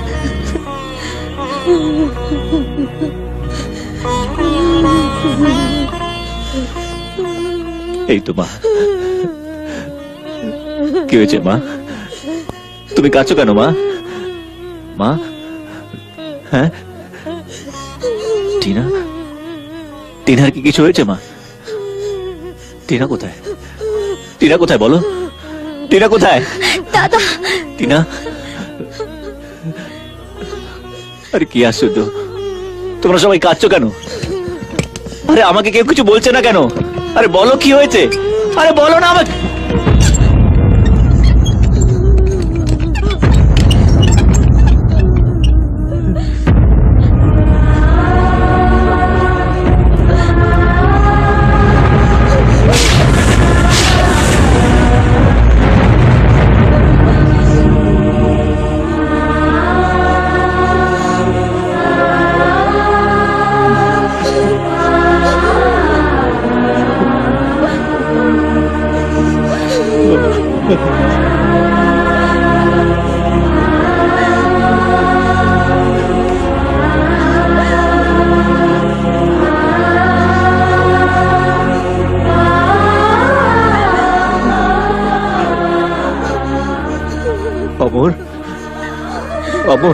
এই তো মা। কি হয়েছে মা? তুমি কাঁদছো কেন মা? মা, হ্যাঁ টিনা, টিনার কি কিছু হয়েছে মা? টিনা কোথায়? টিনা কোথায় বলো? টিনা কোথায়? দাদা, টিনা, আরে কি আশ্চর্য, তোমরা সবাই কাঁদছো কেন? আরে আমাকে কেউ কিছু বলছে না কেন? আরে বলো কি হয়েছে? আরে বলো না আমাকে। অমর, অমর,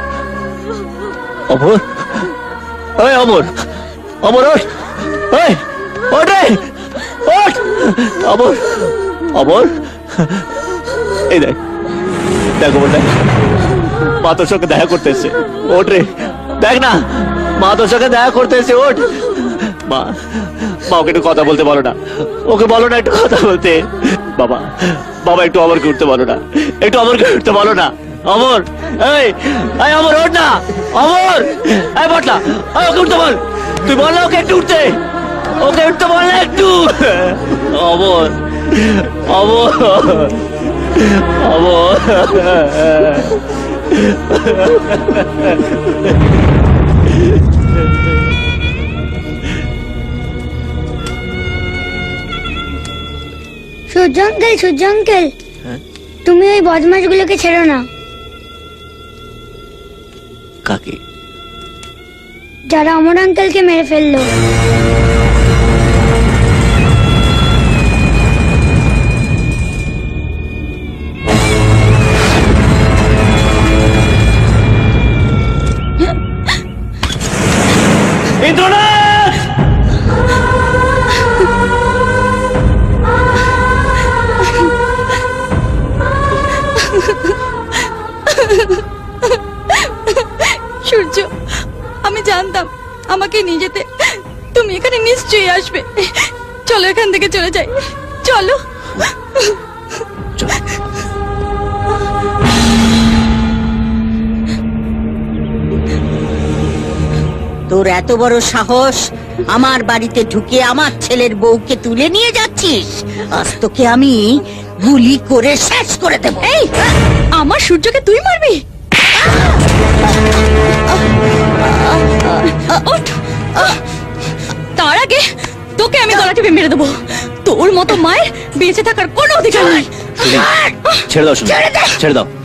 অমর, ওই অমর, অমর ওঠ, ওই ওঠ রে, ওঠ, অমর, অমর, এই দেখ, দেখ অমর দেখ, মা তোর সঙ্গে দেখা করতে এসছে, ওঠ রে, দেখ না, মা তোর সঙ্গে দেখা করতে এসছে, ওঠ। মা, মা ওকে একটু কথা বলতে বলো না, ওকে বলো না একটু কথা বলতে। বাবা, বাবা একটু অমরকে উঠতে বলো না, একটু অমরকে উঠতে বলো না। অমর, এই এই অমর ওঠ না, অমর, এই বটলা, এই ওকে উঠতে বল, তুই বল না ওকে একটু উঠতে, ওকে উঠতে বল না একটু। অমর, অমর, অমর। সূর্য আঙ্কেল, সূর্য আঙ্কেল, তুমি ওই বদমাশগুলোকে ছেড়ো না। কাকে? যারা অমর আঙ্কেলকে মেরে ফেললো। আমাকে নিয়ে যেতে। তুমি এখানে নিশ্চয়ই আসবে। চলো এখান থেকে চলে যাই, চলো। তোর এত বড় সাহস, আমার বাড়িতে ঢুকে আমার ছেলের বউকে তুলে নিয়ে যাচ্ছিস? আজ তোকে আমি গুলি করে শেষ করে দেব। এই, আমার সূর্যকে তুই মারবি? ওঠ। তার আগে তোকে আমি গলা টিপে মেরে দেবো। তোর মতো মায়ের বেঁচে থাকার কোনো অধিকার নেই। ছেড়ে দাও, ছেড়ে দাও।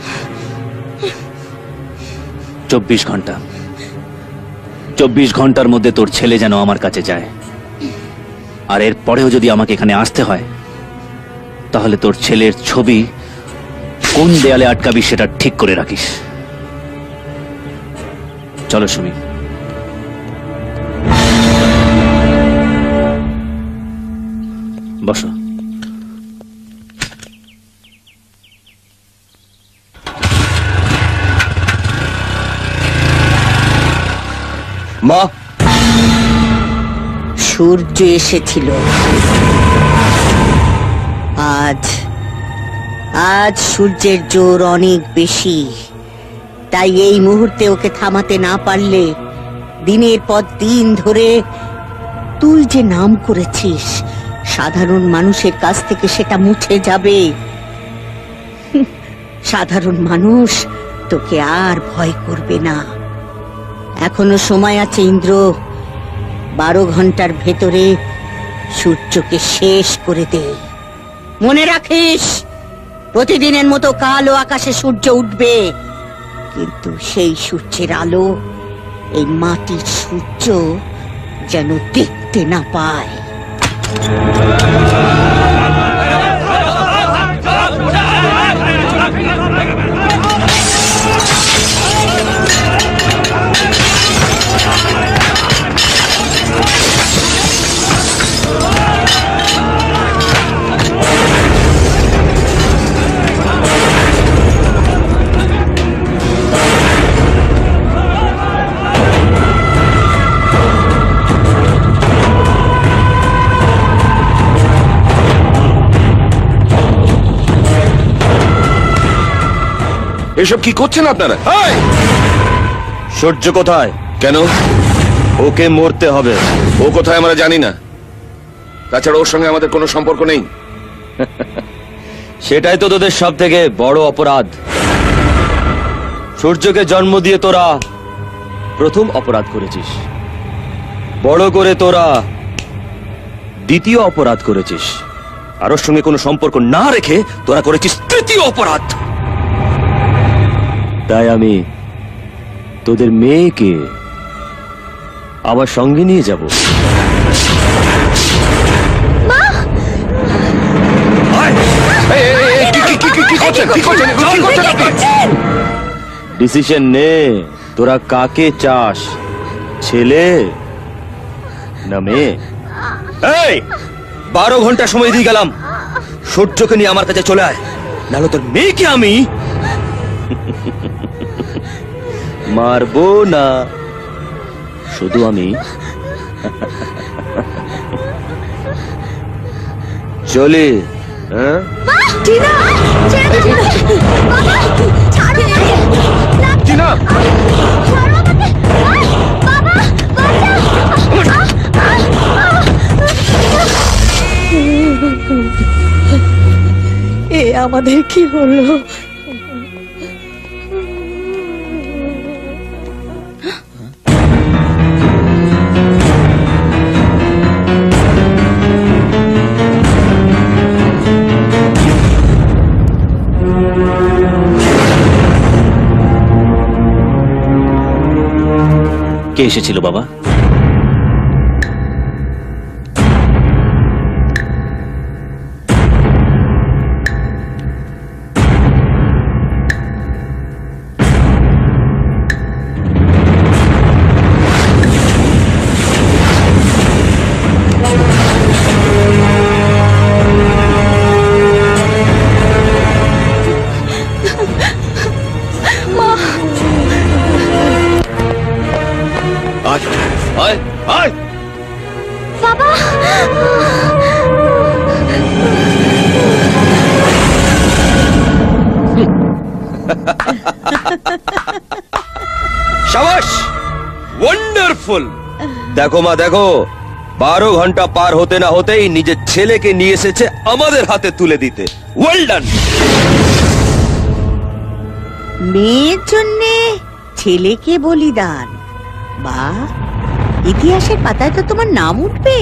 চব্বিশ ঘন্টা চব্বিশ ঘন্টার মধ্যে তোর ছেলে যেন আমার কাছে যায়, আর এর পরেও যদি আমাকে এখানে আসতে হয় তাহলে তোর ছেলের ছবি কোন দেয়ালে আটকাবি সেটা ঠিক করে রাখিস। চলো সুমি। বসো। মা, সূর্য এসেছিল। আজ আজ সূর্যের জোর অনেক বেশি, তাই এই মুহূর্তে ওকে থামাতে না পারলে দিনের পর দিন ধরে তুই যে নাম করেছিস সাধারণ মানুষের কাছ থেকে সেটা মুছে যাবে। সাধারণ মানুষ তোকে আর ভয় করবে না। এখনো সময় আছে ইন্দ্র, বারো ঘন্টার ভেতরে সূর্যকে শেষ করে দে। মনে রাখিস, প্রতিদিনের মতো কালো আকাশে সূর্য উঠবে, কিন্তু সেই সূর্যের আলো এই মাটির সূর্য যেন দেখতে না পায়। এসব কি করছেন আপনারা? সূর্য কোথায়? কেন? ওকে মরতে হবে। ও কোথায় আমরা জানি না, তাছাড়া ওর সঙ্গে আমাদের কোনো সম্পর্ক নেই। সেটাই তো তোদের সব থেকে বড় অপরাধ। সূর্যকে জন্ম দিয়ে তোরা প্রথম অপরাধ করেছিস, বড় করে তোরা দ্বিতীয় অপরাধ করেছিস, আর ওর সঙ্গে কোনো সম্পর্ক না রেখে তোরা করেছিস তৃতীয় অপরাধ। তাই আমি তোদের মেয়েকে আমার সঙ্গে নিয়ে যাব। ডিসিশন নে, তোরা কাকে চাস, ছেলে না মেয়ে? এই, বারো ঘন্টা সময় দিয়ে গেলাম, সূর্যকে নিয়ে আমার কাছে চলে আয়, নাহলে তোর মেয়েকে আমি মারবো না, শুধু আমি চলে। হ্যাঁ, এ আমাদের কি হলো? কে এসেছিল বাবা? আজ সাবাস, ওয়ান্ডারফুল। দেখো মা দেখো, বারো ঘন্টা পার হতে না হতেই নিজের ছেলেকে নিয়ে এসেছে আমাদের হাতে তুলে দিতে। Well done. মেয়ের জন্য ছেলেকে বলিদান, বা ইতিহাসের পাতায় তো তোমার নাম উঠবে।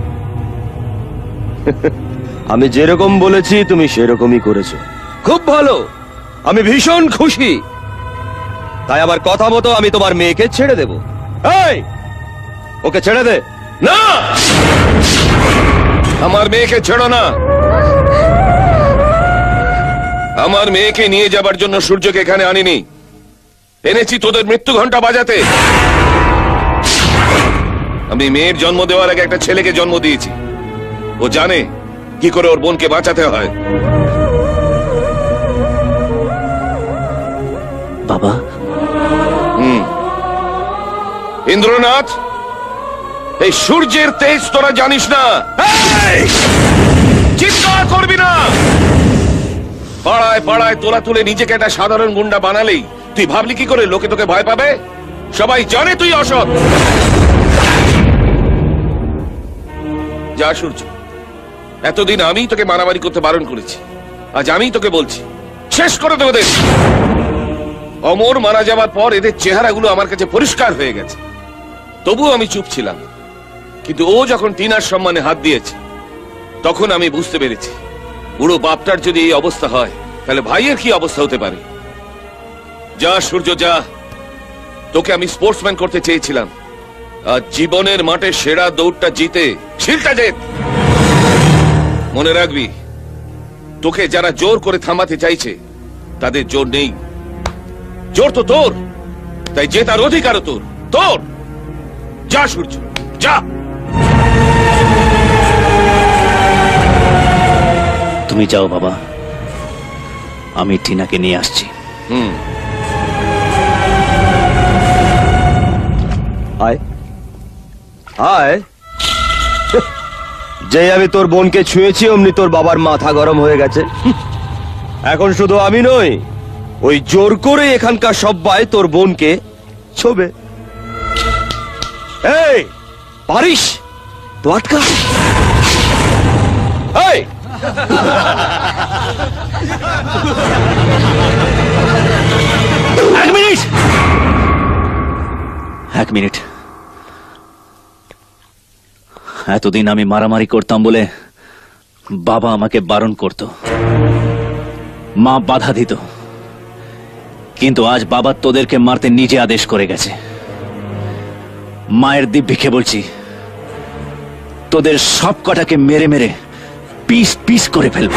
আমি যেরকম বলেছি তুমি সেরকমই করেছো, খুব ভালো, আমি ভীষণ খুশি। তাই আমার কথা মতো আমি তোমার মেয়েকে ছেড়ে দেব। এই, ওকে ছেড়ে দে। না, আমার মেয়েকে ছেড়ো না। আমার মেয়েকে নিয়ে যাবার জন্য সূর্যকে এখানে আনিনি, এনেছি তোদের মৃত্যু ঘন্টা বাজাতে। আমি মেয়ের জন্ম দেওয়ার আগে একটা ছেলেকে জন্ম দিয়েছি। ও জানে কি করে ওর বোনকে বাঁচাতে হয়। বাবা। হুম, ইন্দ্রনাথ, এই সূর্যের তেজ তোরা জানিস না। এই! চিৎকার করবি না। পাড়ায় পাড়ায় তোলা তুলে নিজেকে একটা সাধারণ গুন্ডা বানালেই তুই ভাবলি কি করে লোকে তোকে ভয় পাবে? সবাই জানে তুই অসৎ। যা সূর্য, এতদিন আমি তোকে মারামারি করতে বারণ করেছি, আজ আমি তোকে বলছি, শেষ করে দে ওদের। অমর মারা যাওয়ার পর এদের চেহারাগুলো আমার কাছে পরিষ্কার হয়ে গেছে। তবুও আমি চুপ ছিলাম, কিন্তু ও যখন টিনার সম্মানে হাত দিয়েছে তখন আমি বুঝতে পেরেছি বুড়ো বাপটার যদি এই অবস্থা হয় তাহলে ভাইয়ের কি অবস্থা হতে পারে। যা সূর্য যা, তোকে আমি স্পোর্টসম্যান করতে চেয়েছিলাম, আর জীবনের মাঠে সেরা দৌড়টা জিতে ছিলটা জেত। মনে রাখবি, তোকে যারা জোর করে থামাতে চাইছে তাদের জোর নেই, জোর তো তোর, তাই জেতার অধিকারও তোর। তোর যা সূর্য যা। তুমি যাও বাবা, আমি টিনাকে নিয়ে আসছি। হুম, আয় আয়। যে আমি তোর বোনকে ছুঁয়েছি অমনি তোর বাবার মাথা গরম হয়ে গেছে। এখন শুধু আমি নই, ওই জোর করে এখানকার সবাই তোর বোনকে ছোবে। এই পারিস তো আটকা। এই এক মিনিট, এক মিনিট। এতদিন আমি মারামারি করতাম বলে বাবা আমাকে বারণ করত, মা বাধা দিত, কিন্তু আজ বাবা তোদেরকে মারতে নিজে আদেশ করে গেছে। মায়ের দিব্যিকে বলছি, তোদের সব কটাকে মেরে মেরে পিস পিস করে ফেলব।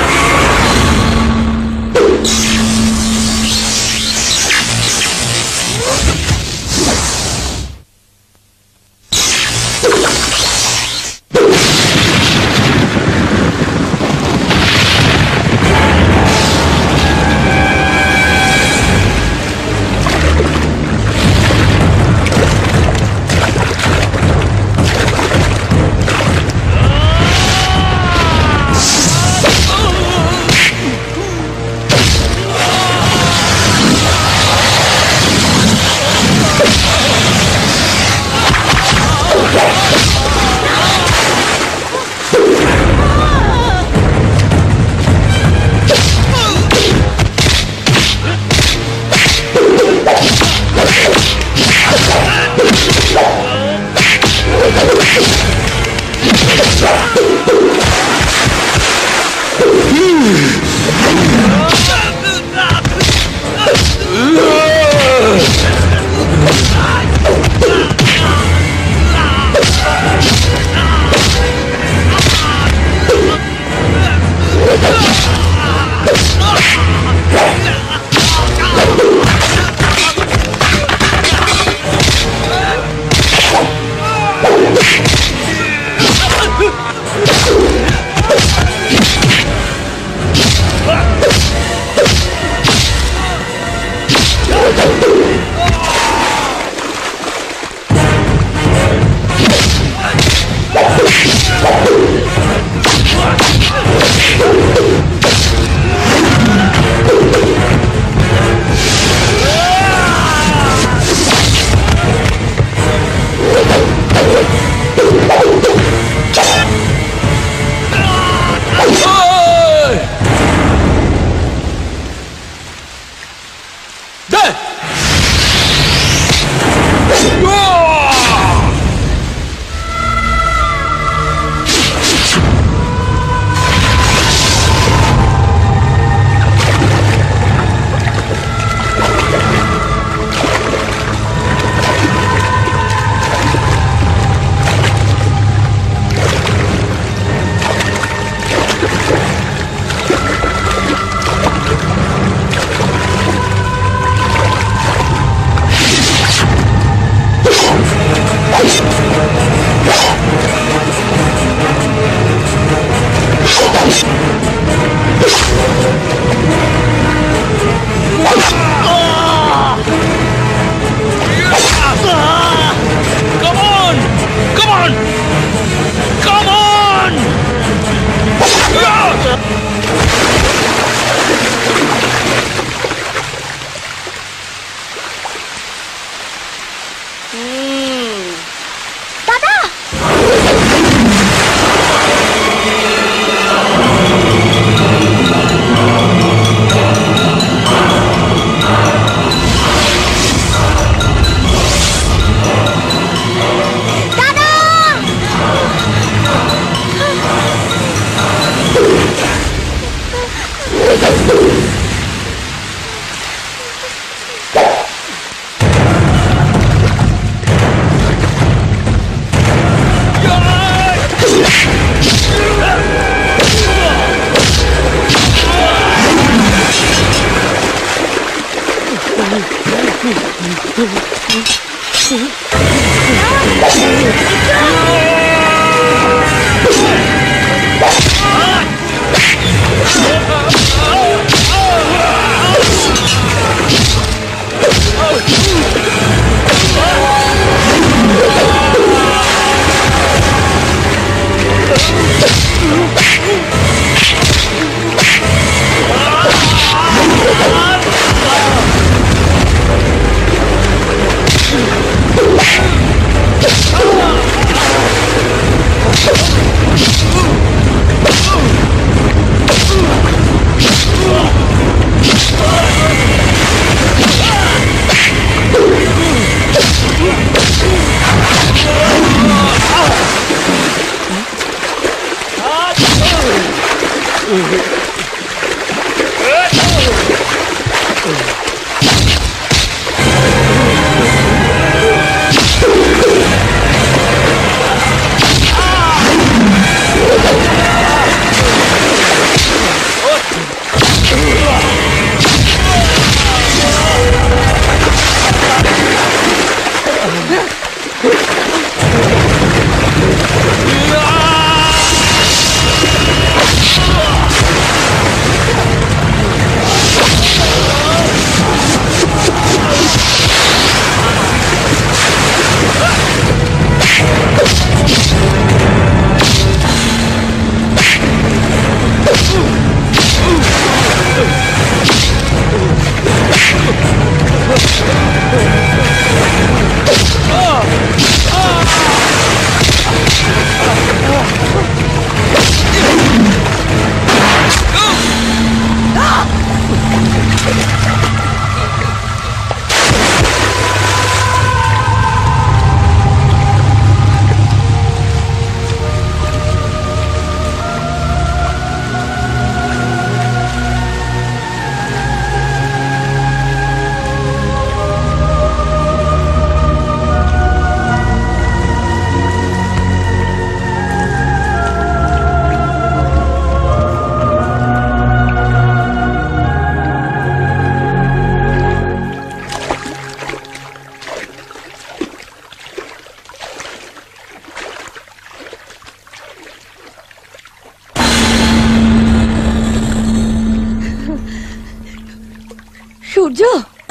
সূর্য,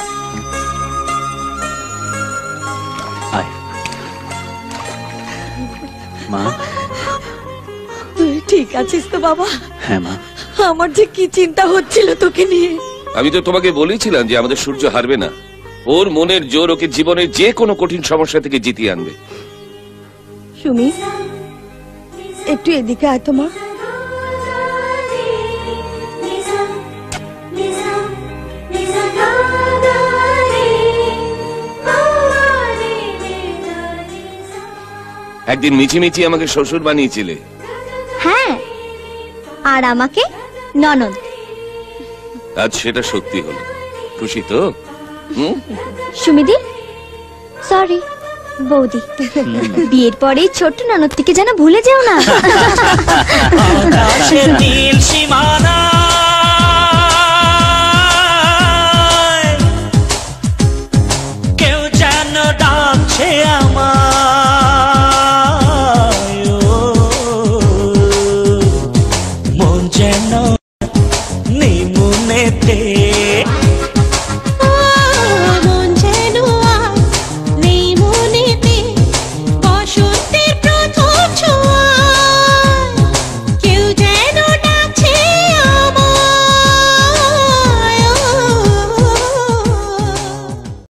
মা তুই ঠিক আছিস তো বাবা? হ্যাঁ মা। আমার যে কি চিন্তা হচ্ছিল তোকে নিয়ে। আমি তো তোমাকে বলেছিলাম যে আমাদের সূর্য হারবে না। ওর মনের জোর ওকে জীবনের যে কোনো কঠিন সমস্যা থেকে জিতিয়ে আনবে। সুমি, একটু এদিকে আয় তো মা। একদিন মিছিমিছি আমাকে শ্বশুর বানিয়েছিলে। হ্যাঁ, আর আমাকে ননদ। আজ সেটা সত্যি হলো। খুশি তো? হুম? সুমিদি, সরি বৌদি, বিয়ের পরে ছোট্ট ননদটিকে যেন ভুলে যাও না। আকাশের নীল সীমানা